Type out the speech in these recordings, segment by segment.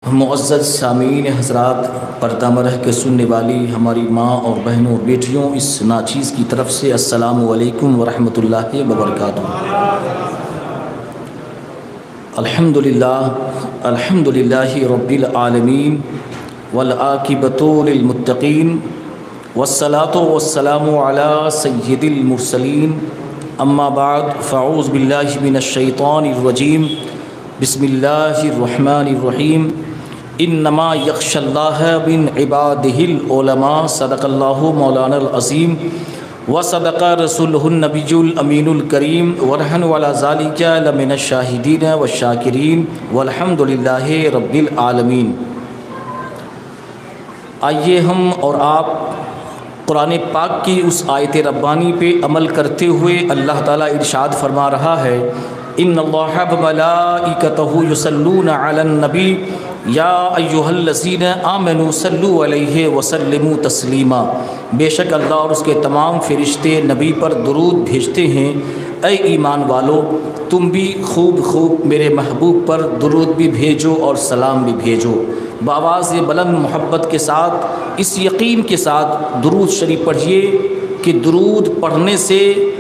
معزز سامعین حضرات، پردہ مرح کے سننے والی ہماری ماں اور بہنوں اور بیٹیوں، اس ناچیز کی طرف سے السلام علیکم ورحمۃ اللہ وبرکاتہ۔ الحمدللہ رب العالمین والعاقبۃ للمتقین والصلاۃ والسلام علی سید المرسلین، اما بعد فاعوذ باللہ من الشیطان الرجیم، بسم اللہ الرحمن الرحیم، انما یخشی اللہ من عبادہ العلماء، صدق اللہ مولانا العظیم وصدق رسولہ النبی الامین الکریم، ونحن علی ذلک لمن الشاہدین والشاکرین والحمد للہ رب العالمین۔ آئیے ہم اور آپ قرآن پاک کی اس آیت ربانی پہ عمل کرتے ہوئے اللہ تعالیٰ ارشاد فرما رہا ہے، ان اللہ وملائکتہ یصلون علی النبی یا ایھا الذین آمنوا صلوا علیہ وسلموا تسلیما۔ بے شک اللہ اور اس کے تمام فرشتے نبی پر درود بھیجتے ہیں، اے ایمان والو تم بھی خوب میرے محبوب پر درود بھی بھیجو اور سلام بھی بھیجو۔ بآواز بلند محبت کے ساتھ، اس یقین کے ساتھ درود شریف پڑھیے کہ درود پڑھنے سے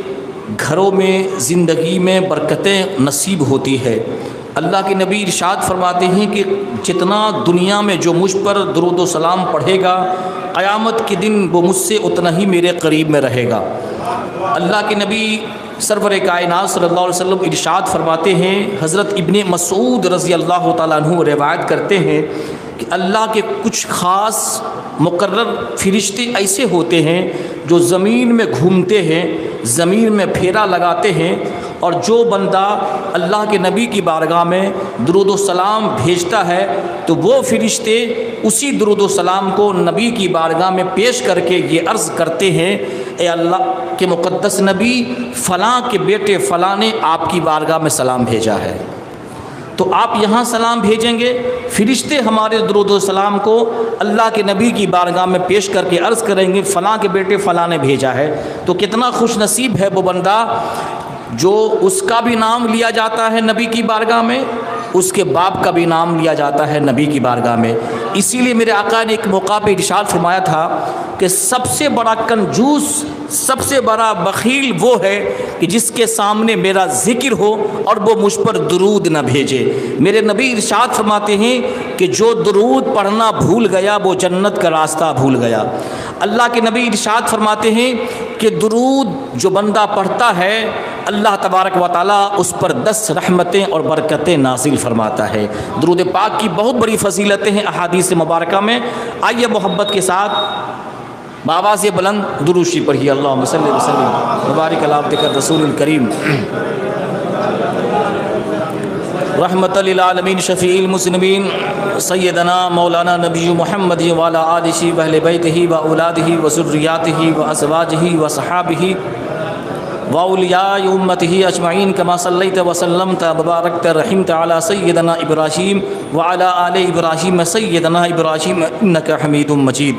گھروں میں، زندگی میں برکتیں نصیب ہوتی ہے۔ اللہ کے نبی ارشاد فرماتے ہیں کہ جتنا دنیا میں جو مجھ پر درود و سلام پڑھے گا، قیامت کے دن وہ مجھ سے اتنا ہی میرے قریب میں رہے گا۔ اللہ کے نبی سرور کائنات صلی اللہ علیہ وسلم ارشاد فرماتے ہیں، حضرت ابن مسعود رضی اللہ تعالیٰ عنہ روایت کرتے ہیں کہ اللہ کے کچھ خاص مقرر فرشتے ایسے ہوتے ہیں جو زمین میں گھومتے ہیں، زمین میں پھیرا لگاتے ہیں، اور جو بندہ اللہ کے نبی کی بارگاہ میں درود و سلام بھیجتا ہے تو وہ فرشتے اسی درود و سلام کو نبی کی بارگاہ میں پیش کر کے یہ عرض کرتے ہیں، اے اللہ کے مقدس نبی، فلاں کے بیٹے فلاں نے آپ کی بارگاہ میں سلام بھیجا ہے، تو آپ یہاں سلام بھیجیں گے۔ فرشتے ہمارے درود و سلام کو اللہ کے نبی کی بارگاہ میں پیش کر کے عرض کریں گے، فلاں کے بیٹے فلاں نے بھیجا ہے۔ تو کتنا خوش نصیب ہے وہ بندہ جو اس کا بھی نام لیا جاتا ہے نبی کی بارگاہ میں، اس کے باپ کا بھی نام لیا جاتا ہے نبی کی بارگاہ میں۔ اسی لیے میرے آقا نے ایک موقع پہ ارشاد فرمایا تھا کہ سب سے بڑا کنجوس، سب سے بڑا بخیل وہ ہے کہ جس کے سامنے میرا ذکر ہو اور وہ مجھ پر درود نہ بھیجے۔ میرے نبی ارشاد فرماتے ہیں کہ جو درود پڑھنا بھول گیا وہ جنت کا راستہ بھول گیا۔ اللہ کے نبی ارشاد فرماتے ہیں کہ درود جو بندہ پڑھتا ہے، اللہ تبارک و تعالیٰ اس پر 10 رحمتیں اور برکتیں نازل فرماتا ہے۔ درود پاک کی بہت بڑی فضیلتیں ہیں احادیث مبارکہ میں۔ آئیے محبت کے ساتھ بآواز بلند درود شریف پڑھیے، اللہم صلی وسلم مبارک علی عبدک الرسول الکریم، رحمۃ للعالمین شفیع المذنبین، سیدنا مولانا نبی محمد وعلی آلہ واہل بیتہ واولادہ وذریاتہ وازواجہ وصحابہ واولیاء امتہ اجمعین، کما صلیت وسلمت وبارکت رحمت علی سیدنا ابراہیم وعلی آل ابراہیم سیدنا ابراہیم انک حمید مجید۔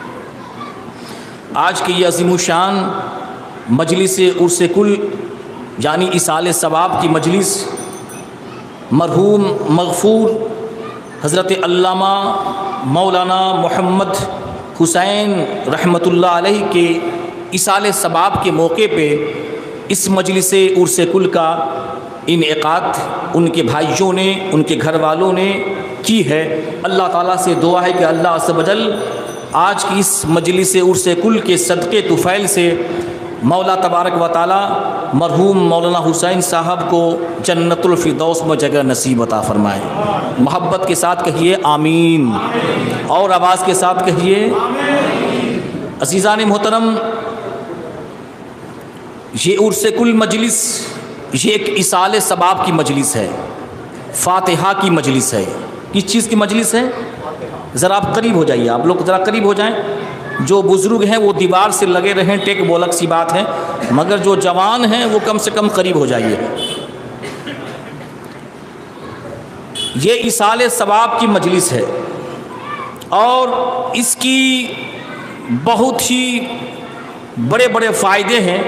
آج کی یہ عظیم الشان مجلس عرس کل یعنی ایصال ثواب کی مجلس، مرحوم مغفور حضرت علامہ مولانا محمد حسین رحمۃ اللہ علیہ کے ایصال ثواب کے موقع پہ اس مجلس عرس کل کا انعقاد ان کے بھائیوں نے، ان کے گھر والوں نے کی ہے۔ اللہ تعالیٰ سے دعا ہے کہ اللہ عز و جل آج کی اس مجلس عرس کل کے صدقے طفیل سے مولا تبارک و تعالیٰ مرحوم مولانا حسین صاحب کو جنت الفردوس میں جگہ نصیب عطا فرمائے۔ محبت کے ساتھ کہیے آمین، اور آواز کے ساتھ کہیے عزیزان محترم، یہ عرس کل مجلس یہ ایک ایصال ثواب کی مجلس ہے، فاتحہ کی مجلس ہے۔ کس چیز کی مجلس ہے؟ ذرا آپ قریب ہو جائیے، آپ لوگ ذرا قریب ہو جائیں۔ جو بزرگ ہیں وہ دیوار سے لگے رہیں، ٹیک بولک سی بات ہے، مگر جو جوان ہیں وہ کم سے کم قریب ہو جائیے۔ یہ ایصال ثواب کی مجلس ہے اور اس کی بہت ہی بڑے بڑے فائدے ہیں۔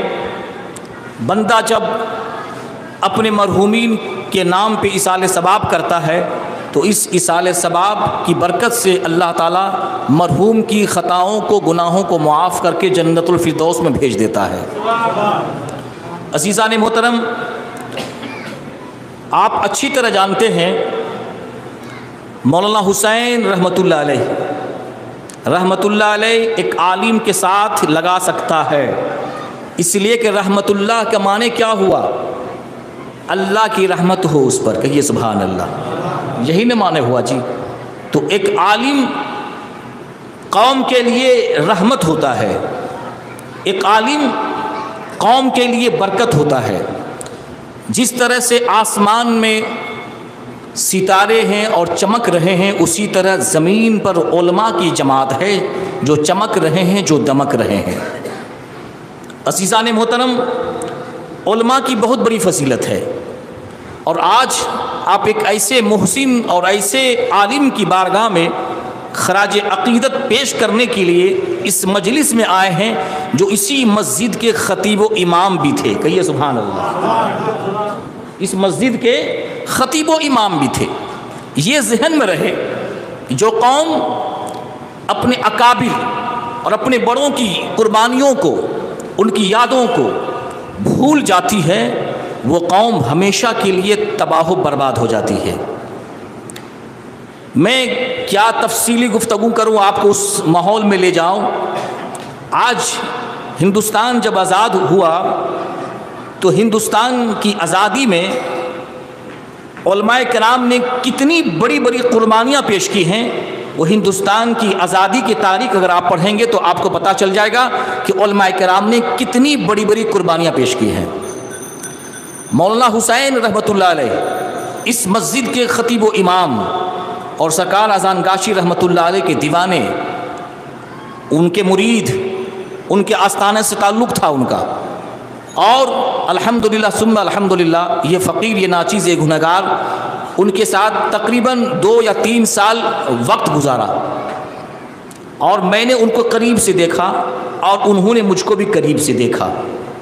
بندہ جب اپنے مرحومین کے نام پہ ایصال ثواب کرتا ہے تو اس ایصال ثواب کی برکت سے اللہ تعالیٰ مرحوم کی خطاؤں کو گناہوں کو معاف کر کے جنت الفردوس میں بھیج دیتا ہے۔ عزیزان محترم، آپ اچھی طرح جانتے ہیں مولانا حسین رحمۃ اللہ علیہ ایک عالم کے ساتھ لگا سکتا ہے، اس لیے کہ رحمت اللہ کا معنی کیا ہوا؟ اللہ کی رحمت ہو اس پر، کہیے سبحان اللہ، یہی نہ معنی ہوا جی۔ تو ایک عالم قوم کے لیے رحمت ہوتا ہے، ایک عالم قوم کے لیے برکت ہوتا ہے۔ جس طرح سے آسمان میں ستارے ہیں اور چمک رہے ہیں، اسی طرح زمین پر علماء کی جماعت ہے جو چمک رہے ہیں، جو دمک رہے ہیں۔ عزیزان محترم، علماء کی بہت بڑی فضیلت ہے، اور آج آپ ایک ایسے محسن اور ایسے عالم کی بارگاہ میں خراج عقیدت پیش کرنے کے لیے اس مجلس میں آئے ہیں جو اسی مسجد کے خطیب و امام بھی تھے، کہیے سبحان اللہ، اس مسجد کے خطیب و امام بھی تھے۔ یہ ذہن میں رہے کہ جو قوم اپنے اکابر اور اپنے بڑوں کی قربانیوں کو، ان کی یادوں کو بھول جاتی ہے، وہ قوم ہمیشہ کے لیے تباہ و برباد ہو جاتی ہے۔ میں کیا تفصیلی گفتگو کروں، آپ کو اس ماحول میں لے جاؤں۔ آج ہندوستان جب آزاد ہوا تو ہندوستان کی آزادی میں علماء کرام نے کتنی بڑی بڑی قربانیاں پیش کی ہیں۔ وہ ہندوستان کی آزادی کی تاریخ اگر آپ پڑھیں گے تو آپ کو پتہ چل جائے گا کہ علماء کرام نے کتنی بڑی بڑی قربانیاں پیش کی ہیں۔ مولانا حسین رحمۃ اللہ علیہ اس مسجد کے خطیب و امام اور سرکار اذان گاشی رحمۃ اللہ علیہ کے دیوانے، ان کے مرید، ان کے آستانے سے تعلق تھا ان کا، اور الحمدللہ ثم الحمدللہ یہ فقیر، یہ ناچیز، یہ گنہگار، ان کے ساتھ تقریباً 2 یا 3 سال وقت گزارا، اور میں نے ان کو قریب سے دیکھا اور انہوں نے مجھ کو بھی قریب سے دیکھا۔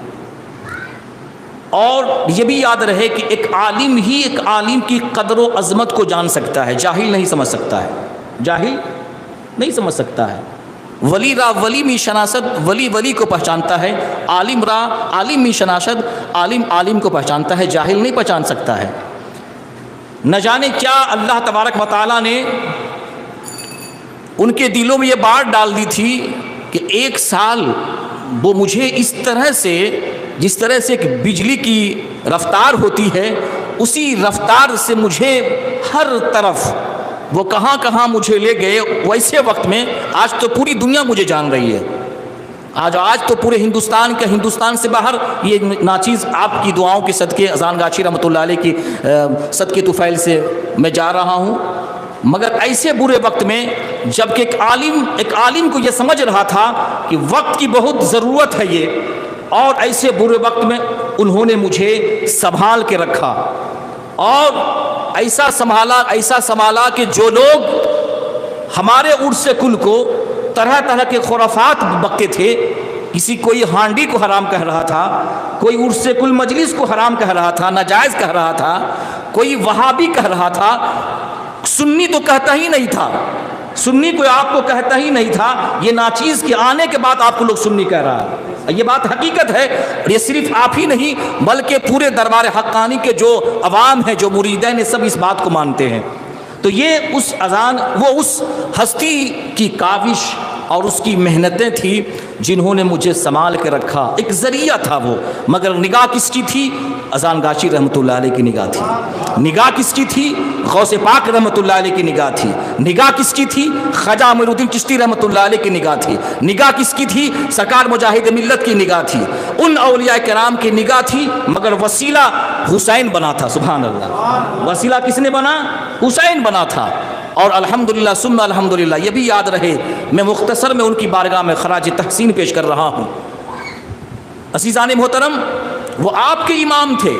اور یہ بھی یاد رہے کہ ایک عالم ہی ایک عالم کی قدر و عظمت کو جان سکتا ہے، جاہل نہیں سمجھ سکتا ہے، جاہل نہیں سمجھ سکتا ہے۔ ولی را ولی می شناست، ولی ولی کو پہچانتا ہے، عالم را عالم می شناست، عالم عالم کو پہچانتا ہے، جاہل نہیں پہچان سکتا ہے۔ نہ جانے کیا اللہ تبارک و تعالیٰ نے ان کے دلوں میں یہ بات ڈال دی تھی کہ 1 سال وہ مجھے اس طرح سے، جس طرح سے ایک بجلی کی رفتار ہوتی ہے، اسی رفتار سے مجھے ہر طرف وہ کہاں کہاں مجھے لے گئے۔ ویسے وقت میں آج تو پوری دنیا مجھے جان رہی ہے، آج تو پورے ہندوستان کا، ہندوستان سے باہر یہ ناچیز آپ کی دعاؤں کے صدقے، اذان گاشی رحمۃ اللہ علیہ کی صدقے طفیل سے میں جا رہا ہوں۔ مگر ایسے برے وقت میں جب کہ ایک عالم کو یہ سمجھ رہا تھا کہ وقت کی بہت ضرورت ہے یہ، اور ایسے برے وقت میں انہوں نے مجھے سنبھال کے رکھا، اور ایسا سنبھالا کہ جو لوگ ہمارے عرس کل کو طرح طرح کے خرافات بکتے تھے، کوئی ہانڈی کو حرام کہہ رہا تھا، کوئی عرس کل مجلس کو حرام کہہ رہا تھا، ناجائز کہہ رہا تھا، کوئی وہابی کہہ رہا تھا، سنی تو کہتا ہی نہیں تھا، سنی کوئی آپ کو کہتا ہی نہیں تھا، یہ ناچیز کے آنے کے بعد آپ کو لوگ سنی کہہ رہا ہے۔ یہ بات حقیقت ہے، اور یہ صرف آپ ہی نہیں بلکہ پورے دربار حقانی کے جو عوام ہیں، جو مریدین، سب اس بات کو مانتے ہیں۔ تو یہ وہ اس ہستی کی کاوش اور اس کی محنتیں تھی جنہوں نے مجھے سنبھال کے رکھا۔ ایک ذریعہ تھا وہ، مگر نگاہ کس کی تھی؟ اذان گاشی رحمۃ اللہ علیہ کی نگاہ تھی۔ نگاہ کس کی تھی؟ غوث پاک رحمۃ اللہ علیہ کی نگاہ تھی۔ نگاہ کس کی تھی؟ خواجہ امیر الدین چشتی رحمۃ اللہ علیہ کی نگاہ تھی۔ نگاہ کس کی تھی؟ سرکار مجاہد ملت کی نگاہ تھی، ان اولیاء کرام کی نگاہ تھی، مگر وسیلہ حسین بنا تھا۔ سبحان اللہ، وسیلہ کس نے بنا؟ حسین بنا تھا۔ اور الحمدللہ ثم الحمدللہ یہ بھی یاد رہے، میں مختصر میں ان کی بارگاہ میں خراج تحسین پیش کر رہا ہوں۔ عزیزان محترم، وہ آپ کے امام تھے،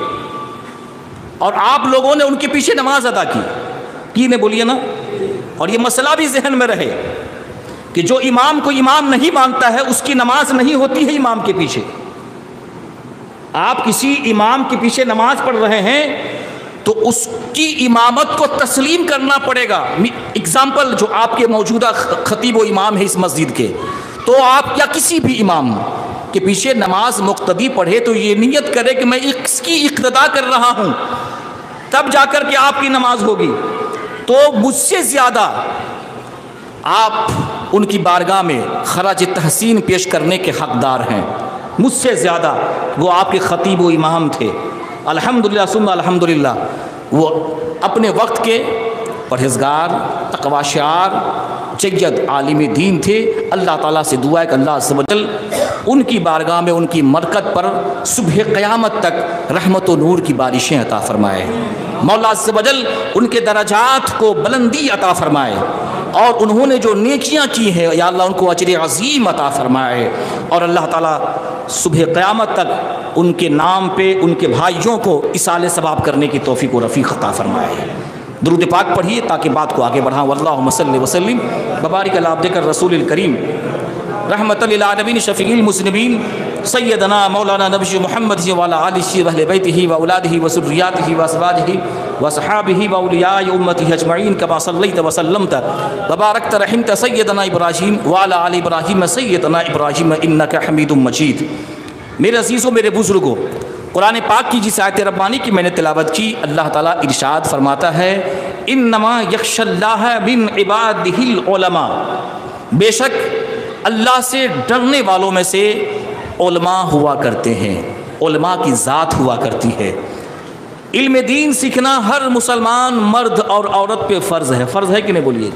اور آپ لوگوں نے ان کے پیچھے نماز ادا کی نے بولیے نا۔ اور یہ مسئلہ بھی ذہن میں رہے کہ جو امام کو امام نہیں مانتا ہے اس کی نماز نہیں ہوتی ہے امام کے پیچھے۔ آپ کسی امام کے پیچھے نماز پڑھ رہے ہیں تو اس کی امامت کو تسلیم کرنا پڑے گا۔ اگزامپل جو آپ کے موجودہ خطیب و امام ہے اس مسجد کے، تو آپ یا کسی بھی امام کے پیچھے نماز مقتدی پڑھے تو یہ نیت کرے کہ میں اس کی اقتدا کر رہا ہوں، تب جا کر کے آپ کی نماز ہوگی۔ تو مجھ سے زیادہ آپ ان کی بارگاہ میں خراج تحسین پیش کرنے کے حقدار ہیں، مجھ سے زیادہ وہ آپ کے خطیب و امام تھے، الحمدللہ ثم الحمدللہ۔ وہ اپنے وقت کے پرہیزگار، تقوی شعار، جید عالم دین تھے۔ اللہ تعالیٰ سے دعا ہے کہ اللہ عز و جل ان کی بارگاہ میں ان کی مرکت پر صبح قیامت تک رحمت و نور کی بارشیں عطا فرمائے۔ مولا عز و جل ان کے درجات کو بلندی عطا فرمائے، اور انہوں نے جو نیکیاں کی ہیں یا اللہ ان کو اجر عظیم عطا فرمائے، اور اللہ تعالیٰ صبح قیامت تک ان کے نام پہ ان کے بھائیوں کو اصال ثواب کرنے کی توفیق و رفیق عطا فرمائے۔ درود پاک پڑھیے تاکہ بات کو آگے بڑھاؤں۔ اللہم صلی وسلم وبارک علی عبدک الرسول الکریم رحمۃ للعالمین شفیع المذنبین سیدنا مولانا نبی محمد وعلی آلہ و اہل بیتہ و اولادہ و ذریاتہ و ازواجہ و صحابہ و اولیاء امتہ اجمعین کما صلیت وسلمت وبارکت رحمت سیدنا ابراہیم وعلی آل ابراہیم سیدنا ابراہیم انک حمید مجید۔ میرے عزیزوں، میرے بزرگوں، قرآن پاک کی جس آیت ربانی کی میں نے تلاوت کی، اللہ تعالیٰ ارشاد فرماتا ہے انما یخشی اللہ من عبادہ العلماء، بے شک اللہ سے ڈرنے والوں میں سے علماء ہوا کرتے ہیں، علماء کی ذات ہوا کرتی ہے۔ علم دین سیکھنا ہر مسلمان مرد اور عورت پہ فرض ہے، فرض ہے کہ نہیں بولیے؟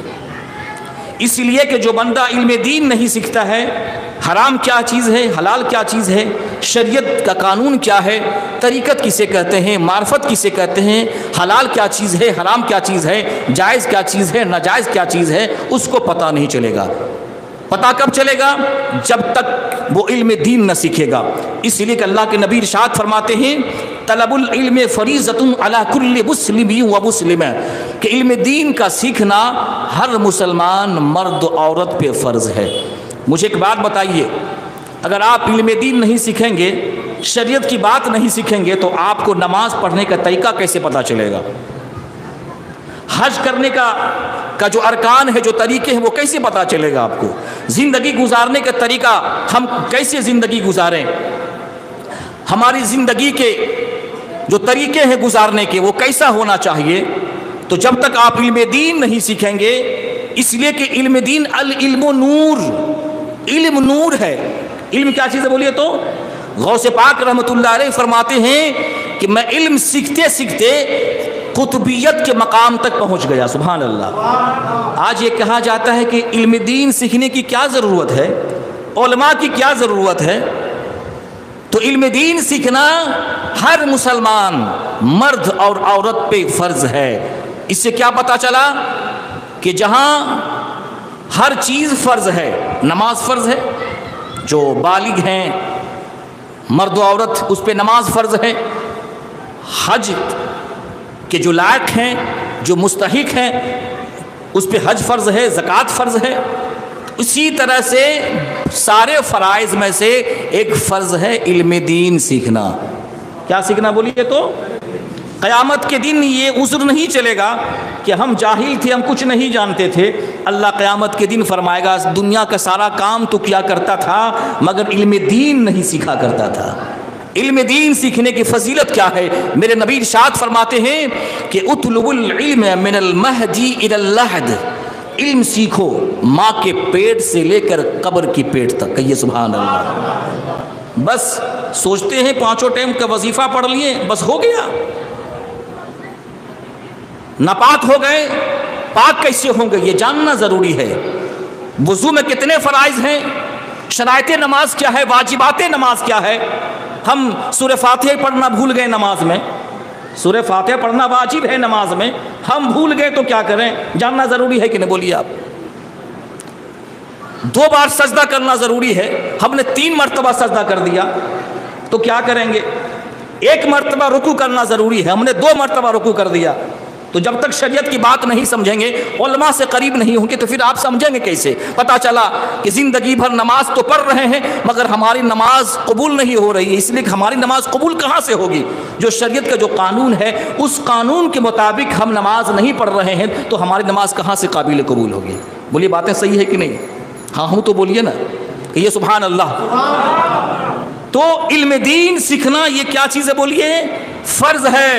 اس لیے کہ جو بندہ علم دین نہیں سیکھتا ہے، حرام کیا چیز ہے، حلال کیا چیز ہے، شریعت کا قانون کیا ہے، طریقت کسے کہتے ہیں، معرفت کسے کہتے ہیں، حلال کیا چیز ہے، حرام کیا چیز ہے، جائز کیا چیز ہے، ناجائز کیا چیز ہے، اس کو پتہ نہیں چلے گا۔ پتہ کب چلے گا؟ جب تک وہ علم دین نہ سیکھے گا۔ اس لیے کہ اللہ کے نبی ارشاد فرماتے ہیں طلب العلم فریضۃ علی کل مسلم و مسلمہ، کہ علم دین کا سیکھنا ہر مسلمان مرد و عورت پہ فرض ہے۔ مجھے ایک بات بتائیے، اگر آپ علم دین نہیں سیکھیں گے، شریعت کی بات نہیں سیکھیں گے، تو آپ کو نماز پڑھنے کا طریقہ کیسے پتہ چلے گا؟ حج کرنے کا جو ارکان ہے، جو طریقے ہیں، وہ کیسے پتہ چلے گا آپ کو؟ زندگی گزارنے کا طریقہ، ہم کیسے زندگی گزاریں، ہماری زندگی کے جو طریقے ہیں گزارنے کے، وہ کیسا ہونا چاہیے؟ تو جب تک آپ علم دین نہیں سیکھیں گے، اس لیے کہ علم دین العلم نور، علم نور ہے۔ علم کیا چیز ہے بولیے تو؟ غوث پاک رحمۃ اللہ علیہ فرماتے ہیں کہ میں علم سیکھتے سیکھتے قطبیت کے مقام تک پہنچ گیا۔ سبحان اللہ۔ آج یہ کہا جاتا ہے کہ علم دین سیکھنے کی کیا ضرورت ہے، علماء کی کیا ضرورت ہے؟ تو علم دین سیکھنا ہر مسلمان مرد اور عورت پہ فرض ہے۔ اس سے کیا پتہ چلا کہ جہاں ہر چیز فرض ہے، نماز فرض ہے، جو بالغ ہیں مرد و عورت اس پہ نماز فرض ہے، حج کے جو لائق ہیں، جو مستحق ہیں، اس پہ حج فرض ہے، زکوٰۃ فرض ہے۔ اسی طرح سے سارے فرائض میں سے ایک فرض ہے علم دین سیکھنا۔ کیا سیکھنا بولیے تو؟ قیامت کے دن یہ عذر نہیں چلے گا کہ ہم جاہل تھے، ہم کچھ نہیں جانتے تھے۔ اللہ قیامت کے دن فرمائے گا دنیا کا سارا کام تو کیا کرتا تھا، مگر علم دین نہیں سیکھا کرتا تھا۔ علم دین سیکھنے کی فضیلت کیا ہے؟ میرے نبی ارشاد فرماتے ہیں کہ اطلب العلم من المہدی الی اللحد، علم سیکھو ماں کے پیٹ سے لے کر قبر کی پیٹ تک۔ کہیے سبحان اللہ۔ بس سوچتے ہیں پانچوں ٹائم کا وظیفہ پڑھ لیے بس ہو گیا، ناپاک ہو گئے، پاک کیسے ہوں گے یہ جاننا ضروری ہے۔ وضو میں کتنے فرائض ہیں، شرائط نماز کیا ہے، واجبات نماز کیا ہے؟ ہم سورہ فاتحہ پڑھنا بھول گئے نماز میں، سورہ فاتحہ پڑھنا واجب ہے نماز میں، ہم بھول گئے تو کیا کریں؟ جاننا ضروری ہے کہ نہیں بولیے آپ؟ 2 بار سجدہ کرنا ضروری ہے، ہم نے 3 مرتبہ سجدہ کر دیا تو کیا کریں گے؟ 1 مرتبہ رکوع کرنا ضروری ہے، ہم نے 2 مرتبہ رکوع کر دیا تو جب تک شریعت کی بات نہیں سمجھیں گے، علماء سے قریب نہیں ہوں گے، تو پھر آپ سمجھیں گے کیسے؟ پتہ چلا کہ زندگی بھر نماز تو پڑھ رہے ہیں مگر ہماری نماز قبول نہیں ہو رہی ہے، اس لیے کہ ہماری نماز قبول کہاں سے ہوگی؟ جو شریعت کا جو قانون ہے اس قانون کے مطابق ہم نماز نہیں پڑھ رہے ہیں تو ہماری نماز کہاں سے قابل قبول ہوگی؟ بولیے باتیں صحیح ہے کہ نہیں؟ ہاں ہوں تو بولیے نا کہ یہ سبحان اللہ۔ تو علم دین سیکھنا یہ کیا چیز ہے؟ بولیے فرض ہے۔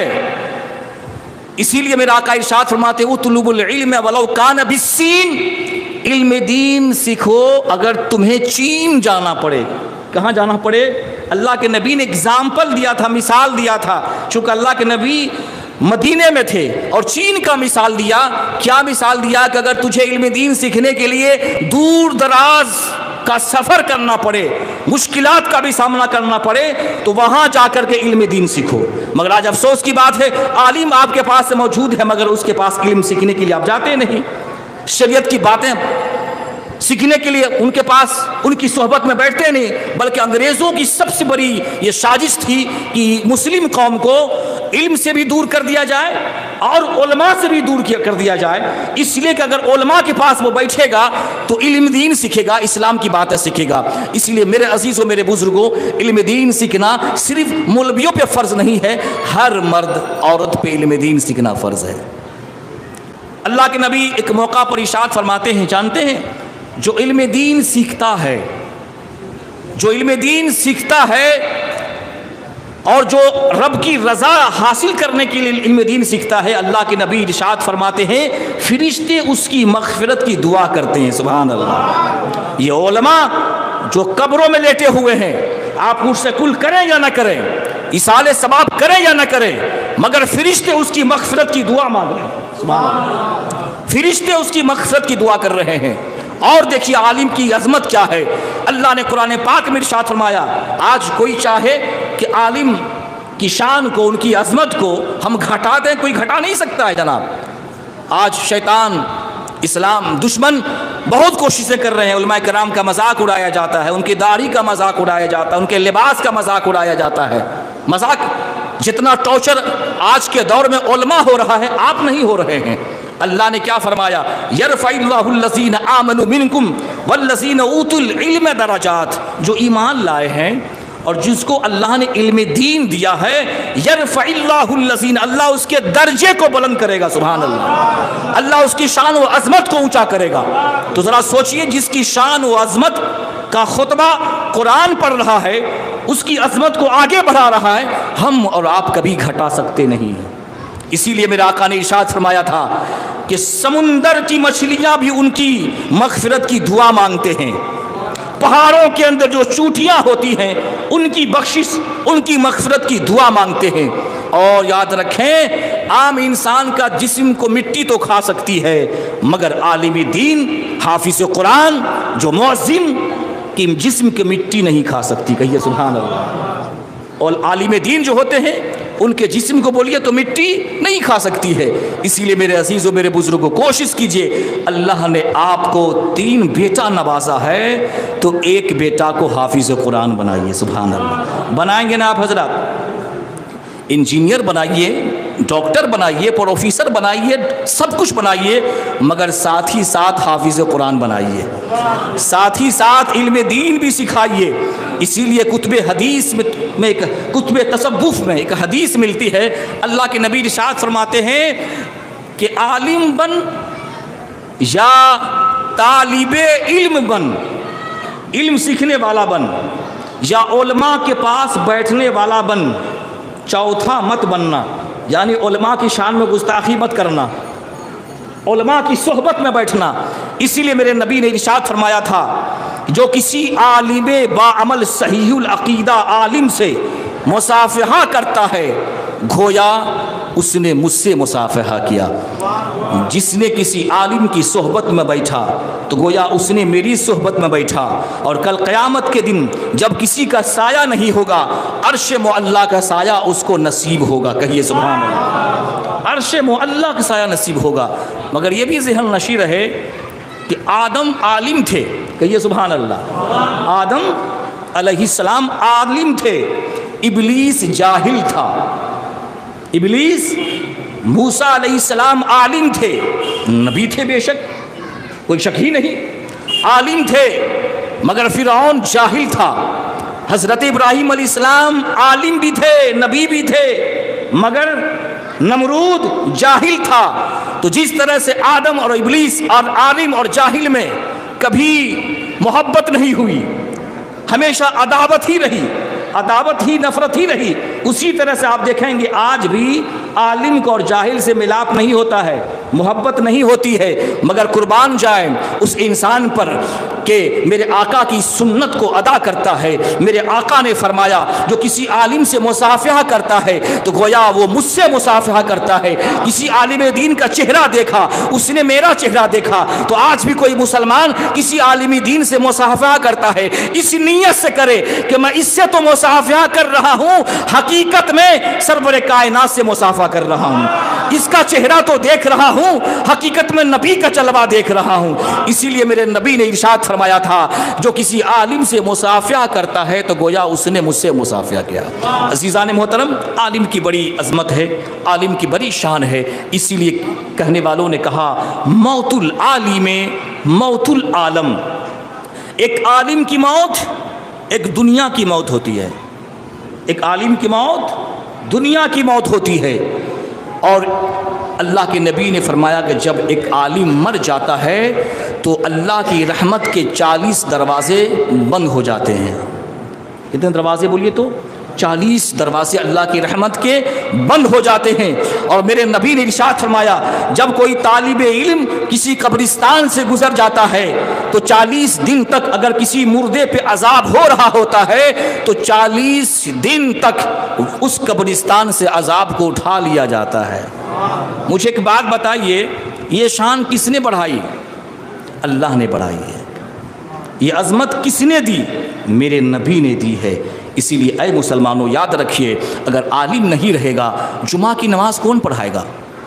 اسی لیے میرا آقا ارشاد فرماتے اطلب العلم ولو کان بالسین، علم دین سیکھو اگر تمہیں چین جانا پڑے۔ کہاں جانا پڑے؟ اللہ کے نبی نے اگزامپل دیا تھا، مثال دیا تھا، چونکہ اللہ کے نبی مدینے میں تھے اور چین کا مثال دیا۔ کیا مثال دیا؟ کہ اگر تجھے علم دین سیکھنے کے لیے دور دراز کا سفر کرنا پڑے، مشکلات کا بھی سامنا کرنا پڑے، تو وہاں جا کر کے علم دین سیکھو۔ مگر آج افسوس کی بات ہے عالم آپ کے پاس موجود ہے مگر اس کے پاس علم سیکھنے کے لیے آپ جاتے نہیں، شریعت کی باتیں سیکھنے کے لیے ان کے پاس ان کی صحبت میں بیٹھتے نہیں، بلکہ انگریزوں کی سب سے بڑی یہ سازش تھی کہ مسلم قوم کو علم سے بھی دور کر دیا جائے اور علماء سے بھی دور کر دیا جائے، اس لیے کہ اگر علماء کے پاس وہ بیٹھے گا تو علم دین سیکھے گا، اسلام کی باتیں سیکھے گا۔ اس لیے میرے عزیزوں میرے بزرگوں، علم دین سیکھنا صرف مولویوں پہ فرض نہیں ہے، ہر مرد عورت پہ علم دین سیکھنا فرض ہے۔ اللہ کے نبی ایک موقع پر ارشاد فرماتے ہیں، جانتے ہیں جو علم دین سیکھتا ہے، جو علم دین سیکھتا ہے اور جو رب کی رضا حاصل کرنے کے لیے علم دین سیکھتا ہے، اللہ کے نبی ارشاد فرماتے ہیں فرشتے اس کی مغفرت کی دعا کرتے ہیں۔ سبحان اللہ۔ یہ علماء جو قبروں میں لیٹے ہوئے ہیں، آپ مجھ سے کل کریں یا نہ کریں، ایصال ثواب کریں یا نہ کریں، مگر فرشتے اس کی مغفرت کی دعا مانگ رہے ہیں۔ سبحان اللہ۔ فرشتے اس کی مغفرت کی دعا کر رہے ہیں۔ اور دیکھیے عالم کی عظمت کیا ہے، اللہ نے قرآن پاک میں ارشاد فرمایا، آج کوئی چاہے کہ عالم کی شان کو، ان کی عظمت کو ہم گھٹا دیں، کوئی گھٹا نہیں سکتا ہے جناب۔ آج شیطان، اسلام دشمن بہت کوششیں کر رہے ہیں، علماء کرام کا مذاق اڑایا جاتا ہے، ان کی داڑھی کا مذاق اڑایا جاتا ہے، ان کے لباس کا مذاق اڑایا جاتا ہے۔ مذاق جتنا ٹارچر آج کے دور میں علماء ہو رہا ہے، آپ نہیں ہو رہے ہیں۔ اللہ نے کیا فرمایا؟ یرفع اللہ الذین آمنوا منکم والذین اوتوا العلم درجات، جو ایمان لائے ہیں اور جس کو اللہ نے علم دین دیا ہے، یرفع اللہ الذین، اللہ اس کے درجے کو بلند کرے گا۔ سبحان اللہ۔ اللہ اس کی شان و عظمت کو اونچا کرے گا۔ تو ذرا سوچئے، جس کی شان و عظمت کا خطبہ قرآن پڑھ رہا ہے، اس کی عظمت کو آگے بڑھا رہا ہے، ہم اور آپ کبھی گھٹا سکتے نہیں ہیں۔ اسی لیے میرے آقا نے ارشاد فرمایا تھا کہ سمندر کی مچھلیاں بھی ان کی مغفرت کی دعا مانگتے ہیں، پہاڑوں کے اندر جو چوٹیاں ہوتی ہیں ان کی بخشش، ان کی مغفرت کی دعا مانگتے ہیں۔ اور یاد رکھیں، عام انسان کا جسم کو مٹی تو کھا سکتی ہے مگر عالم دین، حافظ قرآن، جو مؤذن کی جسم کی مٹی نہیں کھا سکتی۔ کہیے سبحان اللہ۔ اور عالم دین جو ہوتے ہیں ان کے جسم کو بولیے تو مٹی نہیں کھا سکتی ہے۔ اسی لیے میرے عزیزوں میرے بزرگوں، کوشش کیجئے، اللہ نے آپ کو 3 بیٹا نوازا ہے تو ایک بیٹا کو حافظ قرآن بنائیے۔ سبحان اللہ۔ بنائیں گے نا آپ حضرات؟ انجینئر بنائیے، ڈاکٹر بنائیے، پروفیسر بنائیے، سب کچھ بنائیے، مگر ساتھ ہی ساتھ حافظ قرآن بنائیے، ساتھ ہی ساتھ علم دین بھی سکھائیے۔ اسی لیے کتب حدیث میں ایک کتب تصوف میں ایک حدیث ملتی ہے، اللہ کے نبی ارشاد فرماتے ہیں کہ عالم بن یا طالب علم بن، علم سیکھنے والا بن یا علماء کے پاس بیٹھنے والا بن، چوتھا مت بننا، یعنی علماء کی شان میں گستاخی مت کرنا، علماء کی صحبت میں بیٹھنا۔ اسی لیے میرے نبی نے ارشاد فرمایا تھا جو کسی عالم باعمل صحیح العقیدہ عالم سے مصافحہ کرتا ہے گویا اس نے مجھ سے مصافحہ کیا، جس نے کسی عالم کی صحبت میں بیٹھا تو گویا اس نے میری صحبت میں بیٹھا، اور کل قیامت کے دن جب کسی کا سایہ نہیں ہوگا، عرش معلیٰ کا سایہ اس کو نصیب ہوگا۔ کہیے سبحان اللہ۔ عرش معلیٰ کا سایہ نصیب ہوگا۔ مگر یہ بھی ذہن نشی رہے کہ آدم عالم تھے۔ کہیے سبحان اللہ۔ آدم علیہ السلام عالم تھے، ابلیس جاہل تھا، ابلیس موسیٰ علیہ السلام عالم تھے، نبی تھے بے شک، کوئی شک ہی نہیں، عالم تھے، مگر فرعون جاہل تھا۔ حضرت ابراہیم علیہ السلام عالم بھی تھے، نبی بھی تھے، مگر نمرود جاہل تھا۔ تو جس طرح سے آدم اور ابلیس اور عالم اور جاہل میں کبھی محبت نہیں ہوئی، ہمیشہ عداوت ہی رہی، عداوت ہی نفرت ہی رہی، اسی طرح سے آپ دیکھیں گے آج بھی عالم کو اور جاہل سے ملاپ نہیں ہوتا ہے، محبت نہیں ہوتی ہے۔ مگر قربان جائیں اس انسان پر کہ میرے آقا کی سنت کو ادا کرتا ہے۔ میرے آقا نے فرمایا جو کسی عالم سے مصافحہ کرتا ہے تو گویا وہ مجھ سے مصافحہ کرتا ہے۔ کسی عالم دین کا چہرہ دیکھا، اس نے میرا چہرہ دیکھا۔ تو آج بھی کوئی مسلمان کسی عالم دین سے مصافحہ کرتا ہے، اس نیت سے کرے کہ میں اس سے تو مصافحہ کر رہا ہوں، حقیقت میں سرور کائنات سے مصافحہ کر رہا ہوں، اس کا چہرہ تو دیکھ رہا ہوں، حقیقت میں نبی کا جلوہ دیکھ رہا ہوں۔ اسی لیے میرے نبی نے ارشاد فرمایا تھا جو کسی عالم سے مصافحہ کرتا ہے تو گویا اس نے مجھ سے مصافحہ کیا۔ عزیزان محترم، عالم کی بڑی عظمت ہے، عالم کی بڑی شان ہے۔ اسی لیے کہنے والوں نے کہا موت العالم موت العالم، ایک عالم کی موت ایک دنیا کی موت ہوتی ہے، ایک عالم کی موت دنیا کی موت ہوتی ہے۔ اور اللہ کے نبی نے فرمایا کہ جب ایک عالم مر جاتا ہے تو اللہ کی رحمت کے 40 دروازے بند ہو جاتے ہیں۔ کتنے دروازے بولیے تو 40 دروازے اللہ کی رحمت کے بند ہو جاتے ہیں۔ اور میرے نبی نے ارشاد فرمایا جب کوئی طالب علم کسی قبرستان سے گزر جاتا ہے تو 40 دن تک اگر کسی مردے پہ عذاب ہو رہا ہوتا ہے تو 40 دن تک اس قبرستان سے عذاب کو اٹھا لیا جاتا ہے۔ مجھے ایک بات بتائیے، یہ شان کس نے بڑھائی؟ اللہ نے بڑھائی ہے۔ یہ عظمت کس نے دی؟ میرے نبی نے دی ہے۔ اسی لیے اے مسلمانوں یاد رکھیے، اگر عالم نہیں رہے گا جمعہ کی نماز کون پڑھائے گا؟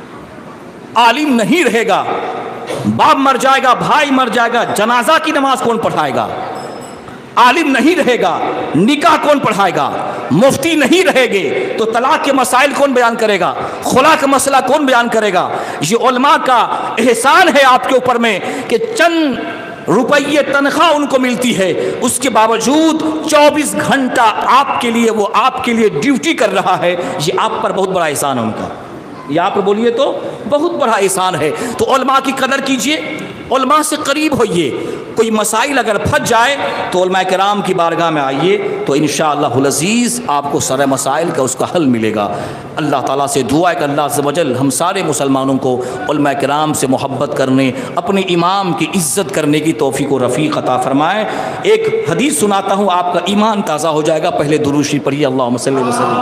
عالم نہیں رہے گا، باپ مر جائے گا، بھائی مر جائے گا، جنازہ کی نماز کون پڑھائے گا؟ عالم نہیں رہے گا، نکاح کون پڑھائے گا؟ مفتی نہیں رہے گے تو طلاق کے مسائل کون بیان کرے گا؟ خلا کا مسئلہ کون بیان کرے گا؟ یہ علماء کا احسان ہے آپ کے اوپر میں کہ چند روپیے تنخواہ ان کو ملتی ہے، اس کے باوجود 24 گھنٹہ آپ کے لیے وہ آپ کے لیے ڈیوٹی کر رہا ہے۔ یہ آپ پر بہت بڑا احسان ہے ان کا، یہ آپ بولیے تو بہت بڑا احسان ہے۔ تو علماء کی قدر کیجئے، علماء سے قریب ہوئیے۔ کوئی مسائل اگر پھنس جائے تو علماء کرام کی بارگاہ میں آئیے تو انشاءاللہ العزیز آپ کو سارے مسائل کا اس کا حل ملے گا۔ اللہ تعالیٰ سے دعا ہے کہ اللہ عز و جل ہم سارے مسلمانوں کو علماء کرام سے محبت کرنے، اپنے امام کی عزت کرنے کی توفیق و رفیق عطا فرمائے۔ ایک حدیث سناتا ہوں، آپ کا ایمان تازہ ہو جائے گا۔ پہلے درود شریف پڑھیے، اللہم صلی وسلم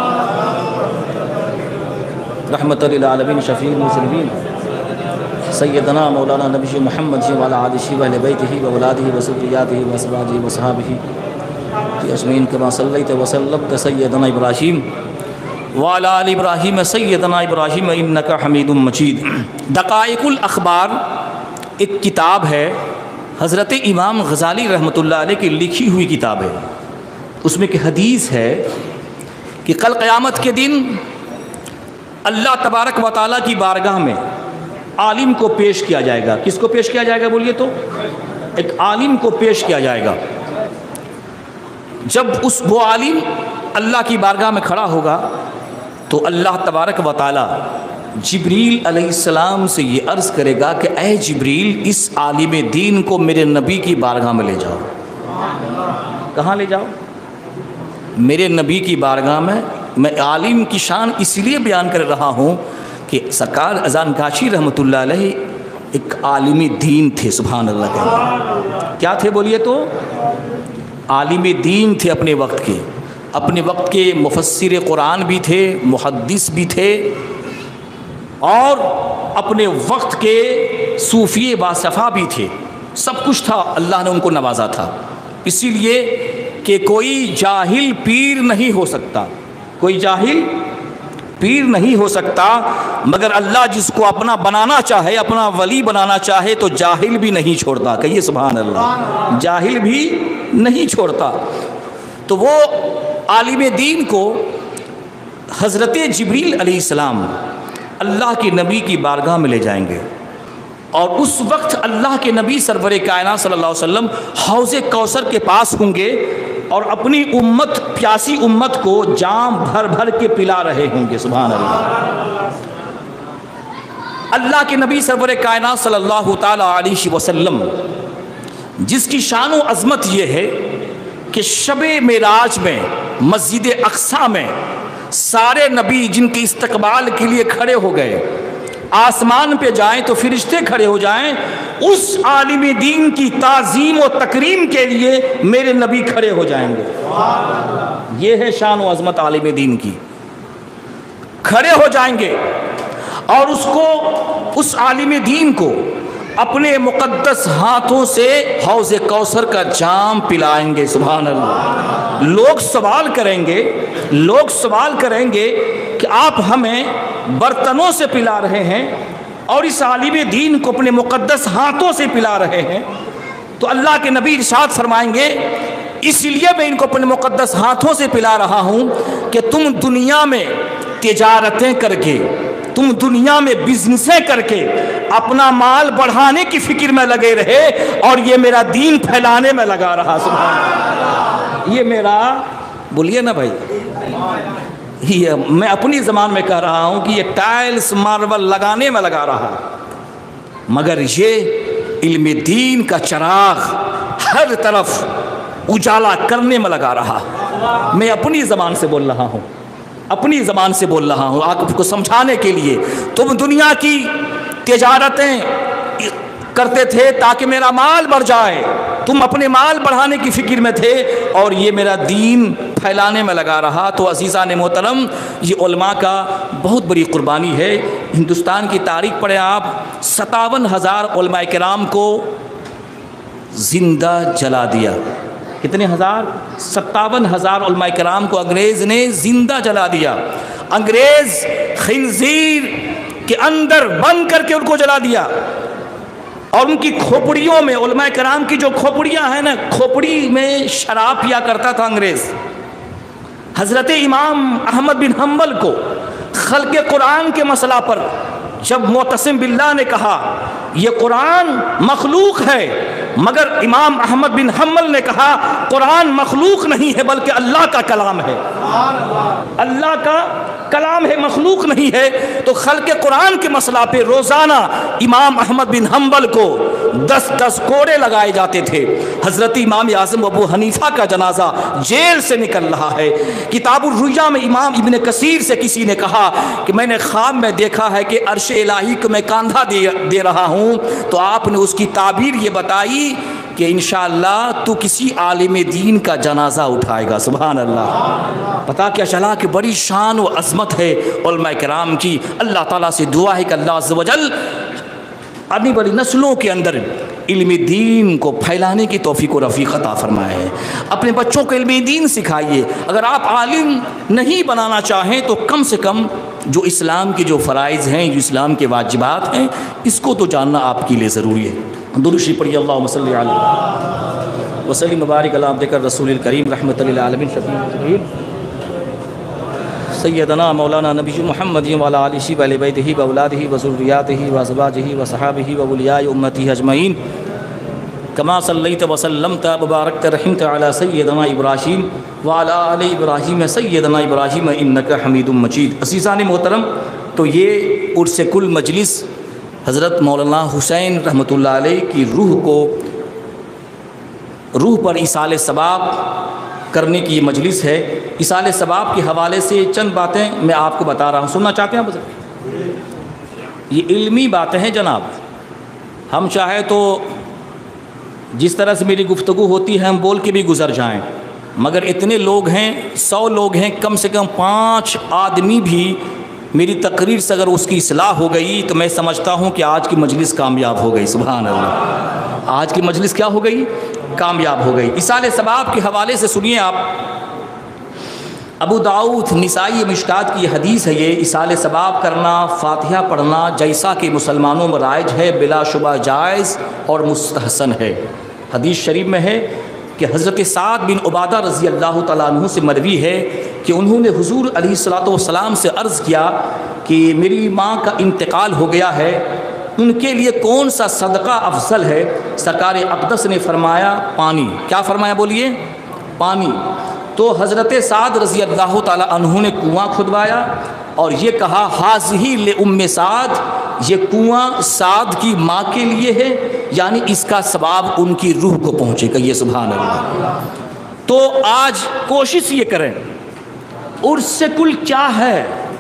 رحمت للعالمین شفیع المذنبین سیدنا مولانا نبی محمد وعلی آلہ و اہل بیتہ و اولادہ و ذریاتہ و ازواجہ و صحابہ اجمعین کما صلیت وسلمت سیدنا ابراہیم وعلی آل ابراہیم سیدنا ابراہیم انک حمید مجید۔ دقائق الاخبار ایک کتاب ہے، حضرت امام غزالی رحمۃ اللہ علیہ کی لکھی ہوئی کتاب ہے۔ اس میں ایک حدیث ہے کہ کل قیامت کے دن اللہ تبارک و تعالیٰ کی بارگاہ میں عالم کو پیش کیا جائے گا۔ کس کو پیش کیا جائے گا بولیے تو؟ ایک عالم کو پیش کیا جائے گا۔ جب وہ عالم اللہ کی بارگاہ میں کھڑا ہوگا تو اللہ تبارک و تعالیٰ جبریل علیہ السلام سے یہ عرض کرے گا کہ اے جبریل اس عالم دین کو میرے نبی کی بارگاہ میں لے جاؤ۔ کہاں لے جاؤ؟ میرے نبی کی بارگاہ میں۔ میں عالم کی شان اس لیے بیان کر رہا ہوں کہ سرکار اذان کاشی رحمۃ اللہ علیہ ایک عالم دین تھے، سبحان اللہ کہتے کیا تھے بولیے تو؟ عالم دین تھے اپنے وقت کے، اپنے وقت کے مفسر قرآن بھی تھے، محدث بھی تھے، اور اپنے وقت کے صوفی باصفا بھی تھے۔ سب کچھ تھا، اللہ نے ان کو نوازا تھا۔ اسی لیے کہ کوئی جاہل پیر نہیں ہو سکتا، کوئی جاہل پیر نہیں ہو سکتا، مگر اللہ جس کو اپنا بنانا چاہے، اپنا ولی بنانا چاہے تو جاہل بھی نہیں چھوڑتا۔ کہیے سبحان اللہ، جاہل بھی نہیں چھوڑتا۔ تو وہ عالم دین کو حضرت جبریل علیہ السلام اللہ کے نبی کی بارگاہ میں لے جائیں گے، اور اس وقت اللہ کے نبی سرور کائنات صلی اللہ علیہ وسلم حوض کوثر کے پاس ہوں گے اور اپنی امت، پیاسی امت کو جام بھر بھر کے پلا رہے ہوں گے۔ سبحان اللہ۔ اللہ کے نبی سرور کائنات صلی اللہ تعالی علیہ وسلم جس کی شان و عظمت یہ ہے کہ شب معراج میں مسجد اقصی میں سارے نبی جن کے استقبال کے لیے کھڑے ہو گئے، آسمان پہ جائیں تو فرشتے کھڑے ہو جائیں، اس عالم دین کی تعظیم و تکریم کے لیے میرے نبی کھڑے ہو جائیں گے۔ یہ ہے شان و عظمت عالم دین کی، کھڑے ہو جائیں گے اور اس عالم دین کو اپنے مقدس ہاتھوں سے حوض کوثر کا جام پلائیں گے۔ سبحان اللہ۔ لوگ سوال کریں گے کہ آپ ہمیں برتنوں سے پلا رہے ہیں اور اس عالم دین کو اپنے مقدس ہاتھوں سے پلا رہے ہیں، تو اللہ کے نبی ارشاد فرمائیں گے اس لیے میں ان کو اپنے مقدس ہاتھوں سے پلا رہا ہوں کہ تم دنیا میں تجارتیں کر کے، تم دنیا میں بزنسیں کر کے اپنا مال بڑھانے کی فکر میں لگے رہے اور یہ میرا دین پھیلانے میں لگا رہا۔ سبحان اللہ۔ یہ میرا، بولیے نا بھائی، میں اپنی زبان میں کہہ رہا ہوں کہ یہ ٹائلز ماربل لگانے میں لگا رہا، مگر یہ علم دین کا چراغ ہر طرف اجالا کرنے میں لگا رہا۔ میں اپنی زبان سے بول رہا ہوں، آپ کو سمجھانے کے لیے۔ تم دنیا کی تجارتیں کرتے تھے تاکہ میرا مال بڑھ جائے، تم اپنے مال بڑھانے کی فکر میں تھے اور یہ میرا دین پھیلانے میں لگا رہا۔ تو عزیزان محترم، یہ علماء کا بہت بڑی قربانی ہے۔ ہندوستان کی تاریخ پڑھیں آپ، 57,000 علماء کرام کو زندہ جلا دیا۔ کتنے ہزار؟ 57,000 علماء کرام کو انگریز نے زندہ جلا دیا۔ انگریز خنزیر کے اندر بند کر کے ان کو جلا دیا، اور ان کی کھوپڑیوں میں، علماء کرام کی جو کھوپڑیاں ہیں نا، کھوپڑی میں شراب پیا کرتا تھا انگریز۔ حضرت امام احمد بن حنبل کو خلق قرآن کے مسئلہ پر جب معتصم باللہ نے کہا یہ قرآن مخلوق ہے، مگر امام احمد بن حنبل نے کہا قرآن مخلوق نہیں ہے بلکہ اللہ کا کلام ہے، اللہ کا کلام ہے، مخلوق نہیں ہے۔ تو خلق قرآن کے مسئلہ پہ روزانہ امام احمد بن حنبل کو 10 کوڑے لگائے جاتے تھے۔ حضرت امام اعظم ابو حنیفہ کا جنازہ جیل سے نکل رہا ہے۔ کتاب الرؤیا میں امام ابن کثیر سے کسی نے کہا کہ میں نے خواب میں دیکھا ہے کہ عرش الہی کو میں کاندھا دے رہا ہوں، تو آپ نے اس کی تعبیر یہ بتائی کہ انشاءاللہ تو کسی عالم دین کا جنازہ اٹھائے گا۔ سبحان اللہ۔ پتا کیا چلا کہ بڑی شان و عظمت ہے علماء کرام کی۔ اللہ تعالیٰ سے دعا ہے کہ اللہ عز و جل آنے والی نسلوں کے اندر علم دین کو پھیلانے کی توفیق و رفیق عطا فرمائے۔ اپنے بچوں کو علم دین سکھائیے۔ اگر آپ عالم نہیں بنانا چاہیں تو کم سے کم جو اسلام کے جو فرائض ہیں، جو اسلام کے واجبات ہیں، اس کو تو جاننا آپ کے لیے ضروری ہے۔ درود شریف پڑھیے، اللہم صلی علیہ وسلم مبارک علی عبدک الرسول الکریم رحمۃ للعالمین شفیع المذنبین سیدنا مولانا نبی محمد وعلی آلہ وآلہ بیتہ واولادہ وذریاتہ وازواجہ وصحابہ واولیاء امتہ اجمعین کما صلیت وسلمت وبارکت رحمت علی سیدنا ابراہیم وعلی آل ابراہیم سیدنا ابراہیم انک حمید مجید۔ عزیزان محترم، تو یہ عرس کل مجلس حضرت مولانا حسین رحمۃ اللہ علیہ کی روح پر ایصال ثواب کرنے کی یہ مجلس ہے۔ ایصال ثواب کے حوالے سے چند باتیں میں آپ کو بتا رہا ہوں، سننا چاہتے ہیں آپ؟ یہ علمی باتیں ہیں جناب، ہم چاہے تو جس طرح سے میری گفتگو ہوتی ہے ہم بول کے بھی گزر جائیں، مگر اتنے لوگ ہیں، 100 لوگ ہیں، کم سے کم 5 آدمی بھی میری تقریر سے اگر اس کی اصلاح ہو گئی تو میں سمجھتا ہوں کہ آج کی مجلس کامیاب ہو گئی۔ سبحان اللہ، آج کی مجلس کیا ہو گئی؟ کامیاب ہو گئی۔ ایصال ثواب کے حوالے سے سنیے آپ، ابو داؤد، نسائی، مشکات کی حدیث ہے یہ، ایصال ثواب کرنا، فاتحہ پڑھنا جیسا کہ مسلمانوں میں رائج ہے، بلا شبہ جائز اور مستحسن ہے۔ حدیث شریف میں ہے کہ حضرت سعد بن عبادہ رضی اللہ تعالیٰ عنہ سے مروی ہے کہ انہوں نے حضور علیہ الصلوۃ والسلام سے عرض کیا کہ میری ماں کا انتقال ہو گیا ہے، ان کے لیے کون سا صدقہ افضل ہے؟ سرکار اقدس نے فرمایا پانی۔ کیا فرمایا بولیے؟ پانی۔ تو حضرت سعد رضی اللہ تعالیٰ عنہ نے کنواں کھدوایا اور یہ کہا حاذہ لأم سعد، یہ کنواں سعد کی ماں کے لیے ہے، یعنی اس کا ثواب ان کی روح کو پہنچے گا۔ یہ سبحان اللہ۔ تو آج کوشش یہ کریں، عرس کل کیا ہے؟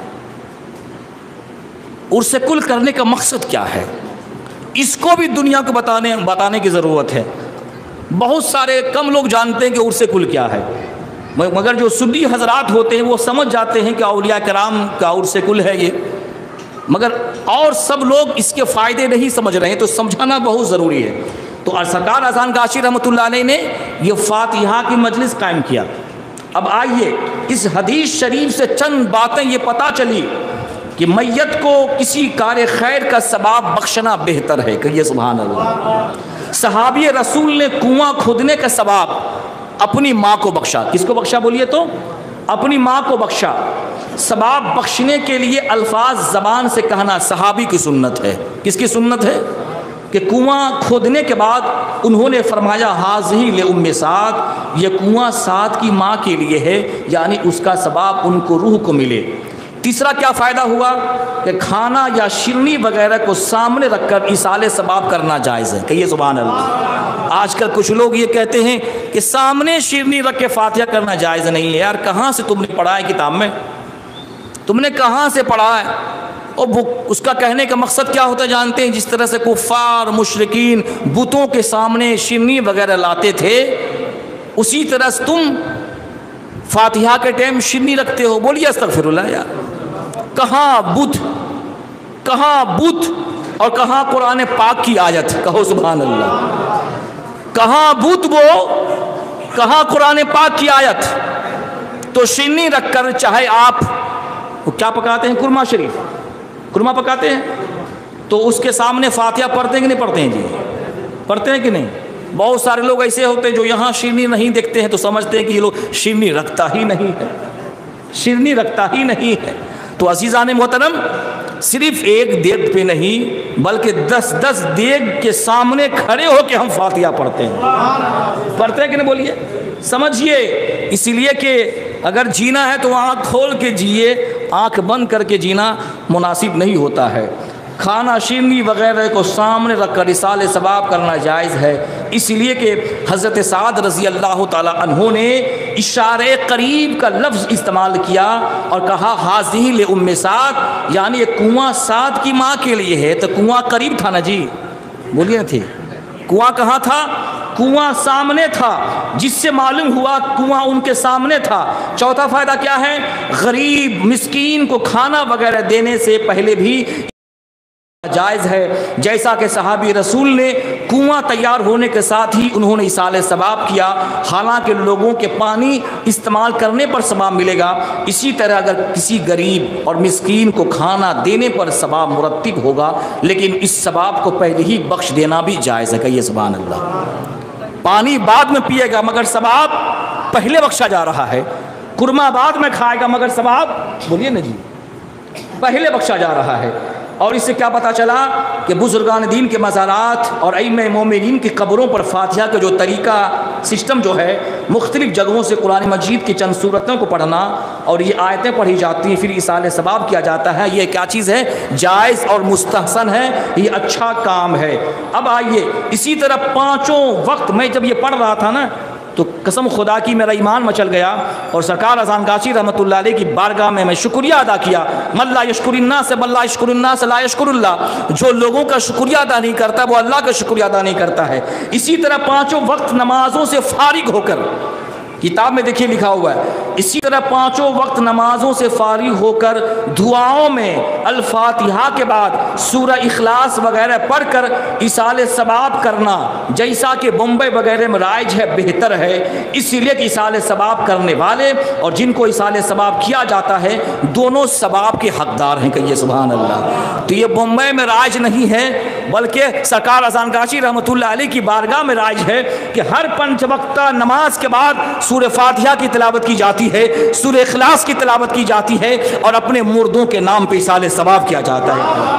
عرس کل کرنے کا مقصد کیا ہے؟ اس کو بھی دنیا کو بتانے کی ضرورت ہے۔ بہت سارے کم لوگ جانتے ہیں کہ عرس کل کیا ہے، مگر جو سنی حضرات ہوتے ہیں وہ سمجھ جاتے ہیں کہ اولیاء کرام کا عرس کل ہے یہ، مگر اور سب لوگ اس کے فائدے نہیں سمجھ رہے ہیں، تو سمجھانا بہت ضروری ہے۔ تو سرکار اذان کاشی رحمۃ اللہ علیہ نے یہ فاتحہ کی مجلس قائم کیا۔ اب آئیے اس حدیث شریف سے چند باتیں یہ پتہ چلی کہ میت کو کسی کار خیر کا ثواب بخشنا بہتر ہے، کہیے سبحان اللہ۔ صحابی رسول نے کنواں کھودنے کا ثواب اپنی ماں کو بخشا۔ کس کو بخشا بولیے تو؟ اپنی ماں کو بخشا۔ ثواب بخشنے کے لیے الفاظ زبان سے کہنا صحابی کی سنت ہے۔ کس کی سنت ہے؟ کہ کنواں کھودنے کے بعد انہوں نے فرمایا حاذہ لأم سعد، یہ کنواں سعد کی ماں کے لیے ہے، یعنی اس کا ثواب ان کو روح کو ملے۔ تیسرا کیا فائدہ ہوا کہ کھانا یا شیرنی وغیرہ کو سامنے رکھ کر ایصال ثواب کرنا جائز ہے، کہیے سبحان اللہ۔ آج کل کچھ لوگ یہ کہتے ہیں کہ سامنے شیرنی رکھ کے فاتحہ کرنا جائز نہیں ہے۔ یار کہاں سے تم نے پڑھا ہے کتاب میں؟ تم نے کہاں سے پڑھا ہے؟ اور اس کا کہنے کا مقصد کیا ہوتا ہے جانتے ہیں؟ جس طرح سے کفار مشرکین بتوں کے سامنے شیرنی وغیرہ لاتے تھے، اسی طرح سے تم فاتحہ کے ٹائم شیرنی رکھتے ہو۔ بولیے استغفر اللہ یار۔ کہاں بت، کہاں بت اور کہاں قرآن پاک کی آیت؟ کہو سبحان اللہ۔ کہاں بت وہ، کہاں قرآن پاک کی آیت؟ تو شیرنی رکھ کر چاہے آپ وہ کیا پکاتے ہیں، قرمہ شریف، قرمہ پکاتے ہیں، تو اس کے سامنے فاتحہ پڑھتے ہیں کہ نہیں پڑھتے ہیں؟ جی پڑھتے ہیں کہ نہیں؟ بہت سارے لوگ ایسے ہوتے ہیں جو یہاں شیرنی نہیں دیکھتے ہیں تو سمجھتے ہیں کہ یہ لوگ شیرنی رکھتا ہی نہیں ہے، شیرنی رکھتا ہی نہیں ہے۔ تو عزیزان محترم، صرف ایک دیگ پہ نہیں بلکہ 10 دیگ کے سامنے کھڑے ہو کے ہم فاتحہ پڑھتے ہیں۔ پڑھتے ہیں کہ نہیں بولیے؟ سمجھیے، اسی لیے کہ اگر جینا ہے تو آنکھ کھول کے جیے، آنکھ بند کر کے جینا مناسب نہیں ہوتا ہے۔ کھانا شیرنی وغیرہ کو سامنے رکھ کر ایصال ثواب کرنا جائز ہے، اس لیے کہ حضرت سعد رضی اللہ تعالی عنہ نے اشارے قریب کا لفظ استعمال کیا اور کہا حاذہ لأم سعد، یعنی یہ کنواں سعد کی ماں کے لیے ہے۔ تو کنواں قریب تھا نا جی، بولیے نا تھے؟ کنواں کہاں تھا؟ کنواں سامنے تھا، جس سے معلوم ہوا کنواں ان کے سامنے تھا۔ چوتھا فائدہ کیا ہے؟ غریب مسکین کو کھانا وغیرہ دینے سے پہلے بھی جائز ہے، جیسا کہ صحابی رسول نے کنواں تیار ہونے کے ساتھ ہی انہوں نے ایصال ثواب کیا۔ حالانکہ لوگوں کے پانی استعمال کرنے پر ثواب ملے گا، اسی طرح اگر کسی غریب اور مسکین کو کھانا دینے پر ثواب مرتب ہوگا، لیکن اس ثواب کو پہلے ہی بخش دینا بھی جائز ہے، کہیے سبحان اللہ۔ پانی بعد میں پیے گا مگر ثواب پہلے بخشا جا رہا ہے، قرمہ بعد میں کھائے گا مگر ثواب بولیے نا جی پہلے بخشا جا رہا ہے۔ اور اس سے کیا پتہ چلا کہ بزرگان دین کے مزارات اور ائمہ مومنین کی قبروں پر فاتحہ کا جو طریقہ سسٹم جو ہے، مختلف جگہوں سے قرآن مجید کی چند صورتوں کو پڑھنا اور یہ آیتیں پڑھی جاتی ہیں، پھر ایصال ثواب کیا جاتا ہے، یہ کیا چیز ہے؟ جائز اور مستحسن ہے، یہ اچھا کام ہے۔ اب آئیے اسی طرح پانچوں وقت، میں جب یہ پڑھ رہا تھا نا تو قسم خدا کی میرا ایمان مچل گیا اور سرکار اذان کاشی رحمۃ اللہ علیہ کی بارگاہ میں شکریہ ادا کیا۔ من لا یشکر الناس بل لا یشکر الناس لا یشکر اللہ، جو لوگوں کا شکریہ ادا نہیں کرتا وہ اللہ کا شکریہ ادا نہیں کرتا ہے۔ اسی طرح پانچوں وقت نمازوں سے فارغ ہو کر، کتاب میں دیکھیے لکھا ہوا ہے، اسی طرح پانچوں وقت نمازوں سے فارغ ہو کر دعاؤں میں الفاتحہ کے بعد سورہ اخلاص وغیرہ پڑھ کر ایصال ثواب کرنا، جیسا کہ بمبئی وغیرہ میں رائج ہے، بہتر ہے، اس لیے کہ ایصال ثواب کرنے والے اور جن کو ایصال ثواب کیا جاتا ہے دونوں ثواب کے حقدار ہیں، کہیے سبحان اللہ۔ تو یہ بمبئی میں رائج نہیں ہے، बल्कि सरकार अजानगाशी रहमतुल्लाह अलैह की बारगाह में राज है कि हर 5 वक्ता नमाज के बाद सूरह फातिहा की तिलावत की जाती है, सूरह इखलास की तिलावत की जाती है और अपने मुर्दों के नाम पे इसाले सवाब किया जाता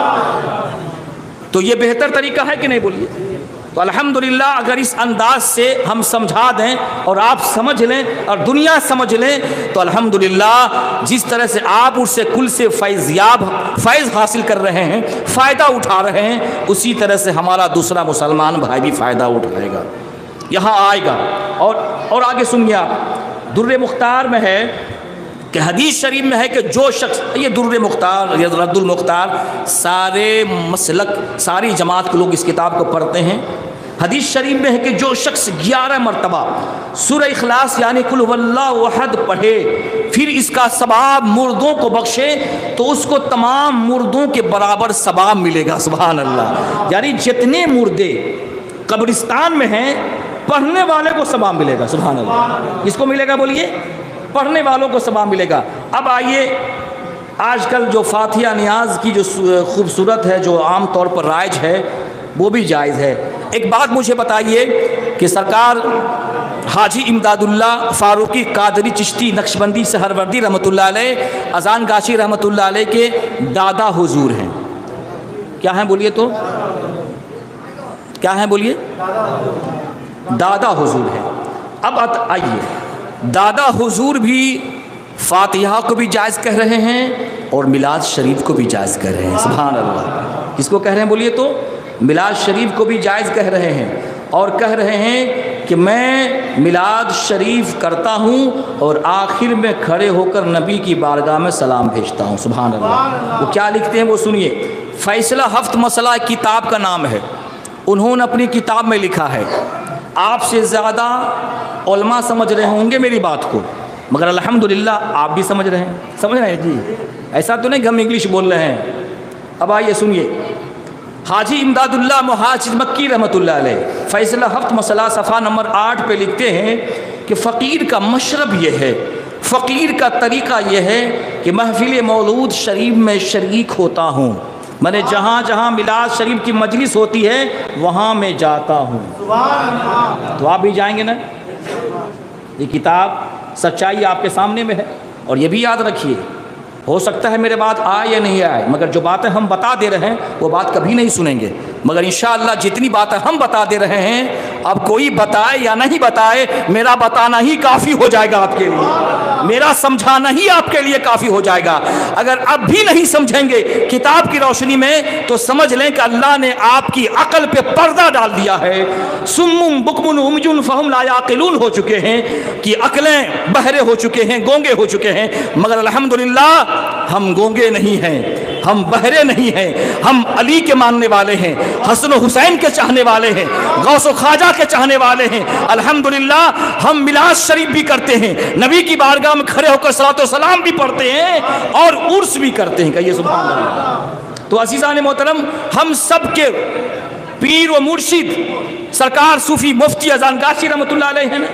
है। तो ये बेहतर तरीका है कि नहीं बोलिए? तो अल्हम्दुलिल्लाह अगर इस अंदाज से हम समझा दें और आप समझ लें और दुनिया समझ लें तो अल्हम्दुलिल्लाह जिस तरह से आप उससे कुल से फैज़ हासिल कर रहे हैं, फ़ायदा उठा रहे हैं, उसी तरह से हमारा दूसरा मुसलमान भाई भी फ़ायदा उठाएगा, यहाँ आएगा। और आगे सुनिए आप, दुर्र मुख्तार में है कि हदीस शरीफ में है कि जो शख्स, ये दुर्र मुख्तार, ये रद्दुल मुख्तार, सारे मसलक सारी जमात के लोग इस किताब को पढ़ते हैं। हदीस शरीफ में है कि जो शख्स 11 मरतबा सूरह इखलास यानी कुल हुवल्लाहु अहद पढ़े फिर इसका सवाब मुर्दों को बख्शे तो उसको तमाम मुर्दों के बराबर सवाब मिलेगा। सुभान अल्लाह। यानी जितने मुर्दे कब्रिस्तान में हैं पढ़ने वाले को सवाब मिलेगा। सुभान अल्लाह। किसको मिलेगा बोलिए? पढ़ने वालों को सवाब मिलेगा। अब आइए, आजकल जो फातिहा नियाज की जो खूबसूरत है, जो आम तौर पर राइज है, वो भी जायज़ है। एक बात मुझे बताइए कि सरकार हाजी इमदादुल्लाह फारूकी कादरी चिश्ती नक्शबंदी सहरवर्दी रहमतुल्लाह अलैह अजानगाशी रहमतुल्लाह अलैह के दादा हुजूर हैं। क्या हैं बोलिए? तो क्या हैं बोलिए? दादा हुजूर हैं। अब आइए, दादा हुजूर भी फातिहा को भी जायज़ कह रहे हैं और मिलाद शरीफ को भी जायज़ कह रहे हैं। सुभान अल्लाह। किसको कह रहे हैं बोलिए? तो मिलाद शरीफ को भी जायज़ कह रहे हैं और कह रहे हैं कि मैं मिलाद शरीफ करता हूँ और आखिर में खड़े होकर नबी की बारगाह में सलाम भेजता हूँ। सुभान अल्लाह। वो क्या लिखते हैं वो सुनिए। फैसला हफ्त मसला किताब का नाम है। उन्होंने अपनी किताब में लिखा है, आपसे ज़्यादा उलमा समझ रहे होंगे मेरी बात को, मगर अल्हम्दुलिल्लाह आप भी समझ रहे हैं जी। ऐसा तो नहीं कि हम इंग्लिश बोल रहे हैं। अब आइए सुनिए, हाजी इमदादुल्लाह मुहाजिर मक्की रहमतुल्लाह अलैह फैसला हफ्त मसला सफ़ा नंबर 8 पे लिखते हैं कि फ़कीर का मशरब ये है, फ़कीर का तरीक़ा ये है कि महफ़िल मौलूद शरीफ में शरीक होता हूँ। मैंने जहाँ जहाँ मिलाद शरीफ की मजलिस होती है वहाँ मैं जाता हूँ। तो आप भी जाएंगे ना? ये किताब सच्चाई आपके सामने में है। और ये भी याद रखिए, हो सकता है मेरे बात आए या नहीं आए, मगर जो बातें हम बता दे रहे हैं वो बात कभी नहीं सुनेंगे, मगर इंशाअल्लाह जितनी बातें हम बता दे रहे हैं, अब कोई बताए या नहीं बताए, मेरा बताना ही काफ़ी हो जाएगा आपके लिए, मेरा समझाना ही आपके लिए काफ़ी हो जाएगा। अगर अब भी नहीं समझेंगे किताब की रोशनी में तो समझ लें कि अल्लाह ने आपकी अकल पे पर्दा डाल दिया है। सुम्मुम बुकमुन उमजुन फहुम ला याक़िलून हो चुके हैं कि अकलें बहरे हो चुके हैं, गूंगे हो चुके हैं, मगर अल्हम्दुलिल्लाह हम गूंगे नहीं हैं, हम बहरे नहीं हैं, हम अली के मानने वाले हैं, हसन हुसैन के चाहने वाले हैं, गौस ख्वाजा के चाहने वाले हैं। अल्हम्दुलिल्लाह हम मिलाद शरीफ भी करते हैं, नबी की बारगाह में खड़े होकर सलातो व सलाम भी पढ़ते हैं और उर्स भी करते हैं। कहिए सुभान अल्लाह। तो अज़ीज़ान मोहतरम, हम सब के पीर व मुर्शिद सरकार सूफी मुफ्ती अज़ानगाशी रहमतुल्लाह अलैह हैं,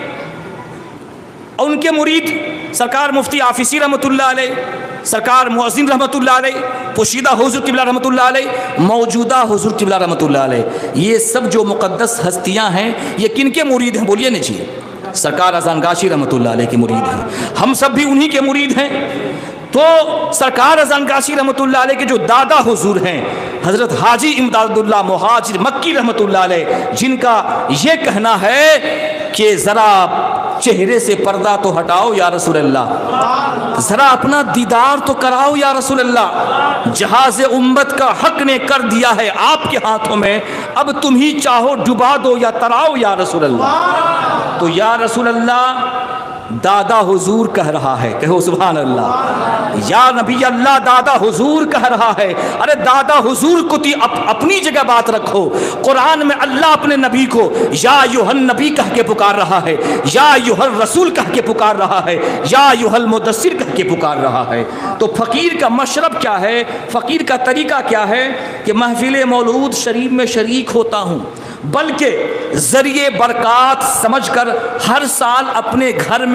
उनके मुरीद सरकार मुफ्ती आफिसी रहमतुल्लाह अलैह, सरकार मुअज़्ज़िन रहमतुल्लाह अलैह, पोशीदा हुज़ूर क़िबला रहमतुल्लाह अलैह, मौजूदा हुज़ूर क़िबला रहमतुल्लाह अलैह, ये सब जो मुक़द्दस हस्तियाँ हैं ये किन के मुरीद हैं बोलिए ना जी? सरकार अज़ानगाशी रहमतुल्लाह अलैह के मुरीद हैं। हम सब भी उन्हीं के मुरीद हैं। तो सरकार अज़ानगाशी रहमतुल्लाह अलैह के जो दादा हुज़ूर हैं हज़रत हाजी इमदादुल्लाह मुहाजिर मक्की रहमतुल्लाह अलैह, जिनका ये कहना है कि ज़रा चेहरे से पर्दा तो हटाओ या रसूल अल्लाह, ज़रा अपना दीदार तो कराओ या रसूल अल्लाह, जहाज़ उम्मत का हक ने कर दिया है आपके हाथों में, अब तुम ही चाहो डुबा दो या तराओ या रसूल अल्लाह। तो या रसूल अल्लाह दादा हुजूर कह रहा है, कहो सुभान अल्लाह। या नबी अल्लाह दादा हुजूर कह रहा है। अरे दादा हुजूर को अपनी जगह बात रखो। कुरान में अल्लाह अपने नबी को या युहन नबी कह के पुकार रहा है, या युहल रसूल कह के पुकार रहा है, या युहल मुदस्सिर कह के पुकार रहा है। तो फ़कीर का मशरब क्या है, फ़कीर का तरीका क्या है कि महफिल मौलूद शरीफ में शरीक होता हूँ, बल्कि ज़रिए बरक़ात समझकर हर साल अपने घर में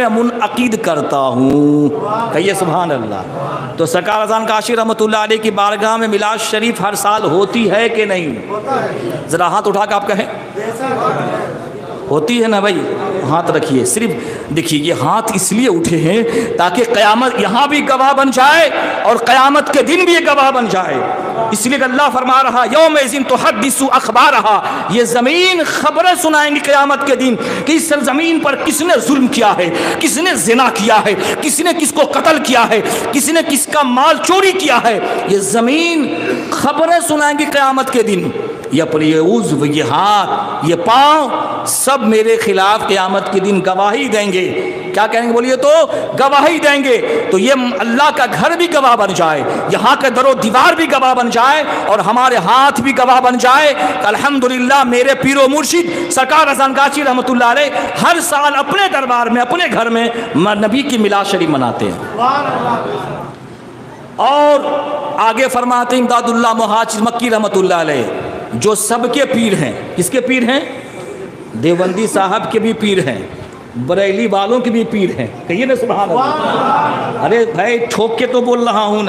میں منعقد کرتا ہوں۔ کہیے سبحان اللہ۔ تو سرکار اذان کاشی رحمۃ اللہ علیہ کی بارگاہ میں میلاد شریف ہر سال ہوتی ہے کہ نہیں؟ ذرا ہاتھ اٹھا کے آپ کہیں ہوتی ہے نا بھائی؟ ہاتھ رکھیے۔ صرف دیکھیے یہ ہاتھ اس لیے اٹھے ہیں تاکہ قیامت یہاں بھی گواہ بن جائے اور قیامت کے دن بھی یہ گواہ بن جائے۔ اس لیے کہ اللہ فرما رہا یومئذ تحدث اخبارہا، یہ زمین خبریں سنائیں گی قیامت کے دن کہ اس زمین پر کس نے ظلم کیا ہے، کس نے زنا کیا ہے، کس نے کس کو قتل کیا ہے، کس نے کس کا مال چوری کیا ہے۔ یہ زمین خبریں سنائیں گی قیامت کے دن۔ یہ اپنی یہ عضو، یہ ہاتھ، یہ پاؤں سب میرے خلاف قیامت کے دن گواہی دیں گے۔ کیا کہیں گے بولیے تو؟ گواہی دیں گے۔ تو یہ اللہ کا گھر بھی گواہ بن جائے، یہاں کا در و دیوار بھی گواہ بن جائے، اور ہمارے ہاتھ بھی گواہ بن جائے کہ الحمدللہ میرے پیر و مرشد سرکار اذان گاچی رحمۃ اللہ علیہ ہر سال اپنے دربار میں اپنے گھر میں نبی کی میلاد شریف مناتے ہیں۔ اور آگے فرماتے ہیں امداد اللہ مہاجر مکی رحمۃ اللہ علیہ جو سب کے پیر ہیں۔ کس کے پیر ہیں؟ دیوبندی صاحب کے بھی پیر ہیں، بریلی والوں کے بھی پیر ہیں۔ کہیے نا سبحان اللہ۔ ارے بھائی ٹھوک کے تو بول رہا ہوں نا،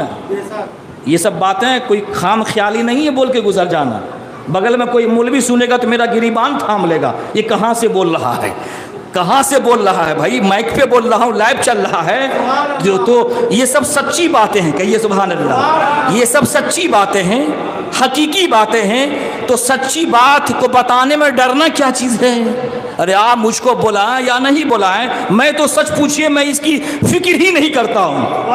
یہ سب باتیں کوئی خام خیالی نہیں ہے بول کے گزر جانا۔ بغل میں کوئی مولوی سنے گا تو میرا گریبان تھام لے گا، یہ کہاں سے بول رہا ہے، کہاں سے بول رہا ہے بھائی؟ مائک پہ بول رہا ہوں، لائیو چل رہا ہے جو، تو یہ سب سچی باتیں ہیں۔ کہیے سبحان اللہ۔ یہ سب سچی باتیں ہیں، حقیقی باتیں ہیں۔ تو سچی بات کو بتانے میں ڈرنا کیا چیز ہے؟ ارے آپ مجھ کو بلائیں یا نہیں بلائیں، میں تو سچ پوچھئے میں اس کی فکر ہی نہیں کرتا ہوں۔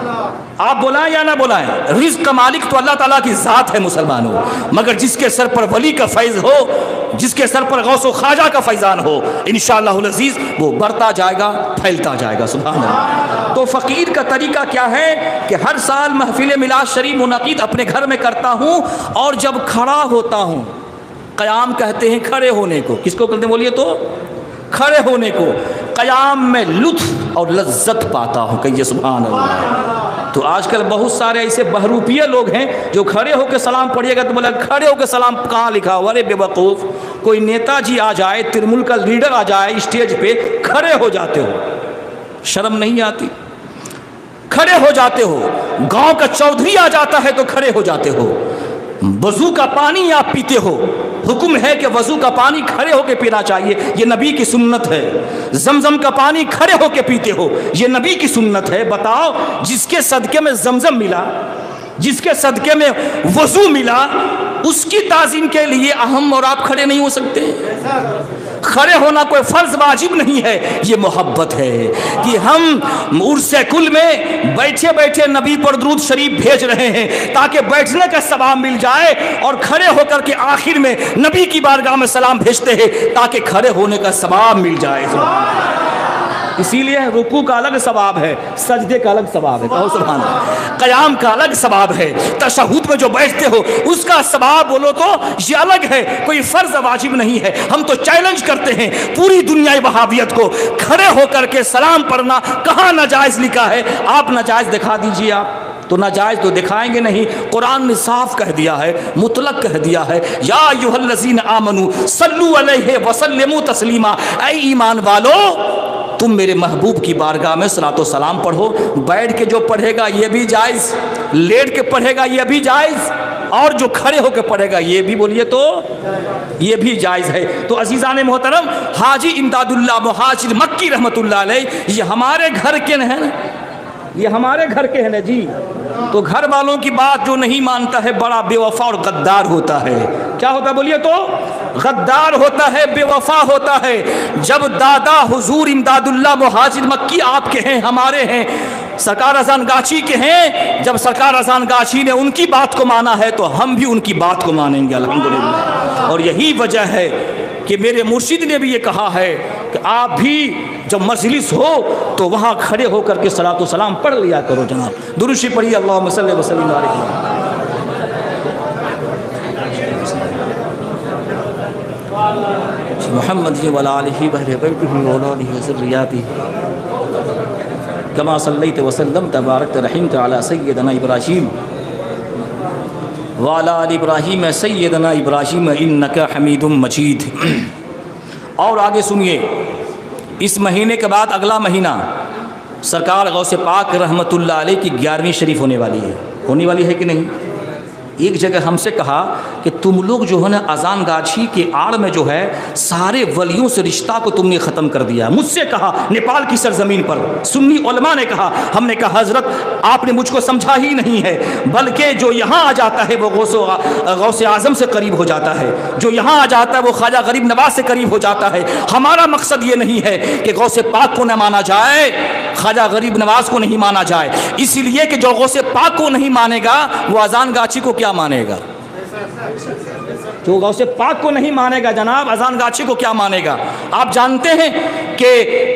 آپ بلائیں یا نہ بلائیں، رزق کا مالک تو اللہ تعالیٰ کی ذات ہے مسلمانوں، مگر جس کے سر پر ولی کا فیض ہو، جس کے سر پر غوث و خواجہ کا فیضان ہو، انشاءاللہ العزیز وہ بڑھتا جائے گا، پھیلتا جائے گا۔ سبحان اللہ۔ تو فقیر کا طریقہ کیا ہے کہ ہر سال محفل میلاد شریف منعقد اپنے گھر میں کرتا ہوں، اور جب کھڑا ہوتا ہوں، قیام کہتے ہیں کھڑے ہونے کو، کس کو کہتے ہیں بولیے تو؟ کھڑے ہونے کو۔ قیام میں لطف اور لذت پاتا ہوں۔ کہیے سبحان اللہ۔ تو آج کل بہت سارے ایسے بہروپیے لوگ ہیں جو کھڑے ہو کے سلام پڑھیے گا تو بولا کھڑے ہو کے سلام کہاں لکھا ہوا؟ ارے بے وقوف، کوئی نیتا جی آ جائے، ترمل کا لیڈر آ جائے اسٹیج پہ، کھڑے ہو جاتے ہو، شرم نہیں آتی؟ کھڑے ہو جاتے ہو۔ گاؤں کا چودھری آ جاتا ہے تو کھڑے ہو جاتے ہو۔ وضو کا پانی آپ پیتے ہو، حکم ہے کہ وضو کا پانی کھڑے ہو کے پینا چاہیے، یہ نبی کی سنت ہے۔ زمزم کا پانی کھڑے ہو کے پیتے ہو، یہ نبی کی سنت ہے۔ بتاؤ جس کے صدقے میں زمزم ملا، جس کے صدقے میں وضو ملا، اس کی تعظیم کے لیے ہم اور آپ کھڑے نہیں ہو سکتے؟ کھڑے ہونا کوئی فرض واجب نہیں ہے، یہ محبت ہے کہ ہم عرس کل میں بیٹھے بیٹھے نبی پر درود شریف بھیج رہے ہیں تاکہ بیٹھنے کا ثواب مل جائے، اور کھڑے ہو کر کے آخر میں نبی کی بارگاہ میں سلام بھیجتے ہیں تاکہ کھڑے ہونے کا ثواب مل جائے۔ اسی لیے رکوع کا الگ ثواب ہے، سجدے کا الگ ثواب ہے، کہو سبحان اللہ، قیام کا الگ ثواب ہے، تشہد میں جو بیٹھتے ہو اس کا ثواب بولو تو یہ الگ ہے، کوئی فرض واجب نہیں ہے۔ ہم تو چیلنج کرتے ہیں پوری دنیا وہابیت کو، کھڑے ہو کر کے سلام پڑھنا کہاں ناجائز لکھا ہے؟ آپ ناجائز دکھا دیجئے۔ آپ تو ناجائز تو دکھائیں گے نہیں، قرآن نے صاف کہہ دیا ہے، مطلق کہہ دیا ہے، یا ایھا الذین آمنوا صلوا علیہ وسلموا تسلیما، اے ایمان والو تم میرے محبوب کی بارگاہ میں صلاۃ و سلام پڑھو۔ بیٹھ کے جو پڑھے گا یہ بھی جائز، لیٹ کے پڑھے گا یہ بھی جائز، اور جو کھڑے ہو کے پڑھے گا یہ بھی بولیے تو یہ بھی جائز ہے۔ تو عزیزان محترم، حاجی امداد اللہ مہاجر مکی رحمۃ اللہ علیہ یہ ہمارے گھر کے ہیں، یہ ہمارے گھر کے ہیں نا جی۔ تو گھر والوں کی بات جو نہیں مانتا ہے بڑا بے وفا اور غدار ہوتا ہے۔ کیا ہوتا ہے بولیے تو؟ غدار ہوتا ہے، بے وفا ہوتا ہے۔ جب دادا حضور امداد اللہ مہاجر مکی آپ کے ہیں، ہمارے ہیں، سرکار اذان گاچی کے ہیں، جب سرکار اذان گاچی نے ان کی بات کو مانا ہے تو ہم بھی ان کی بات کو مانیں گے الحمدللہ۔ اور یہی وجہ ہے کہ میرے مرشد نے بھی یہ کہا ہے کہ آپ بھی جب مجلس ہو تو وہاں کھڑے ہو کر کے صلاۃ و سلام پڑھ لیا کرو جناب۔ درود شریف پڑھیے، اللہم صلی وسلم علیہ محمد وعلی آلہ وصحبہ وعلی ذریاتہ کما صلیت وسلمت وبارکت رحمت علی سیدنا ابراہیم وعلی آل ابراہیم سیدنا ابراہیم انک حمید مجید۔ اور آگے سنیے، اس مہینے کے بعد اگلا مہینہ سرکار غوث پاک رحمۃ اللہ علیہ کی 11ویں شریف ہونے والی ہے کہ نہیں؟ ایک جگہ ہم سے کہا کہ تم لوگ جو ہے نا اذان گاچھی کے آڑ میں جو ہے سارے ولیوں سے رشتہ کو تم نے ختم کر دیا. مجھ سے کہا نیپال کی سرزمین پر سنی علماء نے کہا. ہم نے کہا حضرت آپ نے مجھ کو سمجھا ہی نہیں ہے, بلکہ جو یہاں آ جاتا ہے وہ غوث اعظم سے قریب ہو جاتا ہے, جو یہاں آ جاتا ہے وہ خواجہ غریب نواز سے قریب ہو جاتا ہے. ہمارا مقصد یہ نہیں ہے کہ غوث پاک کو نہ مانا جائے, خواجہ غریب نواز کو نہیں مانا جائے, اسی لیے کہ جو غوث پاک کو نہیں مانے گا وہ اذان گاچھی کو کیا مانے گا؟ جو غوث پاک کو نہیں مانے گا جناب اذان گاچھی کو کیا مانے گا؟ آپ جانتے ہیں کہ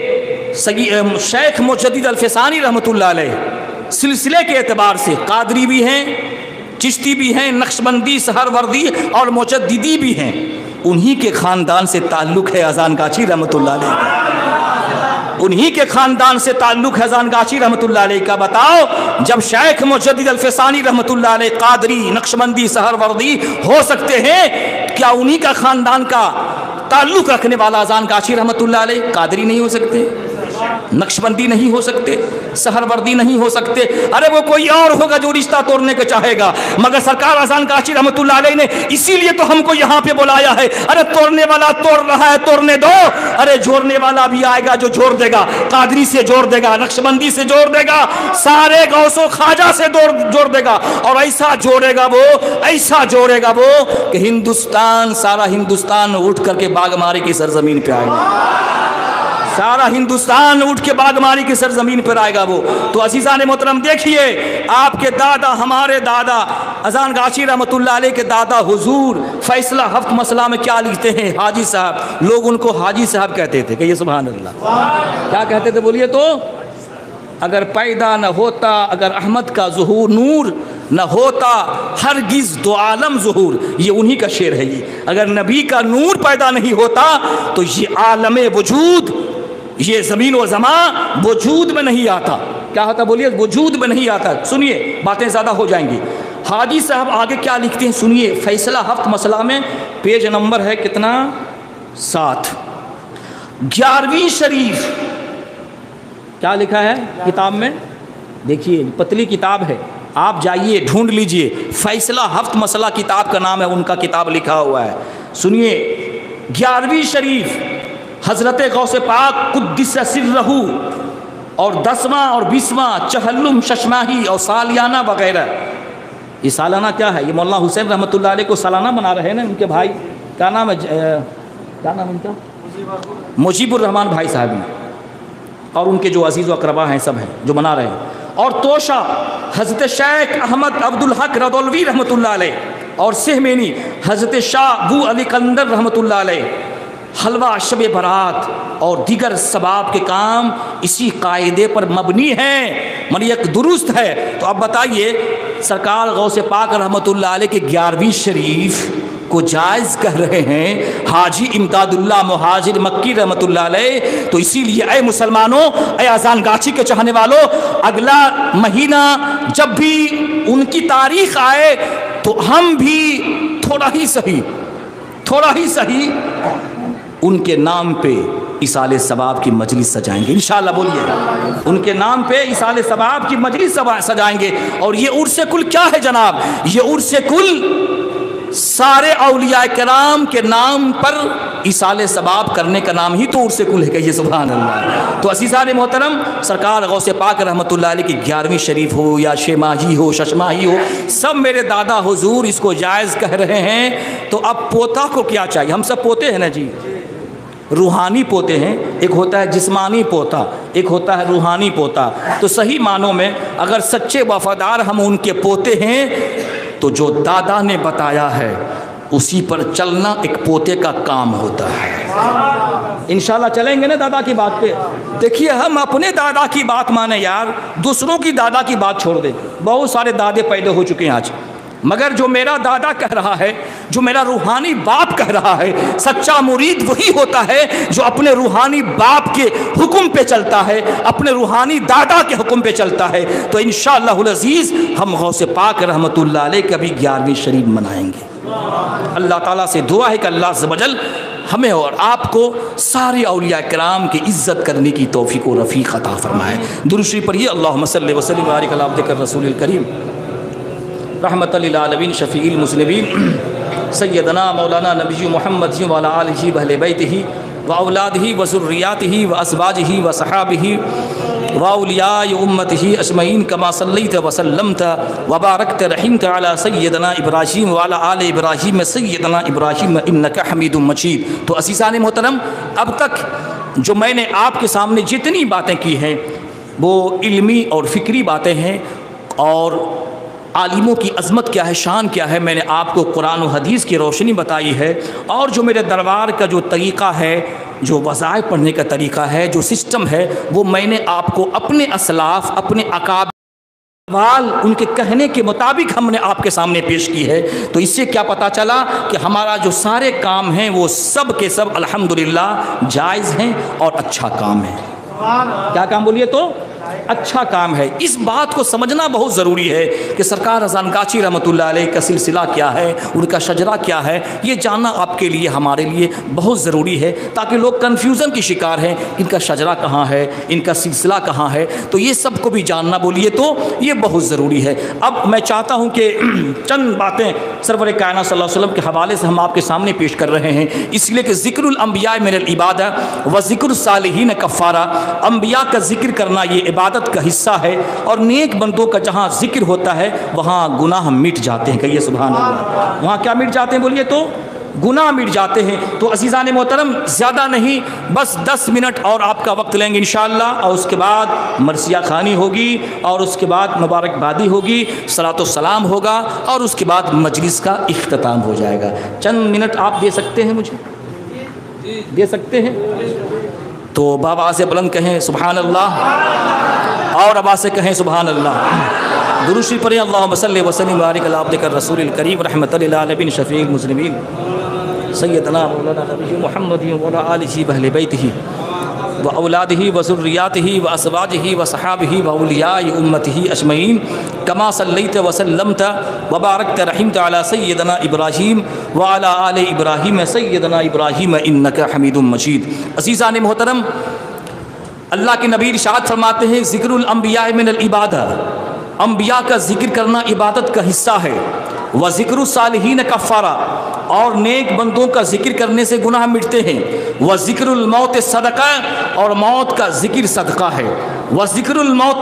شیخ مجدد الفسانی رحمۃ اللہ علیہ سلسلے کے اعتبار سے قادری بھی ہیں, چشتی بھی ہیں, نقشبندی, سہروردی اور مجددی بھی ہیں. انہی کے خاندان سے تعلق ہے اذان گاچھی رحمۃ اللہ علیہ کا, انہی کے خاندان سے تعلق ہے اذان گاچھی رحمۃ اللہ علیہ کا. بتاؤ جب شیخ مجدد الفسانی رحمۃ اللہ علیہ قادری, نقشبندی, سہروردی ہو سکتے ہیں, کیا انہی کا خاندان کا تعلق رکھنے والا اذان گاچھی رحمۃ اللہ علیہ قادری نہیں ہو سکتے, نقشبندی نہیں ہو سکتے, سہروردی نہیں ہو سکتے؟ ارے وہ کوئی اور ہوگا جو رشتہ توڑنے کو چاہے گا, مگر سرکار اذان گاچھی رحمۃ اللہ علیہ نے اسی لیے تو ہم کو یہاں پہ بلایا ہے. ارے توڑنے والا توڑ رہا ہے, توڑنے دو. ارے جوڑنے والا بھی آئے گا جو جوڑ دے گا, قادری سے جوڑ دے گا, نقشبندی سے جوڑ دے گا, سارے غوث و خواجہ سے جوڑ دے گا, اور ایسا جوڑے گا وہ, ایسا جوڑے گا وہ کہ ہندوستان, سارا ہندوستان اٹھ کر کے باغماری کی سرزمین پہ آئے گا, سارا ہندوستان اٹھ کے باغماری کی سرزمین پر آئے گا وہ. تو عزیزان محترم دیکھیے, آپ کے دادا, ہمارے دادا اذان گاچھی رحمۃ اللہ علیہ کے دادا حضور فیصلہ ہفت مسئلہ میں کیا لکھتے ہیں؟ حاجی صاحب, لوگ ان کو حاجی صاحب کہتے تھے. کہ یہ سبحان اللہ کیا کہتے تھے بولیے تو؟ اگر پیدا نہ ہوتا, اگر احمد کا ظہور نور نہ ہوتا, ہرگز دو عالم ظہور. یہ انہی کا شعر ہے. یہ اگر نبی کا نور پیدا نہیں ہوتا تو یہ عالم وجود, یہ زمین و زمان وجود میں نہیں آتا. کیا ہوتا بولیے؟ وجود میں نہیں آتا. سنیے, باتیں زیادہ ہو جائیں گی. حاجی صاحب آگے کیا لکھتے ہیں سنیے, فیصلہ ہفت مسئلہ میں پیج نمبر ہے کتنا؟ 7. 11ویں شریف کیا لکھا ہے کتاب میں؟ دیکھیے پتلی کتاب ہے, آپ جائیے ڈھونڈ لیجئے. فیصلہ ہفت مسئلہ کتاب کا نام ہے, ان کا کتاب لکھا ہوا ہے. سنیے 11ویں شریف حضرت غوث پاک قدس سرہ اور 10واں اور 20واں چہلم ششماہی اور سالیانہ وغیرہ. یہ سالانہ کیا ہے؟ یہ مولانا حسین رحمۃ اللہ علیہ کو سالانہ منا رہے ہیں نا, ان کے بھائی کیا نام ہے, کیا نام ان کا؟ مجیب الرحمان بھائی صاحب, اور ان کے جو عزیز و اقربا ہیں سب ہیں جو منا رہے ہیں. اور توشہ حضرت شیخ احمد عبدالحق رضولوی رحمۃ اللہ علیہ, اور سہمینی حضرت شاہ ابو علی قلندر رحمۃ اللہ علیہ. حلوہ شب برات اور دیگر ثواب کے کام اسی قاعدے پر مبنی ہیں, یک درست ہے. تو اب بتائیے سرکار غوث پاک رحمۃ اللہ علیہ کے 11ویں شریف کو جائز کہہ رہے ہیں حاجی امداد اللہ مہاجر مکی رحمۃ اللہ علیہ. تو اسی لیے اے مسلمانوں, اے اذان گاچھی کے چاہنے والوں, اگلا مہینہ جب بھی ان کی تاریخ آئے تو ہم بھی تھوڑا ہی صحیح ان کے نام پہ ایصال ثواب کی مجلس سجائیں گے انشاءاللہ. بولیے, ان کے نام پہ ایصال ثواب کی مجلس سجائیں گے. اور یہ عرس کل کیا ہے جناب؟ یہ عرس کل سارے اولیاء کرام کے نام پر ایصال ثواب کرنے کا نام ہی تو عرس کل ہے. کہ یہ سبحان اللہ. تو عزیزان محترم, سرکار غوث پاک رحمۃ اللہ علیہ کی 11ویں شریف ہو یا شماہی ہو, ششماہی ہو, سب میرے دادا حضور اس کو جائز کہہ رہے ہیں. تو اب پوتا کو کیا چاہیے؟ ہم سب پوتے ہیں نا جی, روحانی پوتے ہیں. ایک ہوتا ہے جسمانی پوتا, ایک ہوتا ہے روحانی پوتا. تو صحیح معنوں میں اگر سچے وفادار ہم ان کے پوتے ہیں تو جو دادا نے بتایا ہے اسی پر چلنا ایک پوتے کا کام ہوتا ہے. انشاءاللہ چلیں گے نا دادا کی بات پہ. دیکھیے ہم اپنے دادا کی بات مانیں یار, دوسروں کی دادا کی بات چھوڑ دیں. بہت سارے دادے پیدا ہو چکے ہیں آج, مگر جو میرا دادا کہہ رہا ہے, جو میرا روحانی باپ کہہ رہا ہے, سچا مرید وہی ہوتا ہے جو اپنے روحانی باپ کے حکم پہ چلتا ہے, اپنے روحانی دادا کے حکم پہ چلتا ہے. تو انشاءاللہ العزیز ہم غوث پاک رحمۃ اللہ علیہ کا بھی 11ویں شریف منائیں گے. اللہ تعالیٰ سے دعا ہے کہ اللہ عز و جل ہمیں اور آپ کو سارے اولیاء کرام کی عزت کرنے کی توفیق و رفیق عطا فرمائے۔ درود شریف پڑھیے، اللہم صلی وسلم وبارک علی عبدک الرسول الکریم رحمۃ للعالمین شفیع المذنبین سیدنا مولانا نبی محمد وعلی آلہ و اہل بیتہ و اولادہ و ذریاتہ و ازواجہ و صحابہ و اولیاء امتہ اجمعین کما صلیت و سلمت و بارکت رحمت علی سیدنا ابراہیم وعلی آل ابراہیم سیدنا ابراہیم انک حمید مجید۔ تو عزیزان محترم، اب تک جو میں نے آپ کے سامنے جتنی باتیں کی ہیں وہ علمی اور فکری باتیں ہیں، اور عالموں کی عظمت کیا ہے، شان کیا ہے، میں نے آپ کو قرآن و حدیث کی روشنی بتائی ہے، اور جو میرے دربار کا جو طریقہ ہے، جو وظائف پڑھنے کا طریقہ ہے، جو سسٹم ہے، وہ میں نے آپ کو اپنے اسلاف، اپنے اکابر ان کے کہنے کے مطابق ہم نے آپ کے سامنے پیش کی ہے۔ تو اس سے کیا پتہ چلا کہ ہمارا جو سارے کام ہیں وہ سب کے سب الحمدللہ جائز ہیں اور اچھا کام ہے۔ کیا کام بولیے تو؟ اچھا کام ہے۔ اس بات کو سمجھنا بہت ضروری ہے کہ سرکار اذان گاچی رحمۃ اللہ علیہ کا سلسلہ کیا ہے، ان کا شجرہ کیا ہے، یہ جاننا آپ کے لیے، ہمارے لیے بہت ضروری ہے، تاکہ لوگ کنفیوژن کی شکار ہیں، ان کا شجرہ کہاں ہے، ان کا سلسلہ کہاں ہے، تو یہ سب کو بھی جاننا بولیے تو یہ بہت ضروری ہے۔ اب میں چاہتا ہوں کہ چند باتیں سرور کائنات صلی اللہ علیہ وسلم کے حوالے سے ہم آپ کے سامنے پیش کر رہے ہیں، اس لیے کہ ذکر الانبیاء من العبادہ و ذکر الصالحین کفارہ، انبیاء کا ذکر کرنا یہ عبادت کا حصہ ہے، اور نیک بندوں کا جہاں ذکر ہوتا ہے وہاں گناہ مٹ جاتے ہیں۔ کہیے سبحان اللہ۔ وہاں کیا مٹ جاتے ہیں بولیے تو؟ گناہ مٹ جاتے ہیں۔ تو عزیزان محترم، زیادہ نہیں، بس 10 منٹ اور آپ کا وقت لیں گے انشاءاللہ، اور اس کے بعد مرثیہ خوانی ہوگی، اور اس کے بعد مبارکبادی ہوگی، صلاۃ و سلام ہوگا، اور اس کے بعد مجلس کا اختتام ہو جائے گا۔ چند منٹ آپ دے سکتے ہیں مجھے؟ دے سکتے ہیں؟ تو بابا سے بلند کہیں سبحان اللہ، اور ابا سے کہیں سبحان اللہ۔ درود شریف پڑھیں، اللہم صلی وسلم وبارک علی عبدک الرسول الکریم رحمۃ للعالمین شفیع المذنبین سیدنا مولانا نبی محمد وعلی آلہ و اہل بیتہ و اولادہ و ذریاتہ و ازواجہ و صحابہ و اولیاء امتہ اجمعین کما صلیت و سلمت و بارکت رحمت علی سیدنا ابراہیم وعلی آل ابراہیم سیدنا ابراہیم انک حمید مجید۔ عزیزان محترم، اللہ کے نبی ارشاد فرماتے ہیں ذکر الانبیاء من العبادہ، انبیاء کا ذکر کرنا عبادت کا حصہ ہے، و ذکر الصالحین کفارہ، اور نیک بندوں کا ذکر کرنے سے گناہ مٹتے ہیں، و ذکر الموت صدقہ، اور موت کا ذکر صدقہ ہے، و ذکر الموت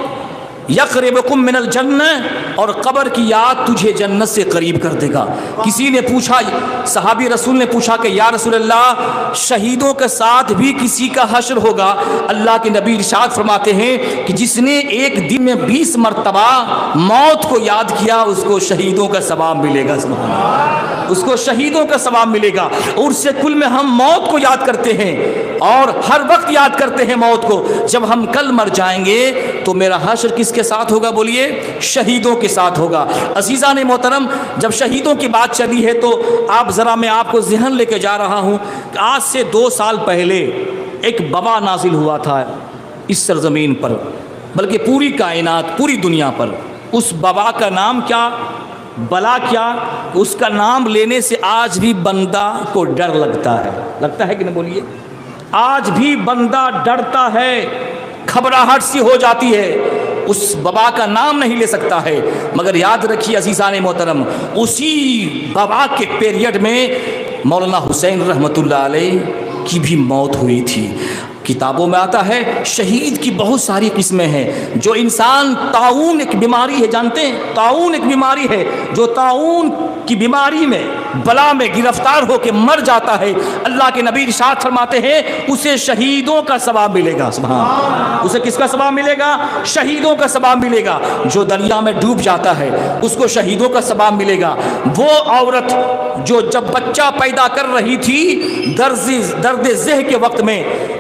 یقربکم من الجنہ، اور قبر کی یاد تجھے جنت سے قریب کر دے گا۔ کسی نے پوچھا، صحابی رسول نے پوچھا کہ یا رسول اللہ، شہیدوں کے ساتھ بھی کسی کا حشر ہوگا؟ اللہ کے نبی ارشاد فرماتے ہیں کہ جس نے ایک دن میں 20 مرتبہ موت کو یاد کیا اس کو شہیدوں کا ثواب ملے گا۔ سبحان اللہ، اس کو شہیدوں کا ثواب ملے گا۔ اور اس سے کل میں ہم موت کو یاد کرتے ہیں، اور ہر وقت یاد کرتے ہیں موت کو۔ جب ہم کل مر جائیں گے تو میرا حشر کس کے ساتھ ہوگا بولیے؟ شہیدوں کے ساتھ ہوگا۔ عزیزان محترم، جب شہیدوں کی بات چلی ہے تو میں آپ کو ذہن لے کے جا رہا ہوں کہ آج سے 2 سال پہلے ایک وبا نازل ہوا تھا اس سرزمین پر، بلکہ پوری کائنات، پوری دنیا پر۔ اس وبا کا نام کیا، بلا کیا، اس کا نام لینے سے آج بھی بندہ کو ڈر لگتا ہے کہ نہیں بولیے؟ آج بھی بندہ ڈرتا ہے، گھبراہٹ سی ہو جاتی ہے، اس وبا کا نام نہیں لے سکتا ہے۔ مگر یاد رکھیے عزیزان محترم، اسی وبا کے پیریڈ میں مولانا حسین رحمۃ اللہ علیہ کی بھی موت ہوئی تھی۔ کتابوں میں آتا ہے شہید کی بہت ساری قسمیں ہیں۔ جو انسان طاعون ایک بیماری ہے، جانتے ہیں طاعون ایک بیماری ہے، جو طاعون کی بیماری میں بلا میں گرفتار ہو کے مر جاتا ہے، اللہ کے نبی ارشاد فرماتے ہیں اسے شہیدوں کا ثواب ملے گا۔ سبحان اللہ، اسے کس کا ثواب ملے گا؟ شہیدوں کا ثواب ملے گا۔ جو دریا میں ڈوب جاتا ہے اس کو شہیدوں کا ثواب ملے گا۔ وہ عورت جو جب بچہ پیدا کر رہی تھی درد ذہ کے وقت میں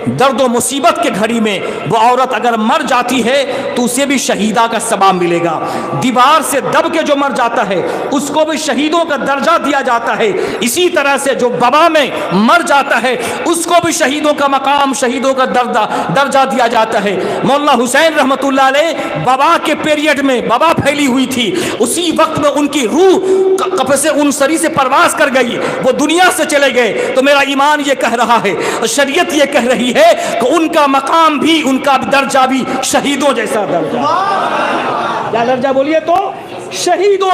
درد و مصیبت کے گھڑی میں وہ عورت اگر مر جاتی ہے تو اسے بھی شہیدہ کا ثواب ملے گا. دیوار سے دب کے جو مر جاتا ہے اس کو بھی شہیدوں کا درجہ دیا جاتا ہے. اسی طرح سے جو وبا میں مر جاتا ہے اس کو بھی شہیدوں کا مقام، شہیدوں کا درجہ دیا جاتا ہے. مولانا حسین رحمۃ اللہ علیہ وبا کے پیریڈ میں وبا پھیلی ہوئی تھی، اسی وقت میں ان کی روح قفس انصری سے پرواز کر گئی، وہ دنیا سے چلے گئے. تو میرا ایمان یہ کہہ رہا ہے، شریعت یہ کہہ رہی ہے کہ ان کا مقام بھی، ان کا درجہ بھی شہیدوں جیسا درجہ. کیا درجہ بولیے تو؟ شہیدوں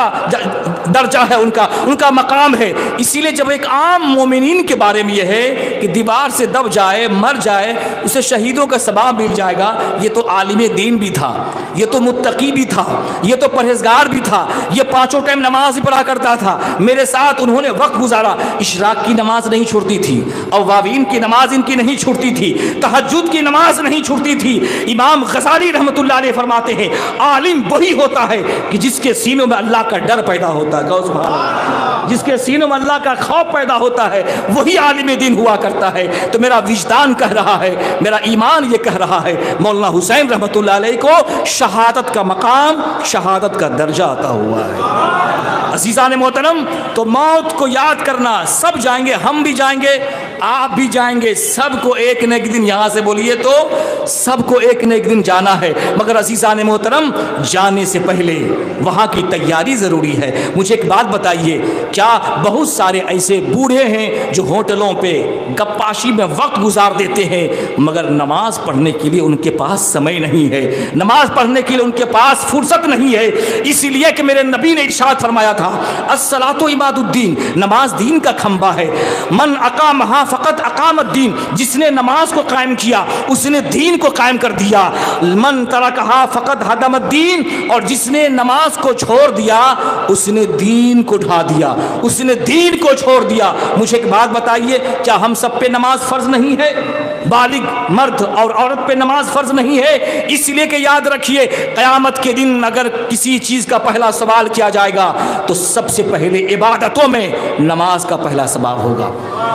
درجہ ہے ان کا مقام ہے. اسی لیے جب ایک عام مومنین کے بارے میں یہ ہے کہ دیوار سے دب جائے، مر جائے، اسے شہیدوں کا ثواب مل جائے گا، یہ تو عالم دین بھی تھا، یہ تو متقی بھی تھا، یہ تو پرہیزگار بھی تھا، یہ 5 ٹائم نماز بھی پڑھا کرتا تھا. میرے ساتھ انہوں نے وقت گزارا، اشراق کی نماز نہیں چھوڑتی تھی، اوابین کی نماز ان کی نہیں چھوڑتی تھی، تہجد کی نماز نہیں چھوڑتی تھی. امام غزالی رحمۃ اللہ علیہ فرماتے ہیں عالم وہی ہوتا ہے کہ جس کے سینوں میں اللہ کا ڈر پیدا ہوتا ہے. سبحان اللہ. جس کے سینوں میں اللہ کا خوف پیدا ہوتا ہے وہی عالم دین ہوا کرتا ہے. تو میرا وجدان کہہ رہا ہے، میرا ایمان یہ کہہ رہا ہے مولانا حسین رحمۃ اللہ علیہ کو شہادت کا مقام، شہادت کا درجہ عطا ہوا ہے. عزیزان محترم، تو موت کو یاد کرنا، سب جائیں گے، ہم بھی جائیں گے، آپ بھی جائیں گے، سب کو ایک نہ ایک دن، یہاں سے بولیے تو سب کو ایک نہ ایک دن جانا ہے. مگر عزیزان محترم، جانے سے پہلے وہاں کی تیاری ضروری ہے. مجھے ایک بات بتائیے، کیا بہت سارے ایسے بوڑھے ہیں جو ہوٹلوں پہ گپاشی میں وقت گزار دیتے ہیں مگر نماز پڑھنے کے لیے ان کے پاس سمے نہیں ہے، نماز پڑھنے کے لیے ان کے پاس فرصت نہیں ہے؟ اس لیے کہ میرے نبی نے ارشاد فرمایا تھا الصلاۃ عماد الدین، نماز دین کا کھمبا ہے. من اقامہا فقط اقام الدین، جس نے نماز کو قائم کیا اس نے دین کو قائم کر دیا. من ترکہا فقط ہدم الدین، اور جس نے نماز کو چھوڑ دیا اس نے دین کو ڈھا دیا، اس نے دین کو چھوڑ دیا. مجھے ایک بات بتائیے، کیا ہم سب پہ نماز فرض نہیں ہے؟ بالغ مرد اور عورت پہ نماز فرض نہیں ہے؟ اس لیے کہ یاد رکھیے قیامت کے دن اگر کسی چیز کا پہلا سوال کیا جائے گا تو سب سے پہلے عبادتوں میں نماز کا پہلا سبب ہوگا.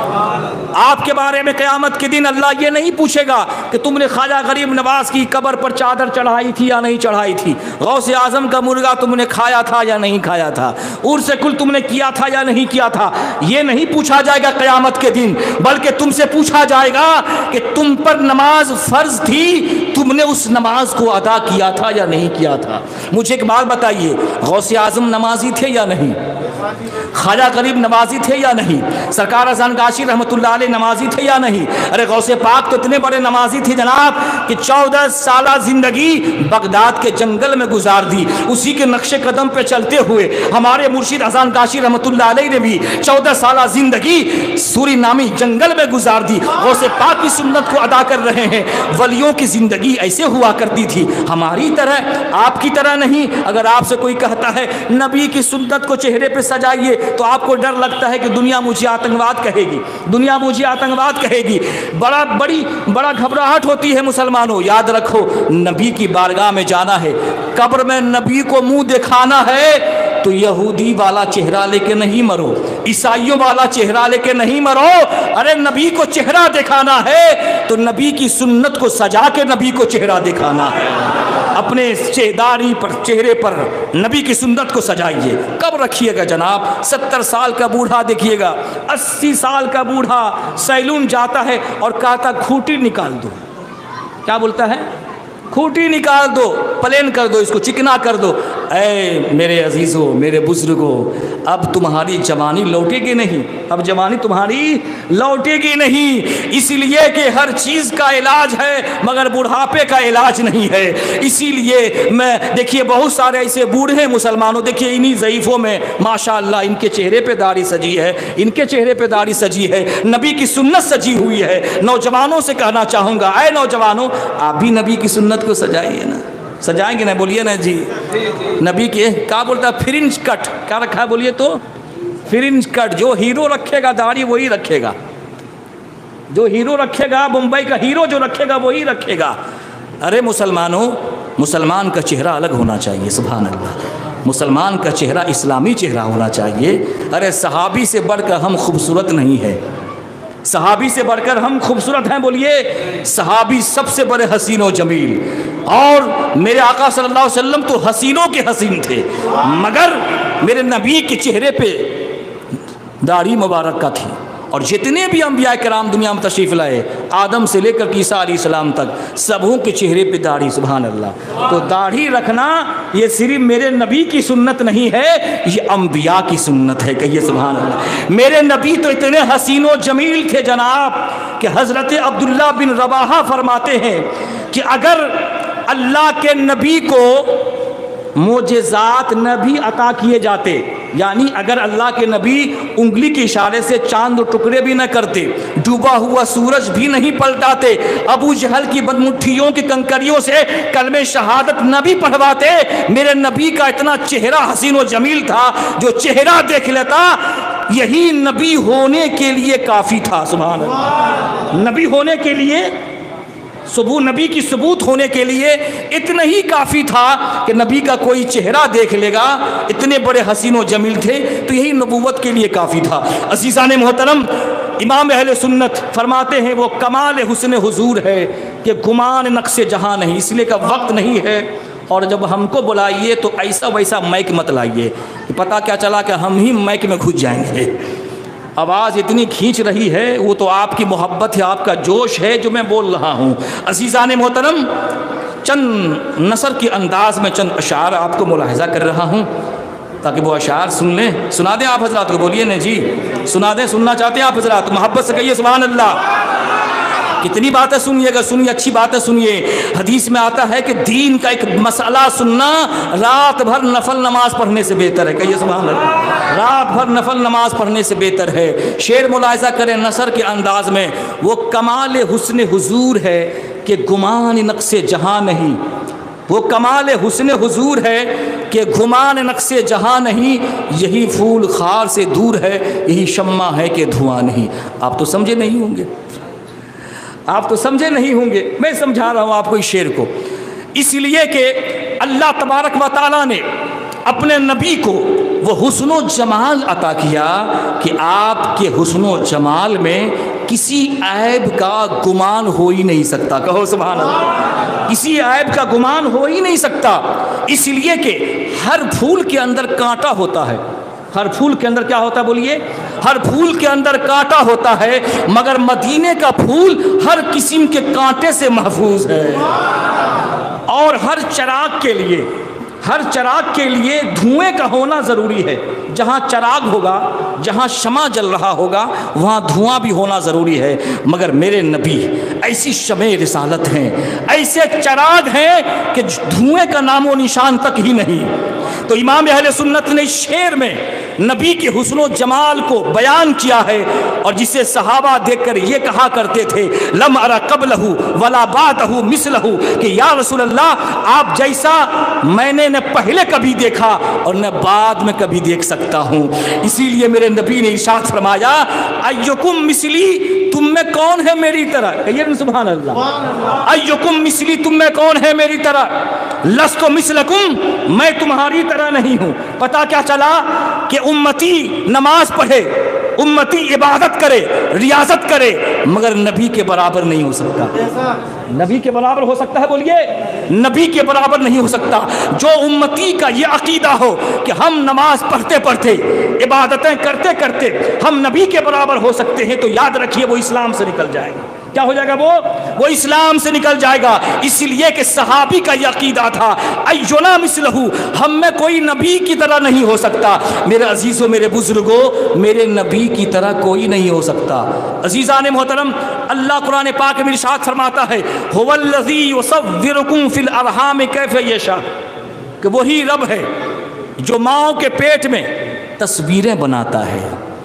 آپ کے بارے میں قیامت کے دن اللہ یہ نہیں پوچھے گا کہ تم نے خواجہ غریب نواز کی قبر پر چادر چڑھائی تھی یا نہیں چڑھائی تھی، غوث اعظم کا مرغا تم نے کھایا تھا یا نہیں کھایا تھا، عرس کل تم نے کیا تھا یا نہیں کیا تھا. یہ نہیں پوچھا جائے گا قیامت کے دن، بلکہ تم سے پوچھا جائے گا کہ تم پر نماز فرض تھی، تم نے اس نماز کو ادا کیا تھا یا نہیں کیا تھا. مجھے ایک بات بتائیے، غوث اعظم نمازی تھے یا نہیں؟ خواجہ غریب نمازی تھے یا نہیں؟ سرکار اذان کاشی رحمۃ اللہ علیہ نمازی تھے یا نہیں؟ ارے غوث پاک تو اتنے بڑے نمازی تھے جناب کہ 14 سالہ زندگی بغداد کے جنگل میں گزار دی. اسی کے نقش قدم پہ چلتے ہوئے ہمارے مرشد اذان کاشی رحمۃ اللہ علیہ نے بھی 14 سالہ زندگی سوری نامی جنگل میں گزار دی. غوث پاک کی سنت کو ادا کر رہے ہیں. ولیوں کی زندگی ایسے ہوا کرتی تھی، ہماری طرح، آپ کی طرح نہیں. اگر آپ سے کوئی کہتا ہے نبی کی سنت کو چہرے پہ سجائیے تو آپ کو ڈر لگتا ہے کہ دنیا مجھے آتنکواد کہے گی، دنیا مجھے آتنکواد کہے گی. بڑا گھبراہٹ ہوتی ہے مسلمانوں. یاد رکھو نبی کی بارگاہ میں جانا ہے، قبر میں نبی کو منہ دکھانا ہے تو یہودی والا چہرہ لے کے نہیں مرو، عیسائیوں والا چہرہ لے کے نہیں مرو. ارے نبی کو چہرہ دکھانا ہے تو نبی کی سنت کو سجا کے نبی کو چہرہ دکھانا ہے. اپنے چہداری پر، چہرے پر نبی کی سنت کو سجائیے. کب رکھیے گا جناب؟ 70 سال کا بوڑھا دیکھیے گا، 80 سال کا بوڑھا سیلون جاتا ہے اور کہتا کھوٹی نکال دو. کیا بولتا ہے؟ کھوٹی نکال دو، پلین کر دو، اس کو چکنا کر دو. اے میرے عزیزوں، میرے بزرگوں، اب تمہاری جوانی لوٹے گی نہیں، اب جوانی تمہاری لوٹے گی نہیں. اسی لیے کہ ہر چیز کا علاج ہے مگر بڑھاپے کا علاج نہیں ہے. اسی لیے میں دیکھیے بہت سارے ایسے بوڑھے مسلمانوں، دیکھیے انہی ضعیفوں میں ماشاءاللہ ان کے چہرے پہ داڑھی سجی ہے، ان کے چہرے پہ داڑھی سجی ہے، نبی کی سنت سجی ہوئی ہے. نوجوانوں سے کہنا چاہوں گا، اے نوجوانوں، آپ بھی نبی کی سنت کو سجائیے نا. سجائیں گے نا؟ بولیے نا جی. نبی کے کیا بولتا ہے؟ French cut. کیا رکھا ہے بولیے تو؟ French cut. جو ہیرو رکھے گا داڑھی وہی رکھے گا، جو ہیرو رکھے گا، ممبئی کا ہیرو جو رکھے گا وہی رکھے گا. ارے مسلمانوں، مسلمان کا چہرہ الگ ہونا چاہیے. سبحان اللہ. مسلمان کا چہرہ اسلامی چہرہ ہونا چاہیے. ارے صحابی سے بڑھ کر ہم خوبصورت نہیں ہے، صحابی سے بڑھ کر ہم خوبصورت ہیں؟ بولیے صحابی سب سے بڑے حسین و جمیل، اور میرے آقا صلی اللہ علیہ وسلم تو حسینوں کے حسین تھے، مگر میرے نبی کے چہرے پہ داڑھی مبارک کا تھی۔ اور جتنے بھی انبیاء کرام دنیا میں تشریف لائے، آدم سے لے کر عیسیٰ علیہ السلام تک، سبوں کے چہرے پہ داڑھی، سبحان اللہ۔ تو داڑھی رکھنا یہ صرف میرے نبی کی سنت نہیں ہے، یہ انبیاء کی سنت ہے، کہیے سبحان اللہ۔ میرے نبی تو اتنے حسین و جمیل تھے جناب کہ حضرت عبداللہ بن رواحہ فرماتے ہیں کہ اگر اللہ کے نبی کو معجزات نہ بھی عطا کیے جاتے، یعنی اگر اللہ کے نبی انگلی کے اشارے سے چاند ٹکڑے بھی نہ کرتے، ڈوبا ہوا سورج بھی نہیں پلٹاتے، ابو جہل کی بدمٹھیوں کی کنکریوں سے کلمہ شہادت نہ بھی پڑھواتے، میرے نبی کا اتنا چہرہ حسین و جمیل تھا، جو چہرہ دیکھ لیتا یہی نبی ہونے کے لیے کافی تھا، سبحان اللہ۔ نبی ہونے کے لیے، نبی کی ثبوت ہونے کے لیے اتنا ہی کافی تھا کہ نبی کا کوئی چہرہ دیکھ لے گا، اتنے بڑے حسین و جمیل تھے، تو یہی نبوت کے لیے کافی تھا۔ عزیزان محترم، امام اہل سنت فرماتے ہیں وہ کمال حسن حضور ہے کہ گمان نقص جہاں نہیں، اس لیے کا وقت نہیں ہے، اور جب ہم کو بلائیے تو ایسا ویسا مائک مت لائیے، پتہ کیا چلا کہ ہم ہی مائک میں گھس جائیں گے۔ آواز اتنی کھینچ رہی ہے، وہ تو آپ کی محبت ہے، آپ کا جوش ہے جو میں بول رہا ہوں۔ عزیزان محترم، چند نثر کے انداز میں چند اشعار آپ کو ملاحظہ کر رہا ہوں تاکہ وہ اشعار سن لیں۔ سنا دیں آپ حضرات کو، بولیے نا جی، سنا دیں، سننا چاہتے ہیں آپ حضرات؟ محبت سے کہیے سبحان اللہ۔ کتنی باتیں سنیے گا، سنیے، اچھی باتیں سنیے۔ حدیث میں آتا ہے کہ دین کا ایک مسئلہ سننا رات بھر نفل نماز پڑھنے سے بہتر ہے، کہیے سبحان اللہ۔ رات بھر نفل نماز پڑھنے سے بہتر ہے۔ شعر ملاحظہ کریں نثر کے انداز میں، وہ کمال حسن حضور ہے کہ گمان نقص جہاں نہیں، وہ کمال حسن حضور ہے کہ گمان نقص جہاں نہیں، یہی پھول خار سے دور ہے، یہی شمع ہے کہ دھواں نہیں۔ آپ تو سمجھے نہیں ہوں گے، آپ تو سمجھے نہیں ہوں گے، میں سمجھا رہا ہوں آپ کو اس شعر کو، اس لیے کہ اللہ تبارک و تعالیٰ نے اپنے نبی کو وہ حسن و جمال عطا کیا کہ آپ کے حسن و جمال میں کسی عیب کا گمان ہو ہی نہیں سکتا، کہو سبحان اللہ۔ کسی عیب کا گمان ہو ہی نہیں سکتا، اس لیے کہ ہر پھول کے اندر کانٹا ہوتا ہے۔ ہر پھول کے اندر کیا ہوتا ہے؟ بولیے، ہر پھول کے اندر کانٹا ہوتا ہے، مگر مدینے کا پھول ہر قسم کے کانٹے سے محفوظ ہے۔ اور ہر چراغ کے لیے دھوئیں کا ہونا ضروری ہے۔ جہاں چراغ ہوگا، جہاں شمع جل رہا ہوگا، وہاں دھواں بھی ہونا ضروری ہے، مگر میرے نبی ایسی شمع رسالت ہیں، ایسے چراغ ہیں کہ دھوئیں کا نام و نشان تک ہی نہیں۔ تو امام اہل سنت نے شعر میں نبی کے حسن و جمال کو بیان کیا ہے، اور جسے صحابہ دیکھ کر یہ کہا کرتے تھے لم ارى قبلہ ولا بعدہ مثلہ، کہ یا رسول اللہ آپ جیسا میں نے نہ پہلے کبھی دیکھا اور نہ بعد میں کبھی دیکھ سکتا ہوں۔ اسی لیے میرے نبی نے ارشاد فرمایا ایکم مثلی، تم میں کون ہے میری طرح، کہیے سبحان اللہ۔ ایکم مثلی، تم میں کون ہے میری طرح، لست مثلکم، میں تمہاری طرح نہیں ہوں۔ پتہ کیا چلا کہ امتی نماز پڑھے، امتی عبادت کرے، ریاضت کرے، مگر نبی کے برابر نہیں ہو سکتا۔ نبی کے برابر ہو سکتا ہے؟ بولیے، نبی کے برابر نہیں ہو سکتا۔ جو امتی کا یہ عقیدہ ہو کہ ہم نماز پڑھتے پڑھتے، عبادتیں کرتے کرتے ہم نبی کے برابر ہو سکتے ہیں، تو یاد رکھیے وہ اسلام سے نکل جائے گا۔ کیا ہو جائے گا؟ وہ اسلام سے نکل جائے گا۔ اس لیے کہ صحابی کا یہ عقیدہ تھا اینا مثلہ، ہم میں کوئی نبی کی طرح نہیں ہو سکتا۔ میرے عزیزوں، میرے بزرگوں، میرے نبی کی طرح کوئی نہیں ہو سکتا۔ عزیزان محترم، اللہ قرآن پاک میں ارشاد فرماتا ہے هو الذی یصورکم فی الارحام کیف یشاء، کہ وہی رب ہے جو ماؤں کے پیٹ میں تصویریں بناتا ہے،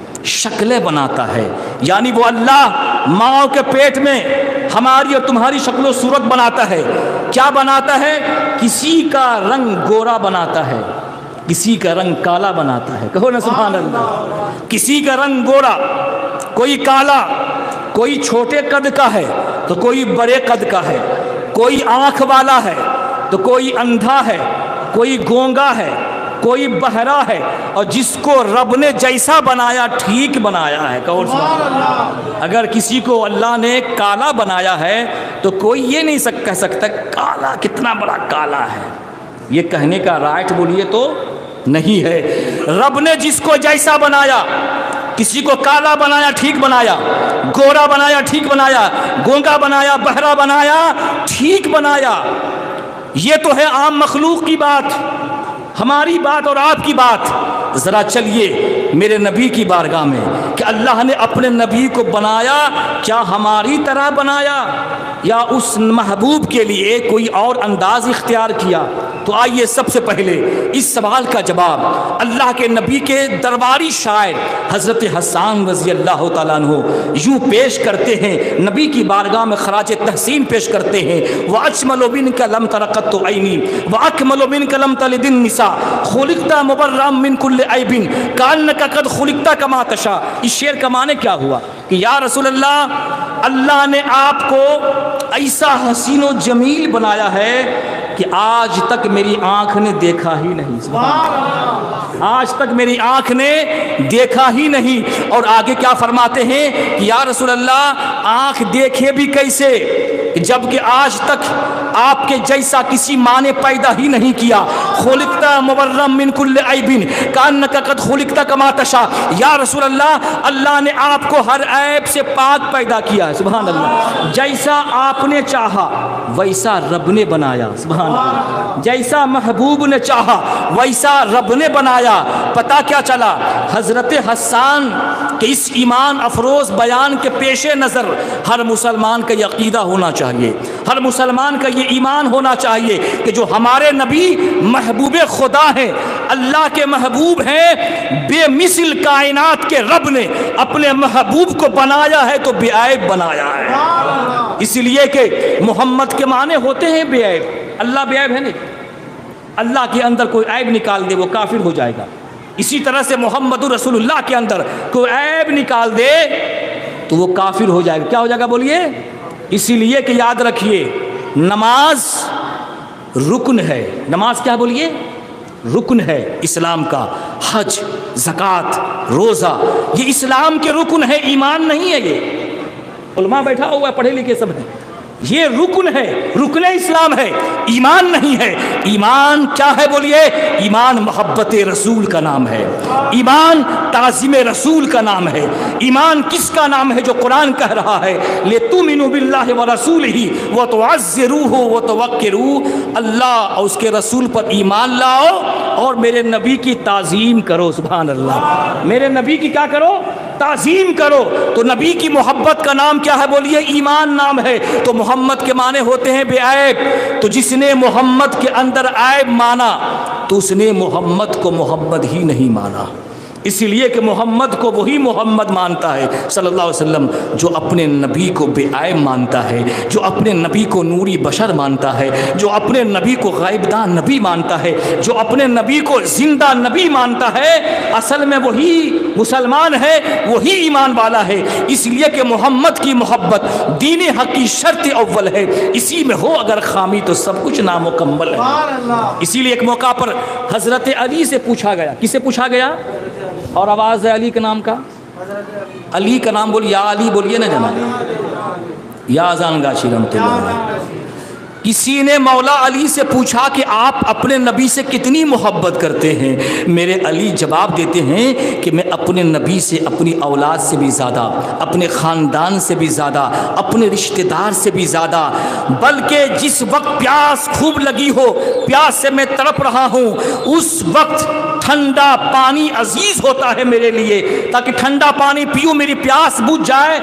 شکلیں بناتا ہے، یعنی وہ اللہ ماں کے پیٹ میں ہماری اور تمہاری شکل و صورت بناتا ہے۔ کیا بناتا ہے؟ کسی کا رنگ گورا بناتا ہے، کسی کا رنگ کالا بناتا ہے، کہو نا سبحان اللہ۔ کسی کا رنگ گورا، کوئی کالا، کوئی چھوٹے قد کا ہے تو کوئی بڑے قد کا ہے، کوئی آنکھ والا ہے تو کوئی اندھا ہے، کوئی گونگا ہے، کوئی بہرا ہے اور جس کو رب نے جیسا بنایا ٹھیک بنایا ہے. کون سبحان اللہ. اگر کسی کو اللہ نے کالا بنایا ہے تو کوئی یہ نہیں کہہ سکتا کالا کتنا بڑا کالا ہے. یہ کہنے کا رائٹ بولیے تو نہیں ہے. رب نے جس کو جیسا بنایا، کسی کو کالا بنایا ٹھیک بنایا، گورا بنایا ٹھیک بنایا، گونگا بنایا، بہرا بنایا ٹھیک بنایا. یہ تو ہے عام مخلوق کی بات، ہماری بات اور آپ کی بات. ذرا چلیے میرے نبی کی بارگاہ میں کہ اللہ نے اپنے نبی کو بنایا کیا ہماری طرح بنایا یا اس محبوب کے لیے کوئی اور انداز اختیار کیا؟ تو آئیے سب سے پہلے اس سوال کا جواب اللہ کے نبی کے درباری شاعر حضرت حسان رضی اللہ تعالیٰ عنہ یوں پیش کرتے ہیں، نبی کی بارگاہ میں خراج تحسین پیش کرتے ہیں. وَأَجْمَلُ مِنْكَ لَمْ تَرَ قَطُّ عَيْنِي وَأَكْمَلُ مِنْكَ لَمْ تَلِدِ النِّسَاءُ خُلِقْتَ مُبَرًّا مِنْ كُلِّ عَيْبٍ كَأَنَّكَ قَدْ خُلِقْتَ كَمَا تَشَاءُ. اس شعر کا معنی کیا ہوا کہ یا رسول اللہ، اللہ نے آپ کو ایسا حسین و جمیل بنایا ہے کہ آج تک میری آنکھ نے دیکھا ہی نہیں. آج تک میری آنکھ نے دیکھا ہی نہیں. اور آگے کیا فرماتے ہیں کہ یا رسول اللہ آنکھ دیکھے بھی کیسے جبکہ آج تک آپ کے جیسا کسی ماں نے پیدا ہی نہیں کیا. خلقت مبرا من کل عیب کانک قد خلقت کما تشاء. یا رسول اللہ، اللہ نے آپ کو ہر عیب سے پاک پیدا کیا ہے. سبحان اللہ. جیسا آپ نے چاہا ویسا رب نے بنایا. سبحان اللہ. جیسا محبوب نے چاہا ویسا رب نے بنایا. پتہ کیا چلا؟ حضرت حسان کہ اس ایمان افروز بیان کے پیش نظر ہر مسلمان کا یہ عقیدہ ہونا چاہیے، ہر مسلمان کا یہ ایمان ہونا چاہیے کہ جو ہمارے نبی محبوب خدا ہیں، اللہ کے محبوب ہیں، بے مثل کائنات کے رب نے اپنے محبوب کو بنایا ہے تو بے عیب بنایا ہے. اس لیے کہ محمد کے معنی ہوتے ہیں بے عیب. اللہ بے عیب ہے نہیں. اللہ کے اندر کوئی عیب نکال دے وہ کافر ہو جائے گا. اسی طرح سے محمد رسول اللہ کے اندر کوئی عیب نکال دے تو وہ کافر ہو جائے گا. کیا ہو جائے گا بولیے؟ اسی لیے کہ یاد رکھیے نماز رکن ہے. نماز کیا بولیے؟ رکن ہے اسلام کا. حج، زکوٰۃ، روزہ یہ اسلام کے رکن ہے، ایمان نہیں ہے. یہ علماء بیٹھا ہوا ہے، پڑھے لکھے سب ہیں. یہ رکن ہے، رکن اسلام ہے، ایمان نہیں ہے. ایمان کیا ہے بولیے؟ ایمان محبت رسول کا نام ہے، ایمان تعظیم رسول کا نام ہے. ایمان کس کا نام ہے؟ جو قرآن کہہ رہا ہے لِتُؤْمِنُوا بِاللَّهِ وَرَسُولِهِ وَتُعَزِّرُوهُ وَتُوَقِّرُوهُ. اللہ اور اس کے رسول پر ایمان لاؤ اور میرے نبی کی تعظیم کرو. سبحان اللہ. میرے نبی کی کیا کرو؟ تعظیم کرو. تو نبی کی محبت کا نام کیا ہے بولیے؟ ایمان نام ہے. تو محمد کے معنی ہوتے ہیں بے عیب. تو جس نے محمد کے اندر عیب مانا تو اس نے محمد کو محمد ہی نہیں مانا. اسی لیے کہ محمد کو وہی محمد مانتا ہے صلی اللہ علیہ وسلم جو اپنے نبی کو بے عیب مانتا ہے، جو اپنے نبی کو نوری بشر مانتا ہے، جو اپنے نبی کو غائب دان نبی مانتا ہے، جو اپنے نبی کو زندہ نبی مانتا ہے. اصل میں وہی مسلمان ہے، وہی ایمان والا ہے. اس لیے کہ محمد کی محبت دین حق کی شرط اول ہے. اسی میں ہو اگر خامی تو سب کچھ نامکمل ہے. اسی لیے ایک موقع پر حضرت علی سے پوچھا گیا. کس سے پوچھا گیا؟ اور آواز ہے علی کے نام کا. علی کا نام بولیے، یا علی بولیے نا جناب، یا اذان گاشی رحمۃ اللہ. کسی نے مولا علی سے پوچھا کہ آپ اپنے نبی سے کتنی محبت کرتے ہیں؟ میرے علی جواب دیتے ہیں کہ میں اپنے نبی سے اپنی اولاد سے بھی زیادہ، اپنے خاندان سے بھی زیادہ، اپنے رشتہ دار سے بھی زیادہ، بلکہ جس وقت پیاس خوب لگی ہو، پیاس سے میں تڑپ رہا ہوں، اس وقت ٹھنڈا پانی عزیز ہوتا ہے میرے لیے، تاکہ ٹھنڈا پانی پیوں میری پیاس بجھ جائے.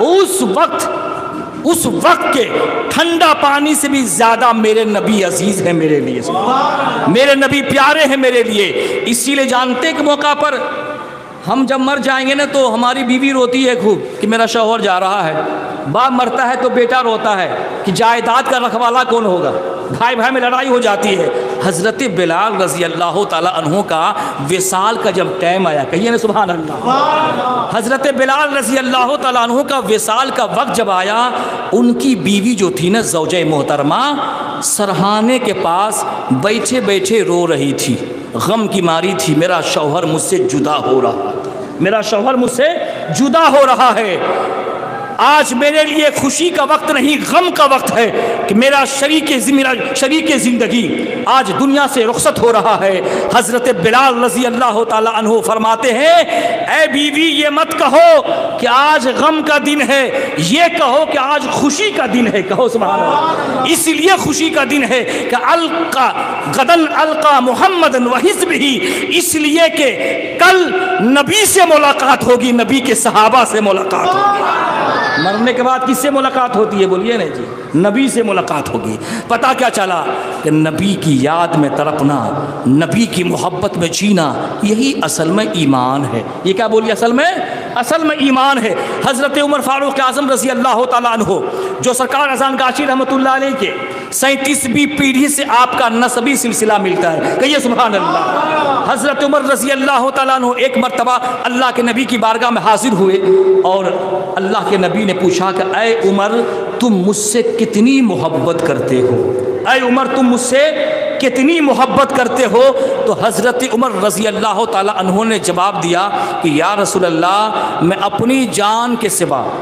اس وقت کے ٹھنڈا پانی سے بھی زیادہ میرے نبی عزیز ہیں میرے لیے، میرے نبی پیارے ہیں میرے لیے. اسی لیے جانتے کہ موقع پر ہم جب مر جائیں گے نا تو ہماری بیوی روتی ہے خوب کہ میرا شوہر جا رہا ہے. باپ مرتا ہے تو بیٹا روتا ہے کہ جائیداد کا رکھوالا کون ہوگا. بھائی بھائی میں لڑائی ہو جاتی ہے. حضرت بلال رضی اللہ تعالیٰ عنہ کا وصال کا جب ٹائم آیا، کہیے نا سبحان اللہ. حضرت بلال رضی اللہ تعالیٰ عنہ کا وصال کا وقت جب آیا، ان کی بیوی جو تھی نا زوجہ محترمہ، سرہانے کے پاس بیٹھے بیٹھے رو رہی تھی. غم کی ماری تھی، میرا شوہر مجھ سے جدا ہو رہا تھا، میرا شوہر مجھ سے جدا ہو رہا ہے، آج میرے لیے خوشی کا وقت نہیں غم کا وقت ہے کہ میرا شریک زندگی آج دنیا سے رخصت ہو رہا ہے۔ حضرت بلال رضی اللہ تعالی عنہ فرماتے ہیں اے بیوی یہ مت کہو کہ آج غم کا دن ہے، یہ کہو کہ آج خوشی کا دن ہے، کہو سبحان اللہ۔ اس لیے خوشی کا دن ہے کہ غدن القا محمد وحزبہ، اس لیے کہ کل نبی سے ملاقات ہوگی، نبی کے صحابہ سے ملاقات ہوگی۔ مرنے کے بعد کس سے ملاقات ہوتی ہے بولیے نا جی؟ نبی سے ملاقات ہوگی۔ پتہ کیا چلا کہ نبی کی یاد میں تڑپنا، نبی کی محبت میں جینا، یہی اصل میں ایمان ہے۔ یہ کیا بولیے؟ اصل میں ایمان ہے۔ حضرت عمر فاروق اعظم رضی اللہ تعالیٰ عنہ جو سرکار اذان گاشی رحمۃ اللہ علیہ کے 37ویں پیڑھی سے آپ کا نسبی سلسلہ ملتا ہے، کہیے سبحان اللہ۔ حضرت عمر رضی اللہ تعالیٰ عنہ ایک مرتبہ اللہ کے نبی کی بارگاہ میں حاضر ہوئے اور اللہ کے نبی نے پوچھا کہ اے عمر تم مجھ سے کتنی محبت کرتے ہو؟ اے عمر تم مجھ سے کتنی محبت کرتے ہو؟ تو حضرت عمر رضی اللہ تعالیٰ عنہ نے جواب دیا کہ یا رسول اللہ میں اپنی جان کے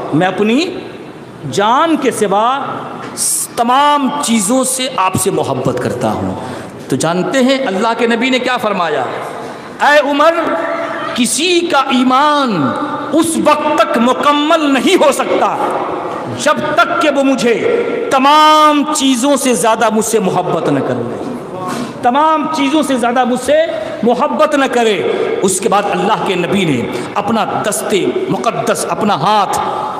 سوا تمام چیزوں سے آپ سے محبت کرتا ہوں۔ تو جانتے ہیں اللہ کے نبی نے کیا فرمایا؟ اے عمر کسی کا ایمان اس وقت تک مکمل نہیں ہو سکتا جب تک کہ وہ مجھے تمام چیزوں سے زیادہ مجھ سے محبت نہ کرے، تمام چیزوں سے زیادہ مجھ سے محبت نہ کرے۔ اس کے بعد اللہ کے نبی نے اپنا دست مقدس، اپنا ہاتھ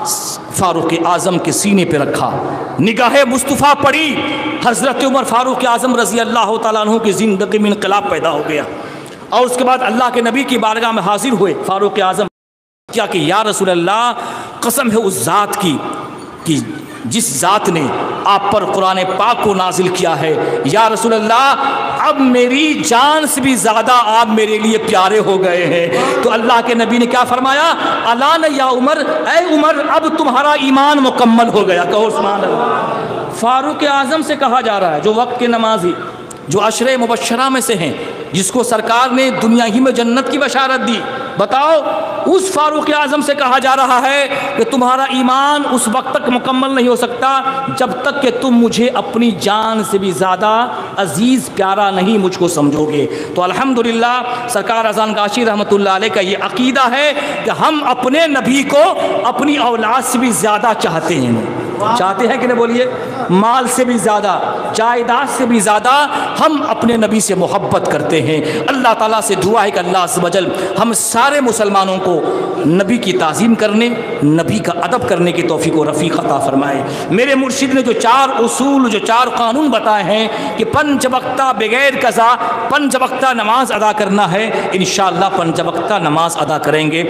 فاروق اعظم کے سینے پہ رکھا، نگاہ مصطفیٰ پڑی، حضرت عمر فاروق اعظم رضی اللہ تعالیٰ عنہ کی زندگی میں انقلاب پیدا ہو گیا۔ اور اس کے بعد اللہ کے نبی کی بارگاہ میں حاضر ہوئے فاروق اعظم، کیا کہ یا رسول اللہ قسم ہے اس ذات کی کہ جس ذات نے آپ پر قرآن پاک کو نازل کیا ہے، یا رسول اللہ اب میری جان سے بھی زیادہ آپ میرے لیے پیارے ہو گئے ہیں۔ تو اللہ کے نبی نے کیا فرمایا؟ الان یا عمر، اے عمر اب تمہارا ایمان مکمل ہو گیا، کہو سبحان اللہ۔ فاروق اعظم سے کہا جا رہا ہے جو وقت کے نمازی، جو عشرے مبشرہ میں سے ہیں، جس کو سرکار نے دنیا ہی میں جنت کی بشارت دی، بتاؤ اس فاروق اعظم سے کہا جا رہا ہے کہ تمہارا ایمان اس وقت تک مکمل نہیں ہو سکتا جب تک کہ تم مجھے اپنی جان سے بھی زیادہ عزیز پیارا نہیں مجھ کو سمجھو گے۔ تو الحمدللہ سرکار اذان گاشی رحمۃ اللہ علیہ کا یہ عقیدہ ہے کہ ہم اپنے نبی کو اپنی اولاد سے بھی زیادہ چاہتے ہیں کہ نہیں بولیے؟ مال سے بھی زیادہ، جائیداد سے بھی زیادہ ہم اپنے نبی سے محبت کرتے ہیں۔ اللہ تعالیٰ سے دعا ہے کہ اللہ عز و جل ہم سارے مسلمانوں کو نبی کی تعظیم کرنے، نبی کا ادب کرنے کی توفیق و رفیق عطا فرمائے۔ میرے مرشد نے جو 4 اصول، جو 4 قانون بتائے ہیں کہ 5 وقتہ بغیر قضا 5 وقتہ نماز ادا کرنا ہے، انشاءاللہ 5 وقتہ نماز ادا کریں گے۔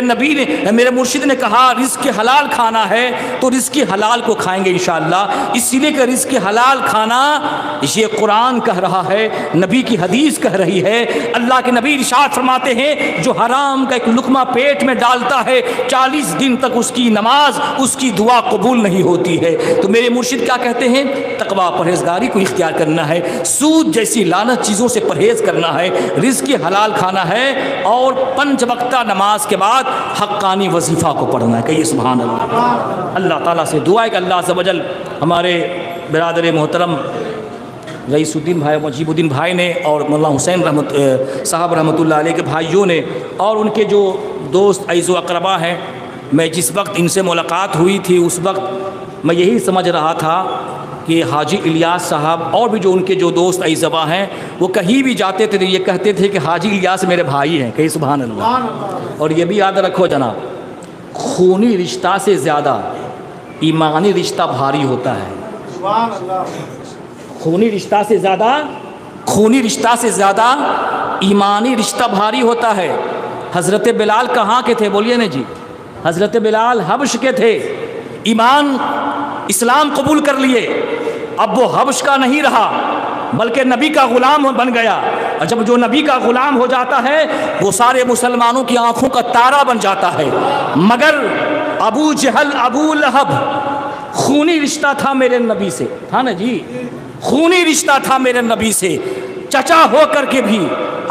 میرے مرشد نے کہا رزق حلال کھانا ہے تو رزق حلال کو کھائیں گے انشاءاللہ، اس لیے کہ رزق حلال کھانا یہ قرآن کہہ رہا ہے، نبی کی حدیث کہہ رہی ہے۔ اللہ کے نبی ارشاد فرماتے ہیں جو حرام کا ایک لقمہ پیٹ میں ڈالتا ہے 40 دن تک اس کی نماز، اس کی دعا قبول نہیں ہوتی ہے۔ تو میرے مرشد کیا کہتے ہیں؟ تقویٰ پرہیزگاری کو اختیار کرنا ہے، سود جیسی لعنت چیزوں سے پرہیز کرنا ہے، رزق حلال کھانا ہے، اور 5 وقتہ نماز کے بعد حقانی وظیفہ کو پڑھنا ہے، کہیے سبحان اللہ۔ اللہ تعالیٰ سے دعا ہے کہ اللہ عز و جل ہمارے برادر محترم رئیس الدین بھائی، مجیب الدین بھائی نے اور مولانا حسین صاحب رحمۃ اللہ علیہ کے بھائیوں نے اور ان کے جو دوست عزیز و اقربا ہیں، میں جس وقت ان سے ملاقات ہوئی تھی اس وقت میں یہی سمجھ رہا تھا کہ حاجی الیاس صاحب اور بھی جو ان کے جو دوست عزیزہ ہیں وہ کہیں بھی جاتے تھے یہ کہتے تھے کہ حاجی الیاس میرے بھائی ہیں، کہیں سبحان اللہ۔ اور یہ بھی یاد رکھو جناب، خونی رشتہ سے زیادہ ایمانی رشتہ بھاری ہوتا ہے۔ خونی رشتہ سے زیادہ ایمانی رشتہ بھاری ہوتا ہے۔ حضرت بلال کہاں کے تھے بولیے نا جی؟ حضرت بلال حبش کے تھے، اسلام قبول کر لیے، اب وہ حبش کا نہیں رہا بلکہ نبی کا غلام بن گیا، اور جب جو نبی کا غلام ہو جاتا ہے وہ سارے مسلمانوں کی آنکھوں کا تارا بن جاتا ہے۔ مگر ابو جہل، ابو لہب خونی رشتہ تھا میرے نبی سے، تھا نا جی؟ خونی رشتہ تھا میرے نبی سے، چچا ہو کر کے بھی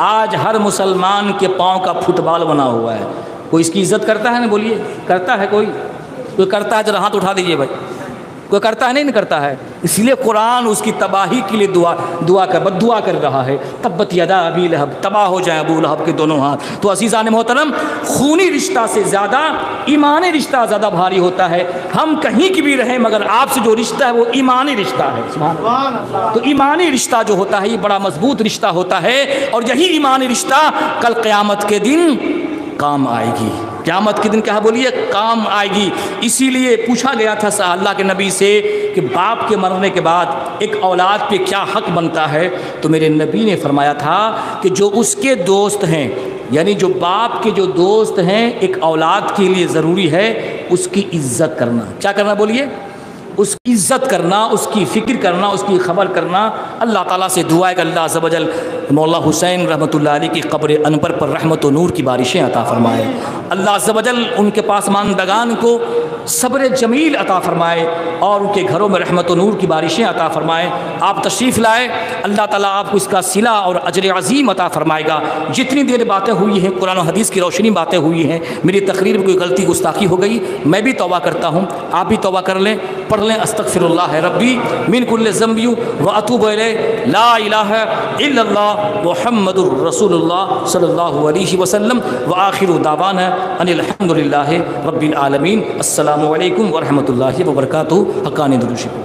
آج ہر مسلمان کے پاؤں کا فٹ بال بنا ہوا ہے. کوئی اس کی عزت کرتا ہے نا؟ بولیے کرتا ہے کوئی کرتا ہے؟ ذرا ہاتھ اٹھا دیجیے بھائی. کوئی کرتا ہے؟ نہیں کرتا ہے. اس لیے قرآن اس کی تباہی کے لیے بد دعا کر رہا ہے. تبت یدا ابی لہب، تباہ ہو جائیں ابو لہب کے دونوں ہاتھ. تو عزیزان محترم، خونی رشتہ سے زیادہ ایمانی رشتہ زیادہ بھاری ہوتا ہے. ہم کہیں کی بھی رہیں مگر آپ سے جو رشتہ ہے وہ ایمانی رشتہ ہے. سبحان اللہ. تو ایمانی رشتہ جو ہوتا ہے یہ بڑا مضبوط رشتہ ہوتا ہے، اور یہی ایمانی رشتہ کل قیامت کے دن کام آئے گی. قیامت کے دن کیا بولیے؟ کام آئے گی. اسی لیے پوچھا گیا تھا اللہ کے نبی سے کہ باپ کے مرنے کے بعد ایک اولاد پہ کیا حق بنتا ہے؟ تو میرے نبی نے فرمایا تھا کہ جو اس کے دوست ہیں، یعنی جو باپ کے جو دوست ہیں، ایک اولاد کے لیے ضروری ہے اس کی عزت کرنا. کیا کرنا بولیے؟ اس کی عزت کرنا، اس کی فکر کرنا، اس کی خبر کرنا. اللہ تعالیٰ سے دعا ہے کہ اللہ عز و جل مولا حسین رحمۃ اللہ علیہ کی قبر انور پر رحمت و نور کی بارشیں عطا فرمائے. اللہ عز و جل ان کے پاسماندگان کو صبر جمیل عطا فرمائے اور ان کے گھروں میں رحمت و نور کی بارشیں عطا فرمائے. آپ تشریف لائے، اللہ تعالیٰ آپ کو اس کا صلہ اور اجر عظیم عطا فرمائے گا. جتنی دیر باتیں ہوئی ہیں قرآن و حدیث کی روشنی باتیں ہوئی ہیں، میری تقریر میں کوئی غلطی گستاخی ہو گئی میں بھی توبہ کرتا ہوں، آپ بھی توبہ کر لیں. پڑھ لیں استغفر اللہ ربی من کل ذنب واتوب الیہ، لا الہ الا اللہ محمد الرسول اللہ صلی اللہ علیہ وسلم، وآخر دعوانا ان الحمد للہ رب العالمین. السلام علیکم ورحمۃ اللہ وبرکاتہ. حقانی درود شریف.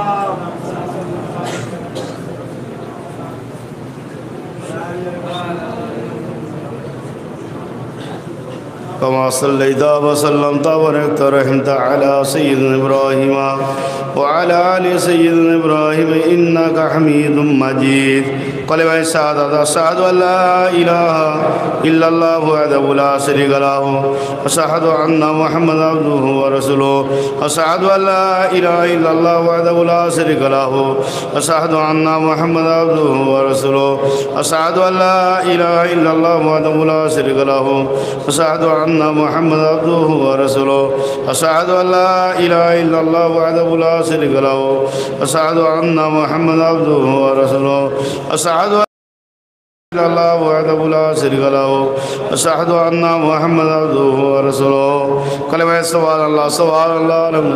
كما صليت وسلمت وباركت ورحمت على سيدنا إبراهيم وعلى آل سيدنا إبراهيم إنك حميد مجيد. قل شهادة أشهد أن لا إله إلا الله وحده لا شريك له وأشهد أن محمدا عبده ورسوله. أشهد أن لا إله إلا الله وحده لا شريك له وأشهد أن محمدا عبده ورسوله. أشهد أن لا إله إلا الله وحده لا شريك له وأشهد أن محمد عبده ورسوله. أشهد أن لا إله إلا الله وحده لا شريك له أشهد أن محمد عبده ورسوله. أشهد أن الله وحده لا شريك له أشهد أن محمد عبده ورسوله. كلمة سبحان الله سبحان الله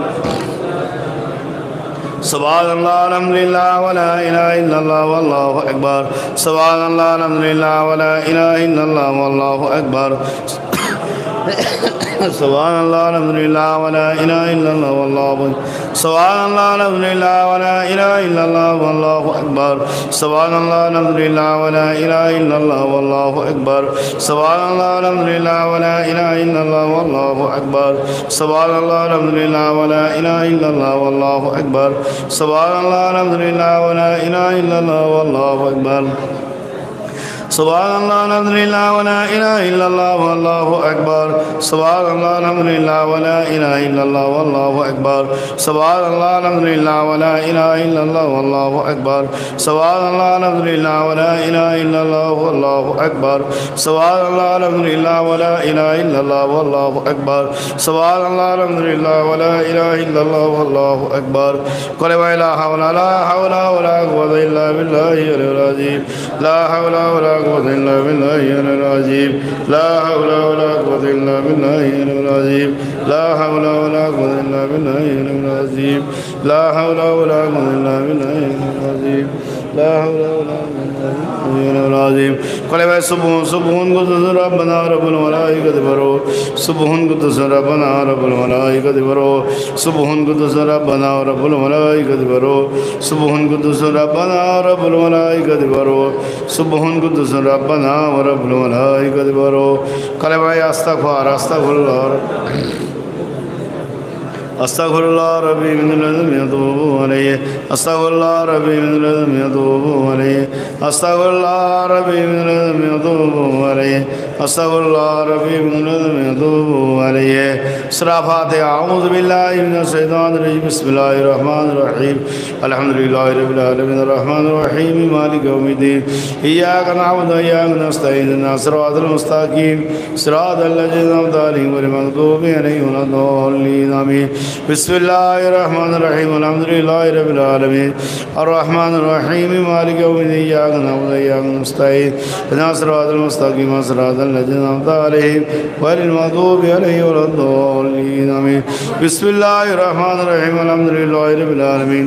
سبحان الله الحمد لله ولا إله إلا الله والله أكبر. سبحان الله الحمد لله ولا إله إلا الله والله أكبر. سبحان الله الحمد لله ولا إله إلا الله والله أكبر. سبحان الله الحمد لله ولا إله إلا الله والله أكبر. سبحان الله الحمد لله ولا إله إلا الله والله أكبر. سبحان الله الحمد لله ولا إله إلا الله والله أكبر. سبحان الله الحمد لله ولا إله إلا الله والله أكبر. سبحان الله الحمد لله ولا إله إلا الله والله أكبر. سبحان الله الحمد لله ولا إله إلا الله والله أكبر. سبحان الله الحمد لله ولا إله إلا الله والله أكبر. سبحان الله الحمد لله ولا إله إلا الله والله أكبر. سبحان الله الحمد لله ولا إله إلا الله والله أكبر. سبحان الله الحمد لله ولا إله إلا الله والله أكبر. سبحان الله الحمد لله ولا إله إلا الله والله أكبر. قل لا حول ولا قوة إلا بالله العظيم. لا حول ولا قوة إلا بالله العظيم. لا حول ولا قوة إلا بالله العظيم. لا حول ولا قوة إلا بالله العظيم. لا حول ولا قوة إلا بالله العظيم. لا حول ولا قوة إلا بالله العظيم. قل سبحان قدوس ربنا رب الملائكة والروح. سبحان قدوس ربنا رب الملائكة والروح. سبحان قدوس ربنا رب الملائكة والروح. سبحان قدوس ربنا رب الملائكة والروح. سبحان قدوس ربنا ورب الملائكة والروح. كلمة أستغفر الله أستغفر الله ربي من الذنب يتوب عليه. أستغفر الله ربي من الذنب يتوب عليه. أستغفر الله ربي من الذنب يتوب عليه. أستغفر الله ربي من الذنب يتوب عليه. سورة فاتحة. أعوذ بالله من الشيطان الرجيم. بسم الله الرحمن الرحيم. الحمد لله رب العالمين الرحمن الرحيم مالك يوم الدين. إياك نعبد وإياك نستعين اهدنا الصراط المستقيم صراط الذين أنعمت عليهم غير المغضوب عليهم ولا الضالين آمين. بسم الله الرحمن الرحيم. الحمد لله لله رب العالمين الرحمن الرحيم مالك يوم الدين إياك نعبد وإياك نستعين اهدنا الصراط المستقيم صراط الذين أنعمت عليهم غير المغضوب عليهم ولا الضالين آمين بسم الله الرحمن الرحيم الحمد لله رب العالمين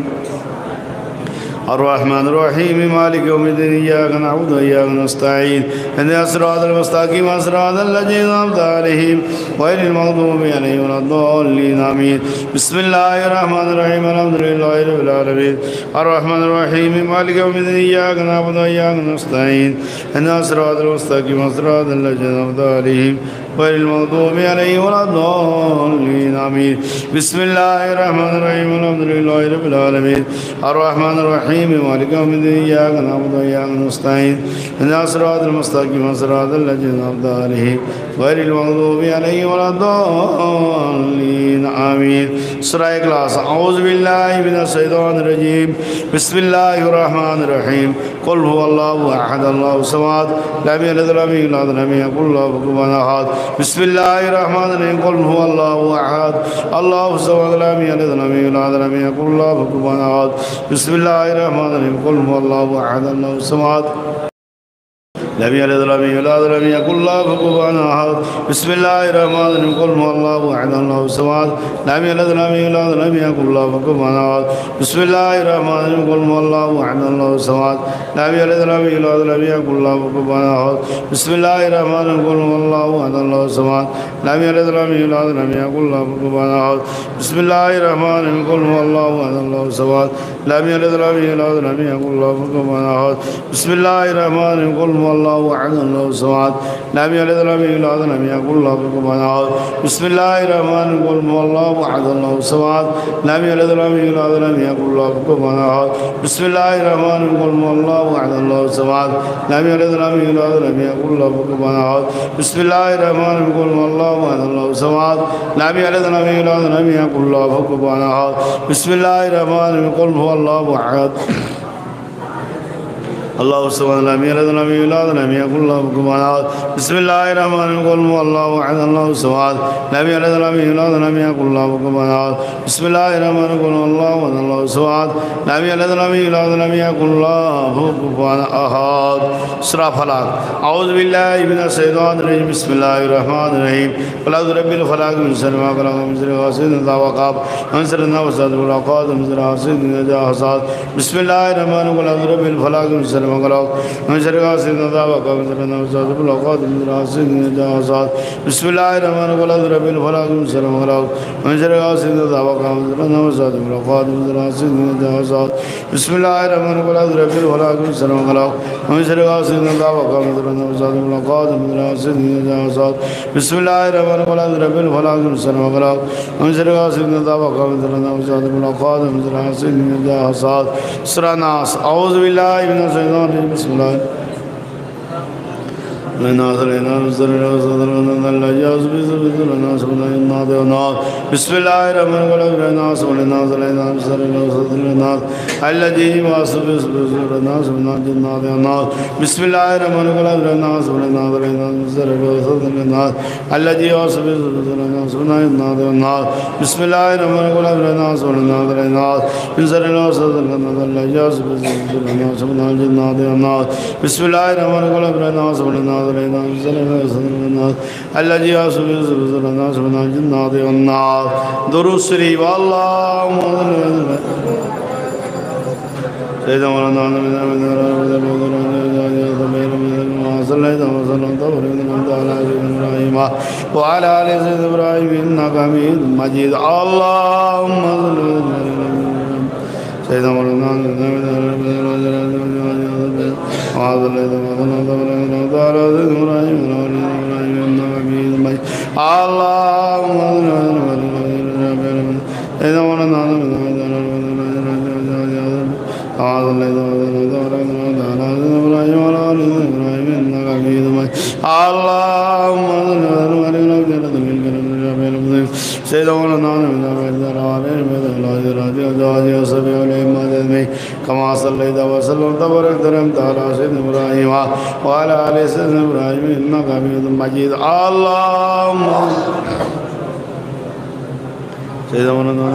الرحمن الرحيم مالك يوم الدين إياك نعبد وإياك نستعين اهدنا الصراط المستقيم صراط الذين أنعمت عليهم غير المغضوب عليهم ولا الضالين آمين بسم الله الرحمن الرحيم الحمد لله رب العالمين الرحمن الرحيم مالك يوم الدين إياك نعبد وإياك نستعين اهدنا الصراط المستقيم صراط الذين أنعمت عليهم غير المغضوب عليهم ولا الضالين آمين بسم الله الرحمن الرحيم الحمد لله رب العالمين الرحمن الرحيم مالك يوم الدين إياك نعبد وإياك نستعين اهدنا الصراط المستقيم صراط الذين أنعمت عليهم غير المغضوب عليهم ولا الضالين آمين سورة اخلاص اعوذ بالله من الشيطان الرجيم بسم الله الرحمن الرحيم قل هو الله أحد الله الصمد لم يلد ولم يولد ولم يكن له كفوا أحد بسم الله الرحمن الرحيم قل هو الله أحد الله الصمد لم يلد ولم يولد ولم يكن له كفوا أحد بسم الله الرحمن الرحيم قل هو الله أحد الله الصمد لم يلد ولم يولد ولم يكن له كفوا أحد بسم الله الرحمن الرحيم قل هو الله أحد الله الصمد لم يلد ولم يولد ولم يكن له كفوا أحد بسم الله الرحمن الرحيم قل هو الله أحد الله الصمد لم يلد ولم يولد ولم يكن له كفوا أحد بسم الله الرحمن الرحيم قل هو الله أحد الله الصمد لم يلد ولم يولد ولم يكن له كفوا أحد بسم الله الرحمن الرحيم قل هو الله أحد الله الصمد لم يلد ولم يولد ولم يكن له كفوا أحد بسم الله الرحمن الرحيم قل هو الله أحد الله الصمد لم يلد ولم يولد ولم يكن له كفوا أحد بسم الله الرحمن الرحيم قل هو الله أحد الله الصمد لم يلد ولم يولد ولم يكن له كفوا أحد بسم الله الرحمن الرحيم قل هو الله أحد الله الصمد لم يلد ولم يولد ولم يكن له كفوا أحد بسم الله الرحمن الرحيم قل هو الله أحد الله الصمد لم يلد ولم يولد ولم يكن له كفوا أحد بسم الله الرحمن الرحيم قل هو الله أحد الله الصمد لم يلد ولم يولد ولم يكن له كفوا أحد بسم الله الرحمن الرحيم قل هو الله أحد الله الصمد لم يلد ولم يولد ولم يكن له كفوا أحد بسم الله الرحمن الرحيم قل هو الله أحد الله الصمد لم يلد ولم يولد ولم يكن له كفوا أحد سورة فلق أعوذ بالله من الشيطان الرجيم بسم الله الرحمن الرحيم قل أعوذ برب الفلق من شر ما خلق ومن شر غاسق إذا وقب ومن شر النفاثات في العقد ومن شر حاسد إذا حسد بسم الله الرحمن الرحيم قل أعوذ برب الفلق من شر ما خلق ومن شر غاسق إذا وقب ومن شر النفاثات في العقد ومن شر حاسد إذا حسد بسم الله الرحمن الرحيم قل أعوذ برب الفلق من شر ما خلق ومن شر غاسق إذا وقب ومن شر النفاثات في العقد ومن شر حاسد إذا حسد بسم الله الرحمن الرحيم قل أعوذ برب الفلق من شر ما خلق ومن شر غاسق إذا وقب ومن شر النفاثات في العقد ومن شر حاسد إذا حسد بسم الله الرحمن الرحيم قل أعوذ برب الفلق من شر ما خلق ومن شر غاسق إذا وقب ومن شر النفاثات في العقد ومن شر حاسد إذا حسد سورة الناس أعوذ بالله من الشيطان الرجيم بسم الله الناس بسم الله الرحمن الرحيم الناس والناس الناس الذي واصف الناس من الناس الناس بسم الله الرحمن الرحيم الناس والناس الناس الذي واصف الناس من الناس الناس بسم الله الرحمن الرحيم الناس والناس الناس من شر الناس الذي واصف الناس من الناس الناس بسم الله الرحمن الرحيم الناس والناس الذي يصب الناس من الجنات والنار درود شريف اللهم سيدنا مولانا صليت وسلمت على سيدنا ابراهيم وعلى ال سيدنا ابراهيم انك حميد مجيد اللهم صل سيدنا مولانا كما صليت وسلمت وباركت على سيدنا ابراهيم وعلى ال سيدنا ابراهيم انك حميد مجيد اللهم سيدنا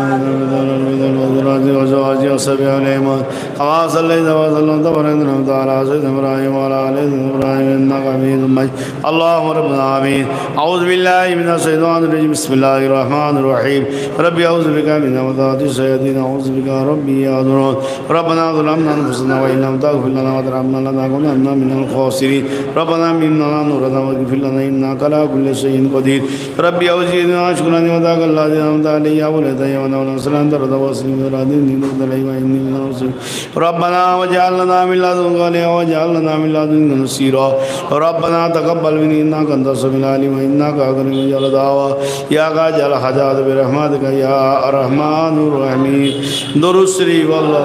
محمد وزواجه وصحبه عليهم كما صليت وسلمت وباركت على سيدنا إبراهيم وعلى آل سيدنا إبراهيم إنك حميد مجيد اللهم ربنا آمين أعوذ بالله من الشيطان الرجيم بسم الله الرحمن الرحيم ربي أعوذ بك من همزات الشياطين أعوذ بك ربي يحضرون ربنا ظلمنا أنفسنا وإن لم تغفر لنا وترحمنا لنكونن من الخاسرين ربنا آمنا نورنا واغفر لنا إنك على كل شيء قدير ربي أوزعني أن أشكر نعمتك التي أنعمت علي وعلى ولدي وسلام ترضى واسلم ورادني نرد وإني من المسلمين ربنا وجعلنا من لدنك وليا وجعلنا من لدنك نصيرا ربنا تقبل منا إنك أنت السميع العليم وإنك أنت المجيب الدعوى يا قاضي الحاجات برحمتك يا الرحمن الرحيم درود شریف والله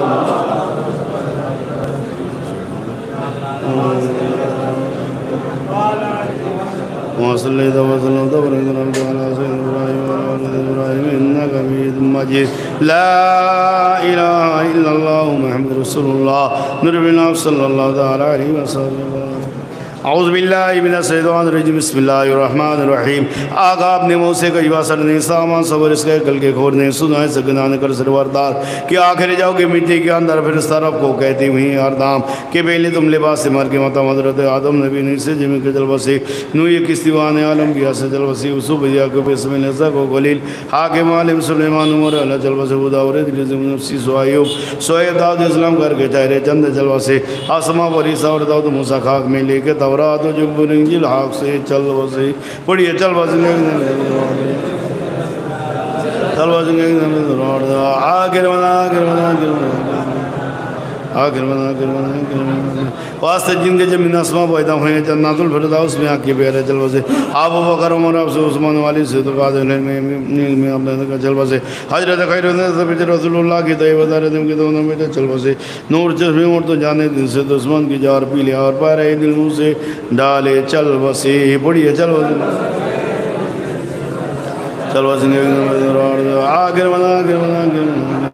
وصليت وسلمت وباركت على سيدنا إبراهيم وعلى آل إبراهيم إنك حميد مجيد لا إله إلا الله محمد رسول الله نبينا صلى الله عليه وسلم اعوذ باللہ من الشیطان الرجیم بسم اللہ الرحمن الرحیم آقا اپنے منہ سے کئی باسر نے سامان صبر اس کے کل کے کھورنے سنائے سکنان کر سروردار کہ آخر جاؤ کہ مٹی کے اندر پھر اس طرف کو کہتی ہوئی اردام کہ پہلے تم لباس سے مر کے مطا حضرت آدم نبی نے سے جمع کے جلوہ سے نوی کستیوان عالم کیا سے جلوہ سے اسو بجیا کے بسم اللہ کو قلیل حاکم عالم سلیمان عمر اللہ جلوہ سے بداورت لزم نفسی سوائیوب سوئے داود اسلام کر کے ٹھہرے چند جلوہ سے آسماں وریسہ اور داود موسیٰ خاک میں لے کے تورات و جبر انجیل حق سے چل وسیع پڑھئے چل وسیع چل وسیع آخر منا آخر منا آخر منا آخر منا واسطے جن کے جمین اسماء پیدا ہوئے ہیں جنات الفردوس میں آکے بیرے چل وسیع ابو بکر عمر افسو عثمان والی سے تو قاضر میں اپنے کا چل وسیع حضرت خیر نبی رسول اللہ کی طیبہ دارتم کی دونوں میں چل وسیع نور چشمے اور تو جانے دن سے دشمن کی جار پی لیا اور پارے دل منہ سے ڈالے چل وسیع پڑھئے چل وسیع چل وسیع آخر منا آخر منا آخر منا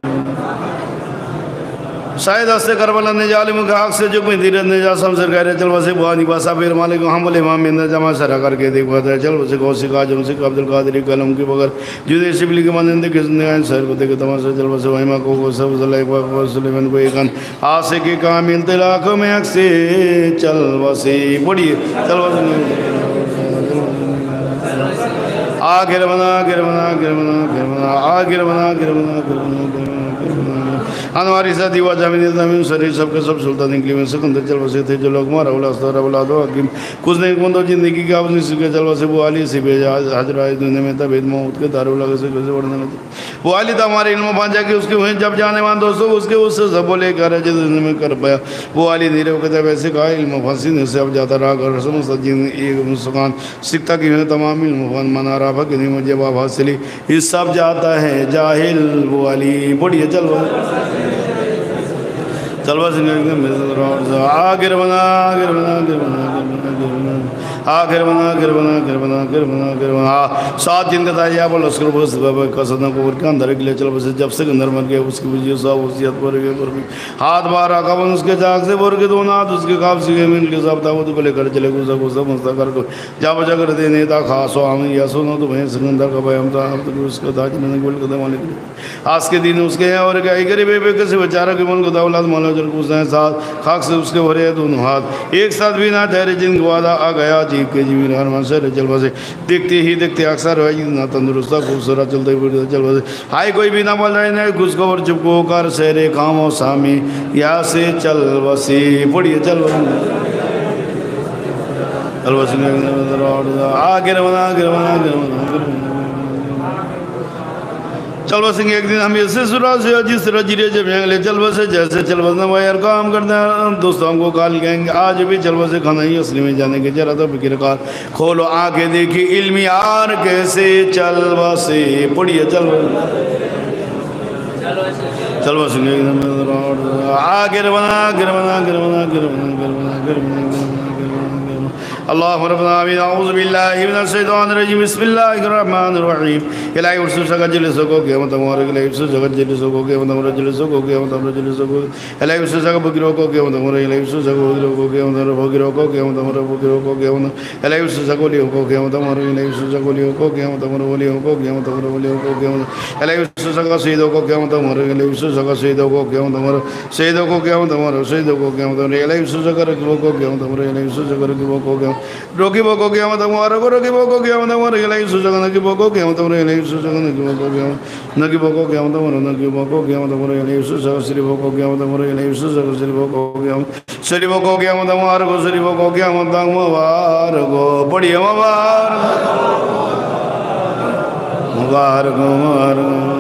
شاید ہستے کربلا نے جالم کا حق سے جو کوئی دیرت نے جا سمسر کہہ رہے چل وسیع بوانی باسا پیر مالک حمل امام میں جمع سرہ کر کے دیکھوا تھا چل وسیع غوثی کاجم سکھ عبدالقادری قلم کی بغیر جدے شبلی کے مانندے کس نے آئین سر کو دیکھتا تمام سے چل وسیع وحیمہ کو سب صلی اللہ علیہ وسلم کو ایک ان آسے کے کامل طلاق میں حق سے چل وسیع پڑھئے چل وسیع آخر منا آخر منا آخر منا آخر منا آخر منا آخر منا آخر منا انواری ساتھی واجہ من زمین سری سب کے سب سلطان انکلی میں سکندر چل وسیع تھے جو لوگ مارا اولاد اولاد و حکیم کچھ نہیں کندو زندگی کی آپس نصف کے چل وسیع وہ علی سے بھیجا حجرہ دنیا میں تبید موت کے دارو لگے سے کسے بڑھنے میں وہ علی تھا ہمارے علم پانچا کہ اس کے ہوئے جب جانے مان دوستوں اس کے اس سے سبو لے کر جس دنیا میں کر پایا وہ علی دھیرے وہ کہتا ہے ویسے کہا علم پھانسی نے سے اب جاتا رہا کر رسم سجین ایک مسکان سکتا کی میں تمام علم پھان منا رہا پا کہ نہیں مجھے باب حاصلی اس سب جاتا ہے جاہل وہ علی بڑھئے چل چلوا سنگھ آخر بنا آخر بنا آخر بنا آخر بنا آخر بنا آخر بنا آخر بنا آخر بنا سات جن کا تاجیہ پر لسکر بس قصدنا کو ورکا اندر اکلے چل بس جب سے اندر مر گیا اس کی وجہ صاحب وصیت پر گئے پر بھی ہاتھ باہر آقا بن اس کے چاک سے بور کے دون ہاتھ اس کے کاف سکے من کے صاحب تاوت کو لے کر چلے گوزا گوزا مستہ کر کو جا بچا کر دینے تا خاص و آمین یا سونا تو بہن سکندر کا بھائی ہم تا اب تک اس کا تاج میں نے گول قدم آنے کے آس کے دین اس کے ہیں اور کہا ایک بے بے کسی بچارہ کے من کو دولاد مولا جل کو سائیں ساتھ خاک سے اس کے بھرے دونوں ہاتھ ایک ساتھ بھی نہ ٹھہرے جن کو وعدہ آ گیا جیب کے جیوی رحمان سے چل بسے دیکھتے ہی دیکھتے اکثر ہوئی جتنا تندرستہ خوبصورت چلتے پھرتے چل بسے ہائی کوئی بھی نہ بول رہے نہیں کچھ کو چپ کو کر سہرے کام و سامی یا سے چل بسے پڑھئے چل بسے چل بسے آگے روانا آگے روانا آگے روانا چل بسیں گے ایک دن ہم اسے سرا سے جس طرح جیرے جب لے چل بسے جیسے چل بسنا بھائی ہر کام کرتے ہیں دوستوں کو کال کہیں گے آج بھی چل بسے کھانا ہی اصلی میں جانے کے جرہ تو فکر کار کھولو آنکھیں دیکھی علمی آر کیسے چل بسے پڑھئے چل بسے چل بسیں گے آگے روانا آگے روانا آگے روانا آگے روانا آگے روانا اللهم ربنا آمين اعوذ باللہ من الشیطان الرجیم بسم اللہ الرحمن الرحیم الہی ورسو سکا جلسو کو قیامت مبارک الہی ورسو سکا جلسو کو قیامت مبارک جلسو کو قیامت مبارک جلسو کو الہی ورسو سکا بگرو کو قیامت مبارک الہی ورسو سکا بگرو کو قیامت مبارک بگرو کو قیامت مبارک بگرو کو قیامت الہی ورسو سکا لیو کو قیامت مبارک الہی ورسو سکا لیو کو قیامت مبارک لیو کو قیامت مبارک لیو کو قیامت الہی ورسو سکا سیدو کو قیامت مبارک الہی ورسو سکا سیدو کو قیامت مبارک سیدو کو قیامت مبارک سیدو کو قیامت مبارک الہی ورسو سکا رکبو کو قیامت مبارک الہی ورسو سکا رکبو کو قیامت روکی بو کو قیامت مبارک روکی بو کو قیامت مبارک الہی ورسو سکا نکی بو کو قیامت مبارک الہی ورسو سکا نکی بو کو قیامت نکی بو کو قیامت مبارک نکی بو کو قیامت مبارک الہی ورسو سکا سری بو کو قیامت مبارک الہی ورسو سکا سری بو کو قیامت سری بو کو قیامت مبارک سری بو کو قیامت مبارک پڑھیے مبارک مبارک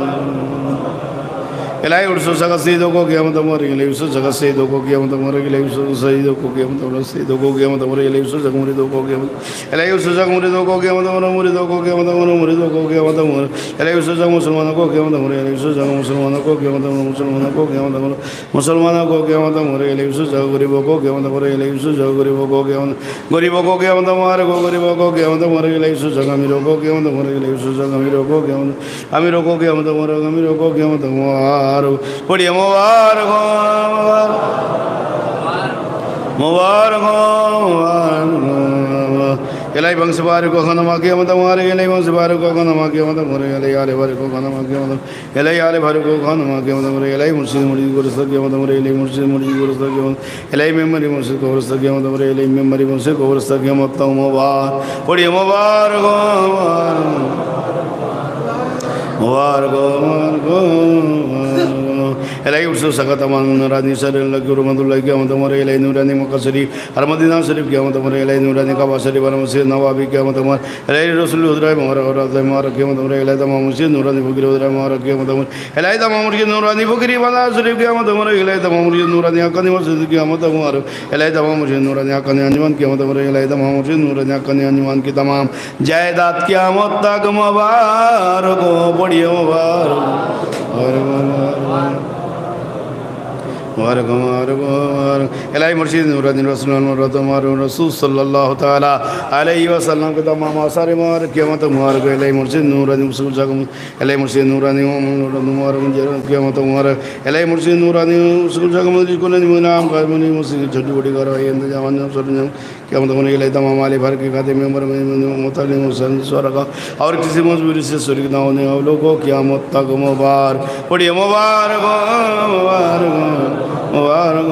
الہی ورسو سکا سیدو کو قیامت مبارک الہی ورسو سکا سیدو کو قیامت مبارک الہی ورسو سکا سیدو کو قیامت مبارک سیدو کو قیامت مبارک الہی ورسو سکا مریدو کو قیامت الہی ورسو سکا مریدو کو قیامت مبارک مریدو کو قیامت مبارک مریدو کو قیامت مبارک الہی ورسو سکا مسلمانوں کو قیامت مبارک الہی ورسو سکا مسلمانوں کو قیامت مبارک مسلمانوں کو قیامت مبارک مسلمانوں کو قیامت مبارک الہی ورسو سکا غریبوں کو قیامت مبارک الہی ورسو سکا غریبوں کو قیامت غریبوں کو قیامت مبارک غریبوں کو قیامت مبارک الہی ورسو سکا امیروں کو قیامت مبارک الہی ورسو سکا امیروں کو قیامت امیروں کو قیامت مبارک امیروں کو قیامت مبارک پڑھیے مبارک مبارک الہی بنگ سبارک کو خانمہ قیامت مبارک الہی بنگ سبارک کو خانمہ قیامت مبارک الہی آلے بھارک کو خانمہ قیامت الہی آلے بھارک کو خانمہ قیامت مبارک الہی مرشد مرشد کو رسط قیامت مبارک الہی مرشد مرشد کو رسط قیامت الہی ممبری مرشد کو رسط قیامت مبارک الہی ممبری مرشد کو رسط قیامت مبارک پڑھیے مبارک مبارک الہی ورسو سکا تمام نورانی شریف اللہ کی رحمت اللہ قیامت مبارک الہی نورانی مکہ شریف ہر مدینہ شریف قیامت مبارک الہی نورانی کعبہ شریف ہر مسجد نوابی قیامت مبارک الہی رسول حضرہ مبارک اور رضا مبارک قیامت مبارک الہی تمام مسجد نورانی فکری حضرہ مبارک قیامت مبارک الہی تمام مسجد نورانی فکری بازار شریف قیامت مبارک الہی تمام مسجد نورانی حقانی مسجد قیامت مبارک الہی تمام مسجد نورانی حقانی انجمن قیامت مبارک الہی تمام مسجد نورانی حقانی انجمن کی تمام جائیداد قیامت تک مبارک پڑھیے مبارک مبارک مبارک الہی مرشد نورانی رسول اللہ رسول صلی اللہ تعالی علیہ وسلم کے تمام آثار مبارک قیامت مبارک الہی مرشد نورانی الہی مرشد نورانی مبارک قیامت مبارک الہی مرشد نورانی مدری کنی منام قائمنی مسجد چھوٹی بڑی کاروائی انتظام انجام سرنجام قیامت مبارک الہی تمام علی بھر کے خاتے میں متعلق حسین سورکا اور کسی مجبوری سے شرک نہ ہونے والوں کو قیامت تک مبارک پڑھیے مبارک مبارک مبارک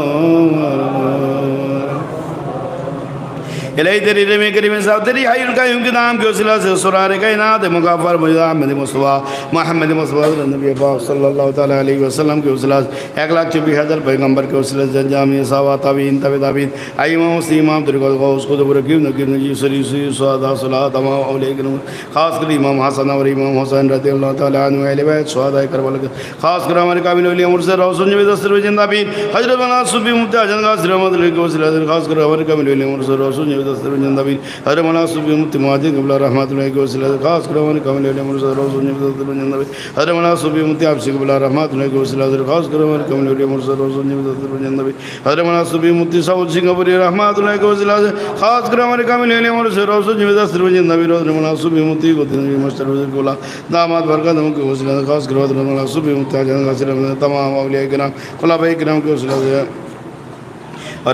الہی تیری رحم کریم صاحب تیری حی القیوم کے نام کے وسیلہ سے سرار کائنات مغفر محمد مصطفیٰ محمد مصطفیٰ نبی پاک صلی اللہ تعالی علیہ وسلم کے وسیلہ سے 1,24,000 پیغمبر کے وسیلہ سے جامعہ صحابہ تابعین تبع تابعین امام مسلم امام طریق الغوث قطب رکیب نقیب نجیب سری سری سعادہ صلاح تمام اولیاء کرام خاص کر امام حسن اور امام حسین رضی اللہ تعالی عنہ اہل بیت شہداء کربلا خاص کر ہمارے کامل اولیاء مرشد رسول جب دستر زندہ بین حضرت مولانا صوفی مفتی احمد قاسم رحمۃ اللہ کے وسیلہ سے خاص کر ہمارے کامل اولیاء مرشد رسول دستر زندہ بین حضرت مولانا صوفی مفتی مہاجر قبلہ رحمۃ اللہ کے وسیلہ سے خاص کر ہمارے کامل اولیاء مرشد رسول دستر زندہ بین حضرت مولانا صوفی مفتی حافظ قبلہ رحمۃ اللہ کے وسیلہ سے خاص کر ہمارے کامل اولیاء مرشد رسول دستر زندہ بین حضرت مولانا صوفی مفتی سعود سنگھ ابری رحمۃ اللہ کے وسیلہ سے خاص کر ہمارے کامل اولیاء مرشد رسول دستر زندہ بین حضرت مولانا صوفی مفتی کو مشتر کولا داماد برکات کے وسیلہ سے خاص کر حضرت مولانا صوفی مفتی احمد قاسم تمام اولیاء کرام خلفائے کرام کے وسیلہ سے اور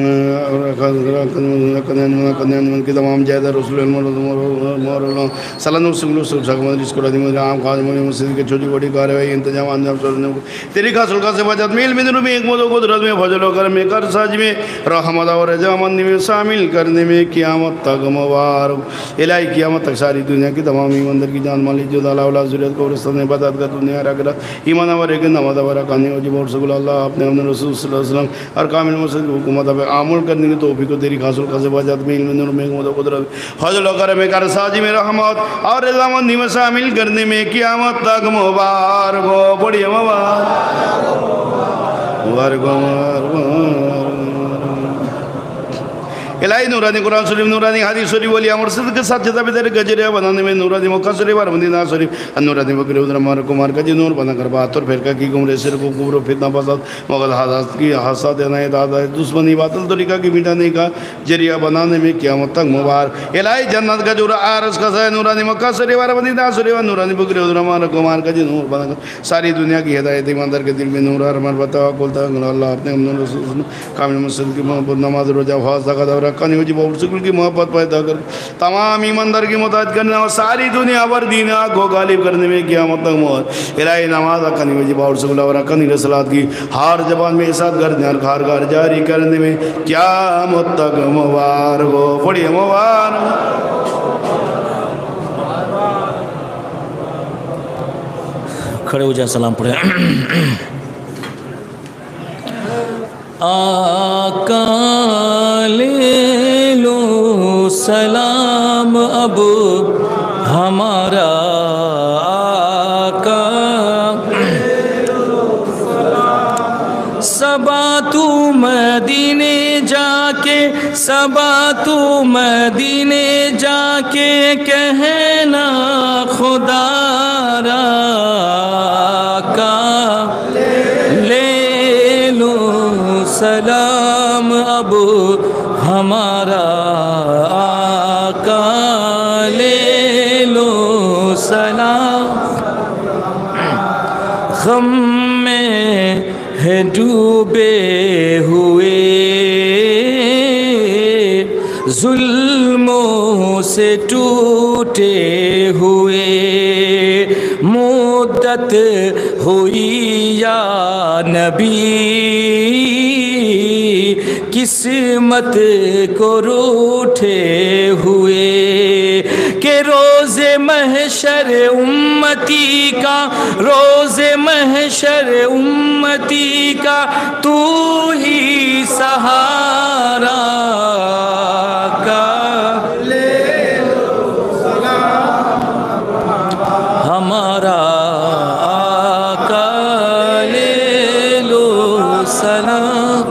کی تمام جائدہ رسول اللہ صلی اللہ عام خادم مسجد کے چھوٹی بڑی کاروائی انتظام انجام سرنے کو تیری خاص القا سے بچت میل میں دنوں میں ایک مدو قدرت میں فضل و کرم میں کر ساج میں رحمت اور رضامندی میں شامل کرنے میں قیامت تک مبارک الہی قیامت تک ساری دنیا کی تمام ایماندار کی جان مالی جو دالا اولاد ضرورت کو رسط نے بتات کر دنیا رکھ رہا ایمان اور ایک نماز برکانی وجب اور سکول اللہ اپنے رسول صلی اللہ علیہ وسلم اور کامل مسجد حکومت پہ عمل کرنے کی توفیق کو تیری خاص القا سے بچت میں علم نور میں حکمت و قدرت فضل و کرم کر ساجی میں رحمت اور رضامندی میں شامل کرنے میں قیامت تک مبارک ہو پڑھیے مبارک مبارک الہی نورانی قرآن شریف نورانی حدیث شریف ولی امر صدق کے ساتھ جزا بھی تیرے گجریا بنانے میں نورانی موقع شریف اور مدینہ شریف نورانی بکر ادھر ہمارا کمار کا جی نور بنا کر بات اور پھر کی گمرے سر کو کبر و فتنہ فساد مغل حادثات کی حساد عنایت عادت دشمنی باطل طریقہ کی مٹانے کا ذریعہ بنانے میں قیامت تک مبارک الہی جنت کا جورا عرش کا سایہ نورانی مکہ شریف اور مدینہ شریف نورانی بکر ادھر ہمارا کمار کا جی نور بنا کر ساری دنیا کی ہدایت ایماندار کے دل میں نور اور ہمارا توکل تھا اللہ اپنے رسول کامل مسلم کی محبت نماز روزہ خاص زکات اور رکھنے وجی بہت شکر کی محبت پیدا کر تمام ایماندار کی مطاعت کرنے اور ساری دنیا پر دین حق کو غالب کرنے میں قیامت تک مہر الہی نماز رکھنے وجی بہت شکر اور رکھنے رسالات کی ہر زبان میں ارشاد کرنے اور کارگر جاری کرنے میں قیامت تک مبارک ہو پڑھیے مبارک کھڑے ہو جائیں سلام پڑھیں آقا لے لو سلام اب ہمارا آقا صبا تو مدینے جا کے صبا تو مدینے جا کے کہنا خدا را کا لے لو سلام اب ہمارا آقا لے لو سلام غم میں ہے ڈوبے ہوئے ظلموں سے ٹوٹے ہوئے مدت ہوئی یا نبی قسمت کو روٹھے ہوئے کہ روز محشر امتی کا روز محشر امتی کا تو ہی سہارا کا لے لو سلام ہمارا آقا لے لو سلام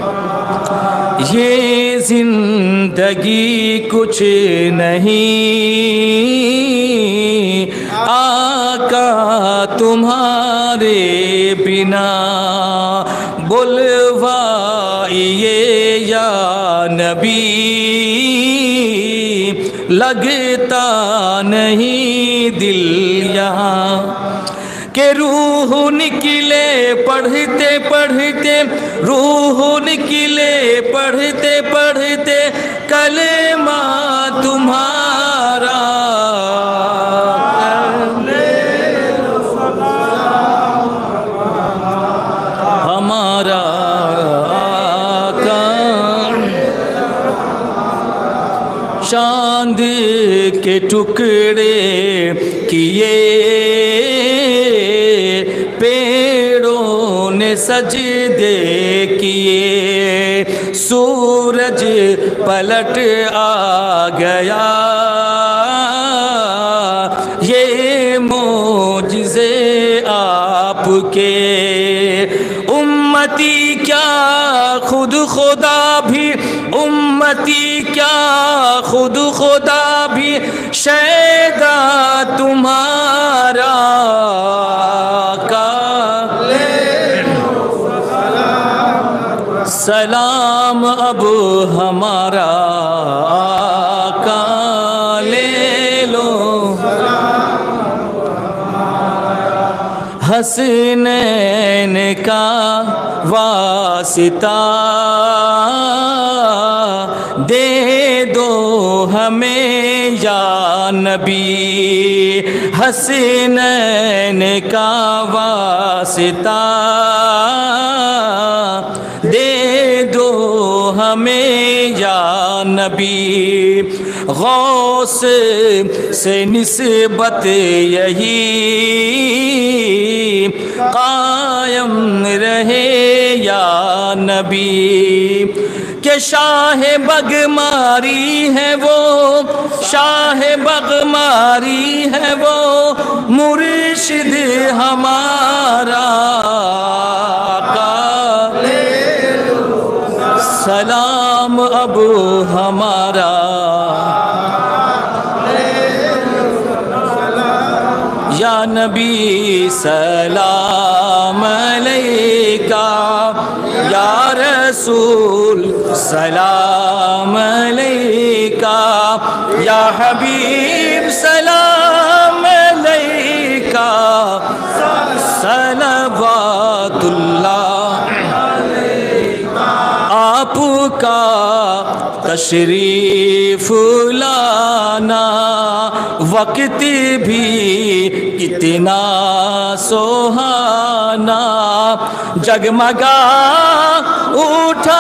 یہ زندگی کچھ نہیں آقا تمہارے بنا بلوائیے یا نبی لگتا نہیں دل یہاں کہ روح نکلے پڑھتے پڑھتے روح نکلے پڑھتے پڑھتے کلمہ تمہارا ہمارا آقا چاند کے ٹکڑے کیے پیڑوں نے سجدے کیے سورج پلٹ آ گیا یہ معجزے آپ کے امتی کیا خود خدا بھی امتی کیا خود خدا بھی شیدا تمہارا کا لے سلام اب ہمارا آقا لے لو حسنین کا واسطہ دے دو ہمیں یا نبی حسنین کا واسطہ دے دو ہمیں یا نبی غوث سے نسبت یہی قائم رہے یا نبی کہ شاہ بغماری ہے وہ شاہ بغماری ہے وہ مرشد ہمارا کا سلام کام اب ہمارا، یا نبی سلام علیکہ، یا رسول سلام علیکہ، یا حبیب سلام علیکہ، صلوات اللہ آپ کا تشریف لانا، وقت بھی کتنا سہانا، جگمگا اٹھا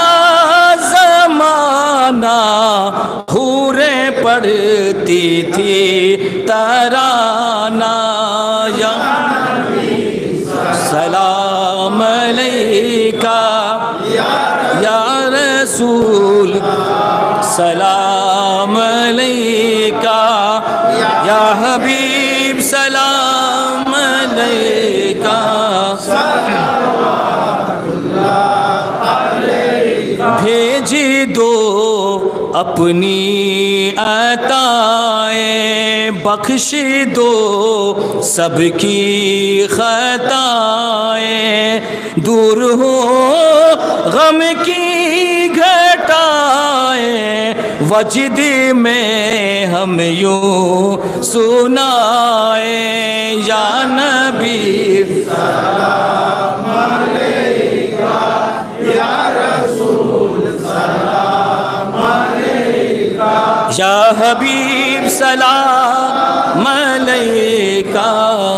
زمانہ، حوریں پڑھتی تھی ترانہ، یا سلام علیکہ، یا رسول سلام علیکہ، یا حبیب سلام علیکہ، بھیج دو اپنی عطائیں، بخش دو سب کی خطائیں، دور ہو غم کی گھٹائیں، وجد میں ہم یوں سنائیں، یا نبی سلام علیکہ، یا رسول سلام علیکہ، یا حبیب سلام علیکہ،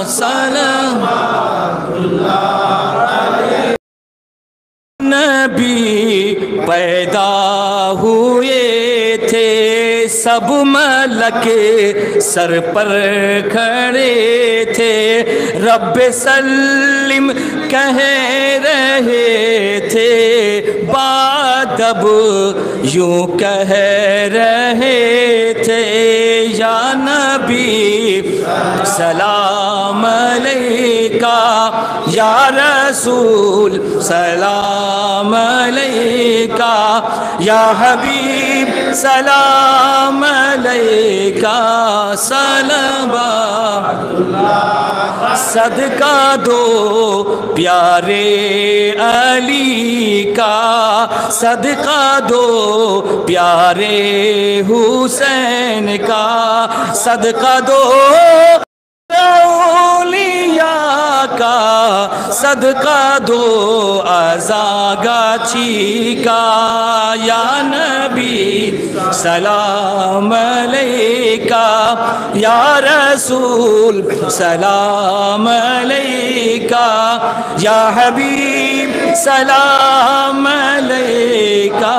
صلوات اللہ علیہ۔ نبی پیدا ہوئے تھے، سب ملک سر پر کھڑے تھے، رب سلم کہہ رہے تھے، بات اب یوں کہہ رہے تھے، یا نبی سلام علیکہ، یا رسول سلام علیکہ، یا حبیب سلام علیکہ، صلوات اللہ، صدقہ دو پیارے علی کا، صدقہ دو پیارے حسین کا، صدقہ دو اولیاء کا، صدقہ دو ازاگاچی کا، یا نبی سلام علیکہ، یا رسول سلام علیکہ، یا حبیب سلام علیکہ،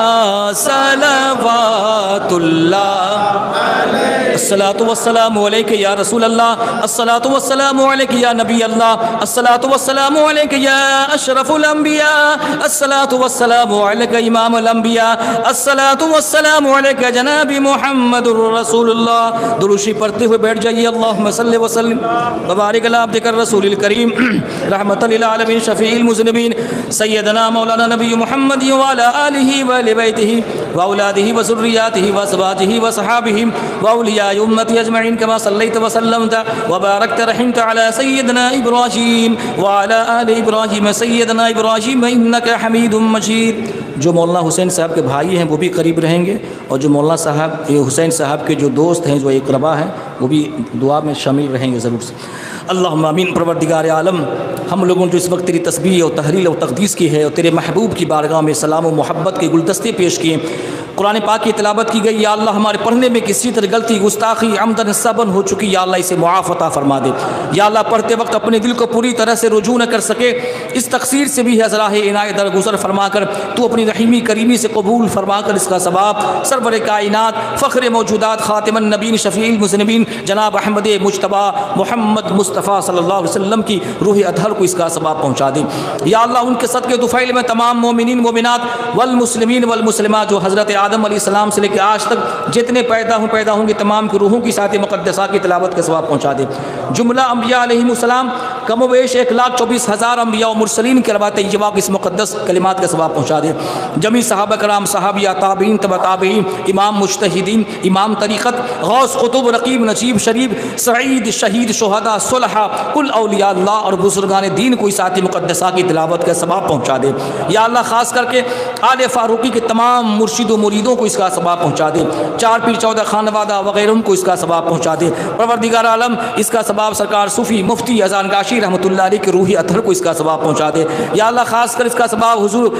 صلوات اللہ علیہ۔ الصلاۃ والسلام علیک یا رسول اللہ، الصلاۃ والسلام علیک یا نبی اللہ، الصلاۃ والسلام علیک یا اشرف الانبیاء، الصلاۃ والسلام علیک امام الانبیاء، الصلاۃ والسلام علیک جناب محمد رسول اللہ۔ دروشی پڑھتے ہوئے بیٹھ جائیے۔ اللہم صلی وسلم وبارک علی عبدک الرسول الکریم رحمۃ للعالمین شفیع المذنبین سیدنا مولانا نبی محمد وعلی آلہ وآل بیتہ واولادہ وذریاتہ وازواجہ وصحابہ واولیاء امتی اجمعین، کما صلیت وسلمت وبارکت رحمت علی سیدنا ابراہیم وعلی آل ابراہیم سیدنا ابراہیم انک حمید مجید۔ جو مولانا حسین صاحب کے بھائی ہیں وہ بھی قریب رہیں گے، اور جو مولانا صاحب حسین صاحب کے جو دوست ہیں، جو اقربا ہیں، وہ بھی دعا میں شامل رہیں گے ضرور سے۔ اللہم آمین۔ پروردگار عالم، ہم لوگوں نے جو اس وقت تیری تسبیح اور تحلیل اور تقدیس کی ہے، اور تیرے محبوب کی بارگاہ میں سلام و محبت کے گلدستے پیش کیے، قرآن پاک کی تلاوت کی گئی، یا اللہ ہمارے پڑھنے میں کسی طرح غلطی گستاخی عمدن سبن ہو چکی، یا اللہ اسے معاف عطا فرما دے۔ یا اللہ پڑھتے وقت اپنے دل کو پوری طرح سے رجوع نہ کر سکے، اس تقصیر سے بھی ازراہ عنایت درگزر فرما کر تو اپنی رحیمی کریمی سے قبول فرما کر اس کا ثواب سرور کائنات فخر موجودات خاتم النبین شفیع المذنبین جناب احمد مجتبی محمد مصطفیٰ صلی اللہ علیہ وسلم کی روح اطہر کو اس کا ثواب پہنچا دے۔ یا اللہ ان کے صدقے طفیل میں تمام مومنین مومنات والمسلمین والمسلمات جو حضرت آدم علیہ السلام سے لے کے آج تک جتنے پیدا ہوں گے تمام کی روحوں کی ساتھ مقدسہ کی تلاوت کا ثواب پہنچا دے۔ جملہ انبیاء علیہ السلام کم و بیش 1,24,000 انبیاء و مرسلین کے روایت طیبہ کی اس مقدس کلمات کا ثواب پہنچا دے۔ جمیع صحابہ کرام، صحابیہ، تابعین، تبع تابعین، امام مجتہدین، امام طریقت، غوث، قطب، رقیب، نجیب، شریف، سعید، شہید، شہداء، صلحاء، کل اولیاء اللہ اور بزرگان دین کو اس آیت مقدسہ کی تلاوت کا ثواب پہنچا دے۔ یا اللہ خاص کر کے آل فاروقی کے تمام مرشد و مریدوں کو اس کا ثواب پہنچا دے۔ 4 پیر 14 خانوادہ وغیرہ کو اس کا ثواب پہنچا دے۔ پروردگار عالم اس کا ثواب سرکار صوفی مفتی اذان گاشی رحمۃ اللہ علیہ کے روحی اطہر کو اس کا ثواب پہنچا دے۔ یا اللہ خاص کر اس کا ثواب حضور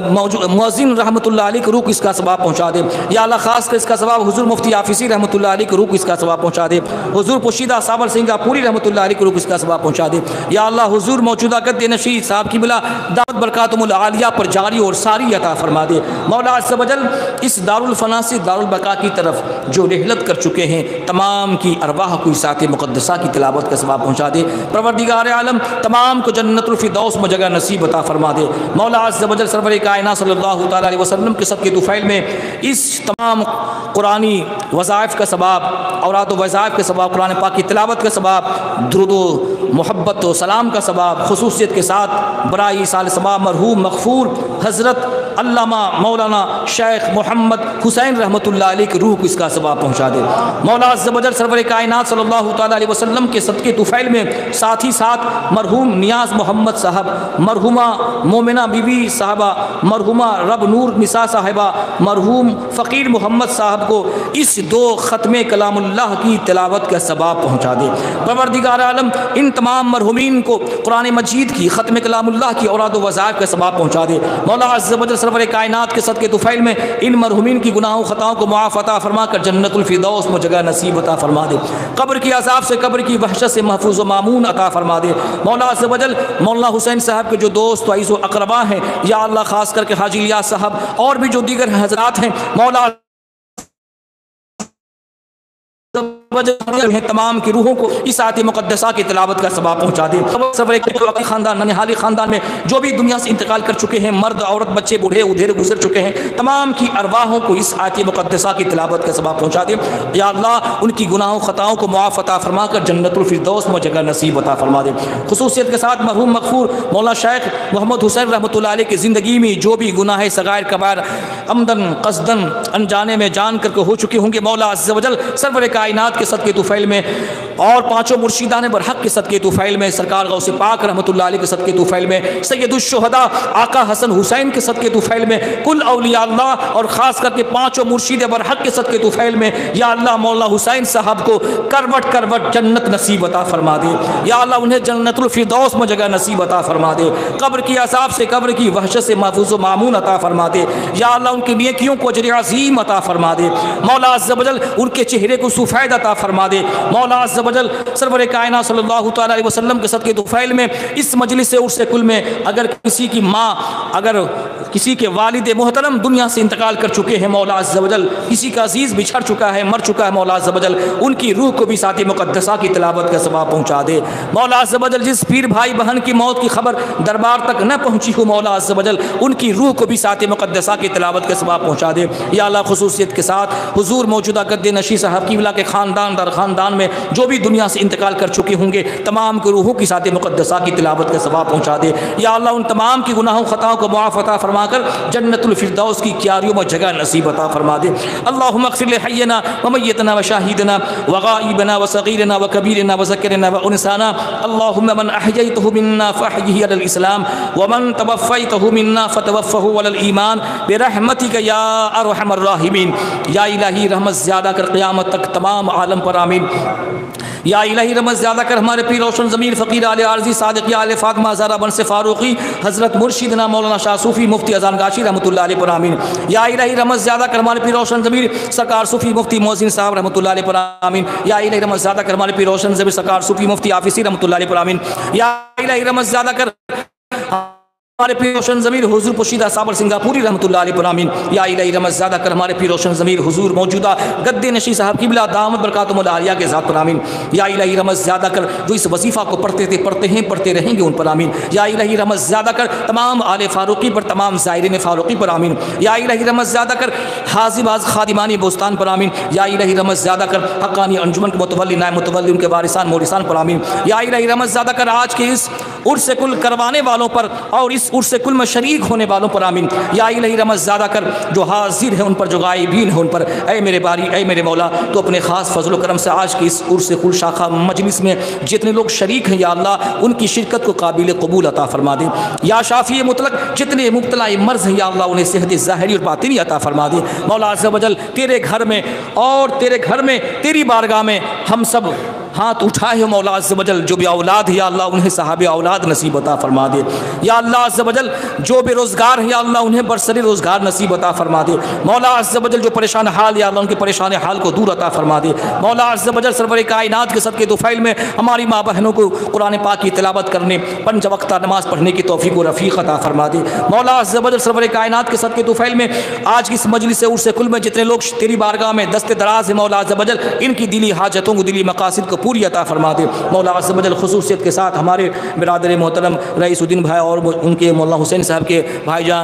مؤذن رحمۃ اللہ علیہ کے روح کو اس کا ثواب پہنچا دے۔ یا اللہ خاص کر اس کا ثواب حضور مفتی حافظی رحمۃ اللہ علیہ کے روح کو اس کا ثواب پہنچا دے۔ حضور پوشیدہ صابر سنگھ پوری رحمۃ اللہ علیہ کے روح کو اس کا ثواب پہنچا دے۔ یا اللہ حضور موجودہ گد نشید صاحب کی بلا دعوت برکاتہم العالیہ پر جاری اور ساری عطا فرما دے۔ مولا عز و جل اس دارالفنا سے دارالبقا کی طرف جو رحلت کر چکے ہیں تمام کی ارواح کو اس آیت مقدسہ کی تلاوت کا ثواب پہنچا دے۔ پروردگار عالم تمام کو جنت الفردوس میں جگہ نصیب عطا فرما دے۔ مولا عز و جل سرور کائنات صلی اللہ تعالی علیہ وسلم کے صدقے طفیل میں اس تمام قرآنی وظائف کا ثواب، اوراد و وظائف کا ثواب، قرآن پاک کی تلاوت کا ثواب، درود و محبت و سلام کا ثواب، خصوصیت کے ساتھ برائے سال ثواب مرحوم مغفور حضرت علامہ مولانا شیخ محمد حسین رحمۃ اللہ علیہ کی روح کو اس کا ثواب پہنچا دے۔ مولا عز و جل سرور کائنات صلی اللہ تعالی علیہ وسلم کے صدقے طفیل میں ساتھ ہی ساتھ مرحوم نیاز محمد صاحب، مرحومہ مومنہ بی بی صاحبہ، مرحومہ رب نور نساء صاحبہ، مرحوم فقیر محمد صاحب کو اس 2 ختم کلام اللہ کی تلاوت کا ثواب پہنچا دے۔ پروردگار عالم ان تمام مرحومین کو قرآن مجید کی ختم کلام اللہ کی اوراد و وظائف کا ثواب پہنچا دے۔ مولا عز و جل سرور کائنات کے صدقے طفیل میں ان مرحومین کی گناہوں خطاؤں کو معاف عطا فرما کر جنت الفردوس میں جگہ نصیب عطا فرما دے۔ قبر کی عذاب سے، قبر کی وحشت سے محفوظ و مامون عطا فرما دے۔ مولا عز و جل مولانا حسین صاحب کے جو دوست و عزیز و اقربا ہیں، یا اللہ خاص کر کے حاجی الیاس صاحب اور بھی جو دیگر حضرات ہیں، مولا تمام کی روحوں کو اس آیت مقدسہ کی تلاوت کا ثواب پہنچا دے۔ خاندان ننہالی خاندان میں جو بھی دنیا سے انتقال کر چکے ہیں، مرد عورت بچے بوڑھے ادھر گزر چکے ہیں، تمام کی ارواحوں کو اس آیت مقدسہ کی تلاوت کا ثواب پہنچا دے۔ یا اللہ ان کی گناہوں خطاؤں کو معاف عطا فرما کر جنت الفردوس میں جگہ نصیب عطا فرما دے۔ خصوصیت کے ساتھ مرحوم مغفور مولانا شیخ محمد حسین رحمۃ اللہ علیہ کی زندگی میں جو بھی گناہ صغائر کبائر عمدن قصدن انجانے میں جان کر کے ہو چکے ہوں گے، مولا عز و جل سرور کائنات کے صدقے طفیل میں اور 5 مرشدان برحق کے صدقے طفیل میں، سرکار غوث پاک رحمۃ اللہ علیہ کے صدقے طفیل میں، سید الشہداء آقا حسن حسین کے صدقے طفیل میں، کل اولیاء اللہ اور خاص کر کے 5 مرشد برحق کے صدقے طفیل میں، یا اللہ مولا حسین صاحب کو کروٹ کروٹ جنت نصیب عطا فرما دے۔ یا اللہ انہیں جنت الفردوس میں جگہ نصیب عطا فرما دے۔ قبر کی عذاب سے، قبر کی وحشت سے محفوظ و مامون عطا فرما دے۔ یا اللہ ان کی نیکیوں کو اجر عظیم عطا فرما دے۔ مولا عز و جل ان کے چہرے کو سفید عطا فرما دے۔ مولا عز و جل سرور کائنات صلی اللہ تعالی علیہ وسلم کے صدقے طفیل میں اس مجلس عرس کل میں اگر کسی کی ماں، اگر کسی کے والد محترم دنیا سے انتقال کر چکے ہیں، مولا عز و جل کسی کا عزیز بچھڑ چکا ہے، مر چکا ہے، مولا عز و جل ان کی روح کو بھی ساتھ مقدسہ کی تلاوت کا ثواب پہنچا دے۔ مولا عز و جل جس پیر بھائی بہن کی موت کی خبر دربار تک نہ پہنچی ہو، مولا عز و جل ان کی روح کو بھی ساتھ مقدسہ کی تلاوت کا ثواب پہنچا دے۔ یا اللہ خصوصیت کے ساتھ حضور موجودہ گد نشی صاحب کی بلا کے خاندان در خاندان میں جو بھی دنیا سے انتقال کر چکے ہوں گے، تمام کی روحوں کی ساتھ مقدسہ کی تلاوت کا ثواب پہنچا دے۔ یا اللہ ان تمام کی گناہوں خطاؤں کو معاف عطا فرما کر جنت الفردوس کی کیاریوں میں جگہ نصیب عطا فرما دے۔ اللہم اغفر لحینا ومیتنا وشاہدنا وغائبنا وصغیرنا وکبیرنا وذکرنا وانسانا، اللہم من احییتہ منا فاحیہ علی الاسلام ومن توفیتہ منا فتوفہ علی الایمان برحمتک یا ارحم الراحمین۔ یا الہی رحمت زیادہ کر قیامت تک تمام عالم پر، آمین۔ یا الہی رحمت زیادہ کر ہمارے پیر روشن ضمیر فقیر آل عارضی صادق آل فاطمہ زہرا بنت فاروقی حضرت مرشدنا مولانا شاہ صوفی مفتی اذان گاشی رحمۃ اللہ علیہ پر، آمین۔ یا الہی رحمت زیادہ کر ہمارے پیر روشن ضمیر سرکار صوفی مفتی مؤذن صاحب رحمۃ اللہ علیہ پر، آمین۔ یا الہی رحمت زیادہ کر ہمارے پیر روشن ضمیر سرکار صوفی مفتی حافظی رحمۃ اللہ علیہ پر، آمین۔ یا الہی رحمت زیادہ کر ہمارے پیر روشن ضمیر حضور پوشیدہ صابر سنگاپوری رحمۃ اللہ علیہ پر آمین۔ یا الہی رحمت زیادہ کر ہمارے پیر روشن ضمیر حضور موجودہ گدے نشی صاحب قبلہ دامت برکاتہم العالیہ کے ذات پر آمین۔ یا الہی رحمت زیادہ کر جو اس وظیفہ کو پڑھتے تھے، پڑھتے ہیں، پڑھتے رہیں گے، ان پر آمین۔ یا الہی رحمت زیادہ کر تمام آل فاروقی پر، تمام زائرین فاروقی پر آمین۔ یا الہی رحمت زیادہ کر حاضر باز خادمانی بوستان پر آمین۔ یا الہی رحمت زیادہ کر حقانی انجمن کے متولی، نائب متولی، ان کے وارثان مورثان پر آمین۔ یا الہی رحمت زیادہ کر آج کے اس عرس کل کروانے والوں پر اور اس عرس کل میں شریک ہونے والوں پر آمین۔ یا الہی رحمت زیادہ کر جو حاضر ہیں ان پر، جو غائبین ہیں ان پر، اے میرے باری، اے میرے مولا، تو اپنے خاص فضل و کرم سے آج کی اس عرس کل شاخہ مجلس میں جتنے لوگ شریک ہیں یا اللہ ان کی شرکت کو قابل قبول عطا فرما دے۔ یا شافی مطلق جتنے مبتلا مرض ہیں یا اللہ انہیں صحت ظاہری اور باطنی عطا فرما دے۔ مولا عز و جل تیرے گھر میں اور تیرے گھر میں تیری بارگاہ میں ہم سب ہاتھ اٹھائے ہو مولا عز و جل، جو بھی اولاد ہے یا اللہ انہیں صحاب اولاد نصیب عطا فرما دے۔ یا اللہ عز و جل جو بے روزگار ہے یا اللہ انہیں برسر روزگار نصیب عطا فرما دے۔ مولا عز و جل جو پریشان حال یا اللہ ان کے پریشان حال کو دور عطا فرما دے۔ مولا عز و جل سرور کائنات کے صدقے طفیل میں ہماری ماں بہنوں کو قرآن پاک کی تلاوت کرنے، 5 وقتہ نماز پڑھنے کی توفیق و رفیق عطا فرما دے۔ مولا عز و جل سرور کائنات کے صدقے طفیل میں آج کی اس مجلس عرس کل میں جتنے لوگ تیری بارگاہ میں دست دراز ہے مولا عز و جل ان کی دلی حاجتوں کو، دلی مقاصد کو پوری عطا فرما دے۔ مولا عز و جل خصوصیت کے ساتھ ہمارے برادر محترم رئیس الدین بھائی اور ان کے مولانا حسین صاحب کے بھائی جان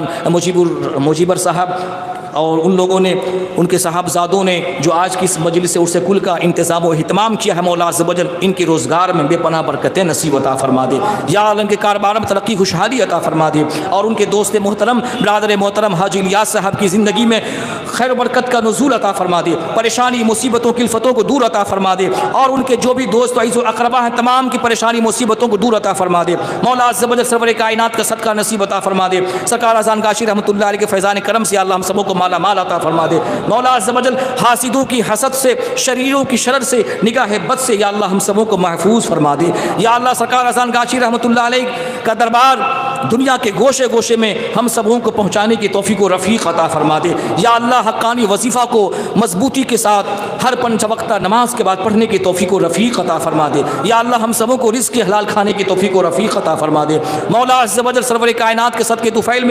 مجیبر صاحب اور ان لوگوں نے، ان کے صاحبزادوں نے جو آج کی اس مجلس عرس کل کا انتظام و اہتمام کیا ہے، مولا عز و جل ان کے روزگار میں بے پناہ برکتیں نصیب عطا فرما دے۔ یا اللہ ان کے کاروبار میں ترقی خوشحالی عطا فرما دے، اور ان کے دوست محترم برادر محترم حاجی الیاس صاحب کی زندگی میں خیر و برکت کا نزول عطا فرما دے، پریشانی مصیبتوں کی الفتوں کو دور عطا فرما دے، اور ان کے جو بھی دوست و عزیز و اقربا ہیں تمام کی پریشانی مصیبتوں کو دور عطا فرما دے۔ مولا عز و جل سرور کائنات کا صدقہ نصیب عطا فرما دے۔ سرکار اذان کاشی رحمۃ اللہ علیہ کے فیضان کرم سے اللہ ہم سبوں کو مالا مال عطا فرما دے۔ مولا عز و جل حاسدوں کی حسد سے، شریروں کی شرر سے، نگاہ بد سے یا اللہ ہم سبوں کو محفوظ فرما دے۔ یا اللہ سرکار اذان کاشی رحمۃ اللہ علیہ کا دربار دنیا کے گوشے گوشے میں ہم سبوں کو پہنچانے کی توفیق و رفیق عطا فرما دے۔ یا اللہ حقانی وظیفہ کو مضبوطی کے ساتھ ہر 5 وقتہ نماز کے بعد پڑھنے کی توفیق و رفیق عطا فرما دے۔ یا اللہ ہم سبوں کو رزق حلال کھانے کی توفیق و رفیق عطا فرما دے۔ مولا عز و جل سرور کائنات کے صدقے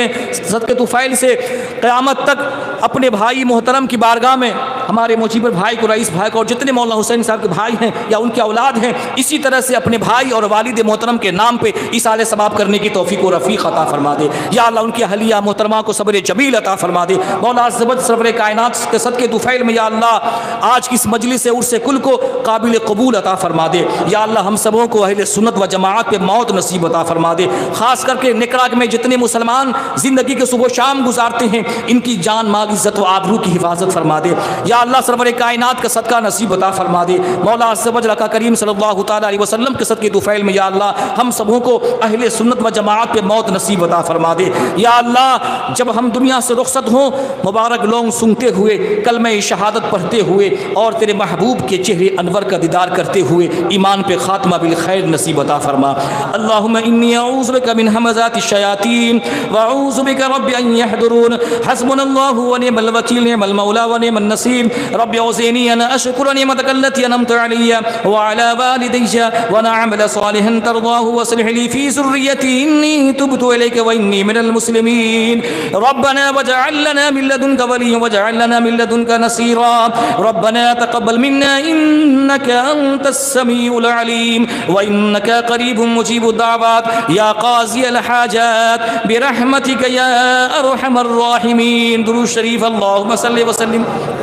طفیل سے قیامت تک اپنے بھائی محترم کی بارگاہ میں ہمارے مجیبر بھائی کو، رئیس بھائی کو، اور جتنے مولانا حسین صاحب کے بھائی ہیں یا ان کے اولاد ہیں، اسی طرح سے اپنے بھائی اور والد محترم کے نام پہ ایصال ثواب کرنے کی توفیق و رفیق عطا فرما دے۔ یا اللہ ان کی اہلیہ محترمہ کو صبر جمیل عطا فرما دے۔ مولا عز و جل سرور کائنات کے صدقے طفیل میں یا اللہ آج کی اس مجلس عرس کل کو قابل قبول عطا فرما دے۔ یا اللہ ہم سبوں کو اہل سنت و جماعت پہ موت نصیب عطا فرما دے۔ خاص کر کے نکڑا میں جتنے مسلمان زندگی کے صبح و شام گزارتے ہیں ان کی جان مال عزت و آبرو کی حفاظت فرما دے۔ یا اللہ سرور کائنات کا صدقہ نصیب عطا فرما دے۔ مولا عز و جل کا کریم صلی اللہ تعالی علیہ وسلم کے صدقے طفیل میں یا اللہ ہم سبوں کو اہل سنت و جماعت پہ موت نصیب عطا فرما دے۔ یا اللہ جب ہم دنیا سے رخصت ہوں مبارک لونگ سنتے ہوئے، کلمہ شہادت پڑھتے ہوئے، اور تیرے محبوب کے چہرے انور کا دیدار کرتے ہوئے ایمان پہ خاتمہ بالخیر نصیب عطا فرما۔ اللہم انی اعوذ بک من ہمزات الشیاطین واعوذ بک رب ان یحضرون، حسبنا اللہ ونعم الوکیل، نعم المولا ونعم النصیر۔ رب اوزعنی ان اشکر نعمتک التی انعمت علی وعلی والدی وان اعمل صالحا ترضاه واصلح لي في ذريتي اني تبت اليك واني من المسلمين۔ ربنا واجعل لنا من لدنك وليا واجعل لنا من لدنك نصيرا۔ ربنا تقبل منا انك انت السميع العليم وانك قريب مجيب الدعوات يا قاضي الحاجات برحمتك يا ارحم الراحمين۔ درود شریف اللهم صل وسلم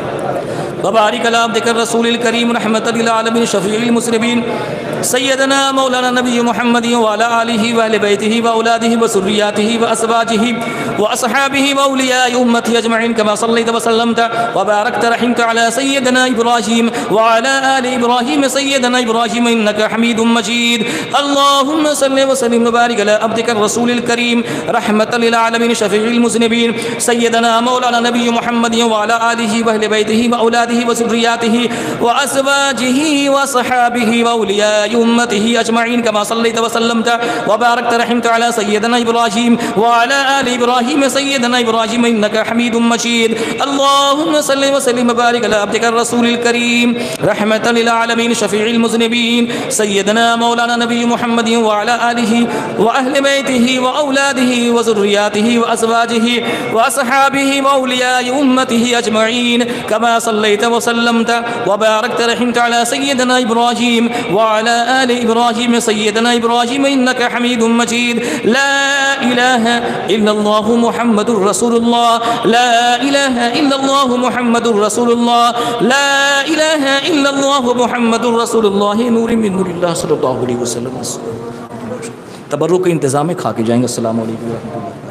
وبارك على عبدك الرسول الكريم رحمة للعالمين شفيع المسلمين سيدنا مولانا نبي محمد وعلى آله وأهل بيته وأولاده وذرياته وأزواجه وأصحابه وأولياء أمته أجمعين، كما صليت وسلمت وباركت رحمت على سيدنا إبراهيم وعلى آل إبراهيم سيدنا إبراهيم إنك حميد مجيد۔ اللهم صل وسلم وبارك على عبدك الرسول الكريم رحمة للعالمين شفيع المذنبين سيدنا مولانا نبي محمد وعلى آله وأهل بيته وأولاده وأولاده وذرياته وأزواجه وصحابه وأولياء أمته أجمعين كما صليت وسلمت وباركت رحمت على سيدنا إبراهيم وعلى آل إبراهيم سيدنا إبراهيم إنك حميد مجيد. اللهم صل وسلم وبارك على عبدك الرسول الكريم رحمة للعالمين شفيع المذنبين سيدنا مولانا نبي محمد وعلى آله وأهل بيته وأولاده وذرياته وأزواجه وأصحابه وأولياء أمته أجمعين كما صليت وسلمت وباركت رحمت على سيدنا إبراهيم وعلى آل إبراهيم سيدنا إبراهيم إنك حميد مجيد. لا إله إلا الله محمد رسول الله لا إله إلا الله محمد رسول الله لا إله إلا الله محمد رسول الله نور من نور الله صلی اللہ علیہ وسلم. تبرک کے انتظام میں کھا کے جائیں گے. السلام علیکم ورحمۃ اللہ.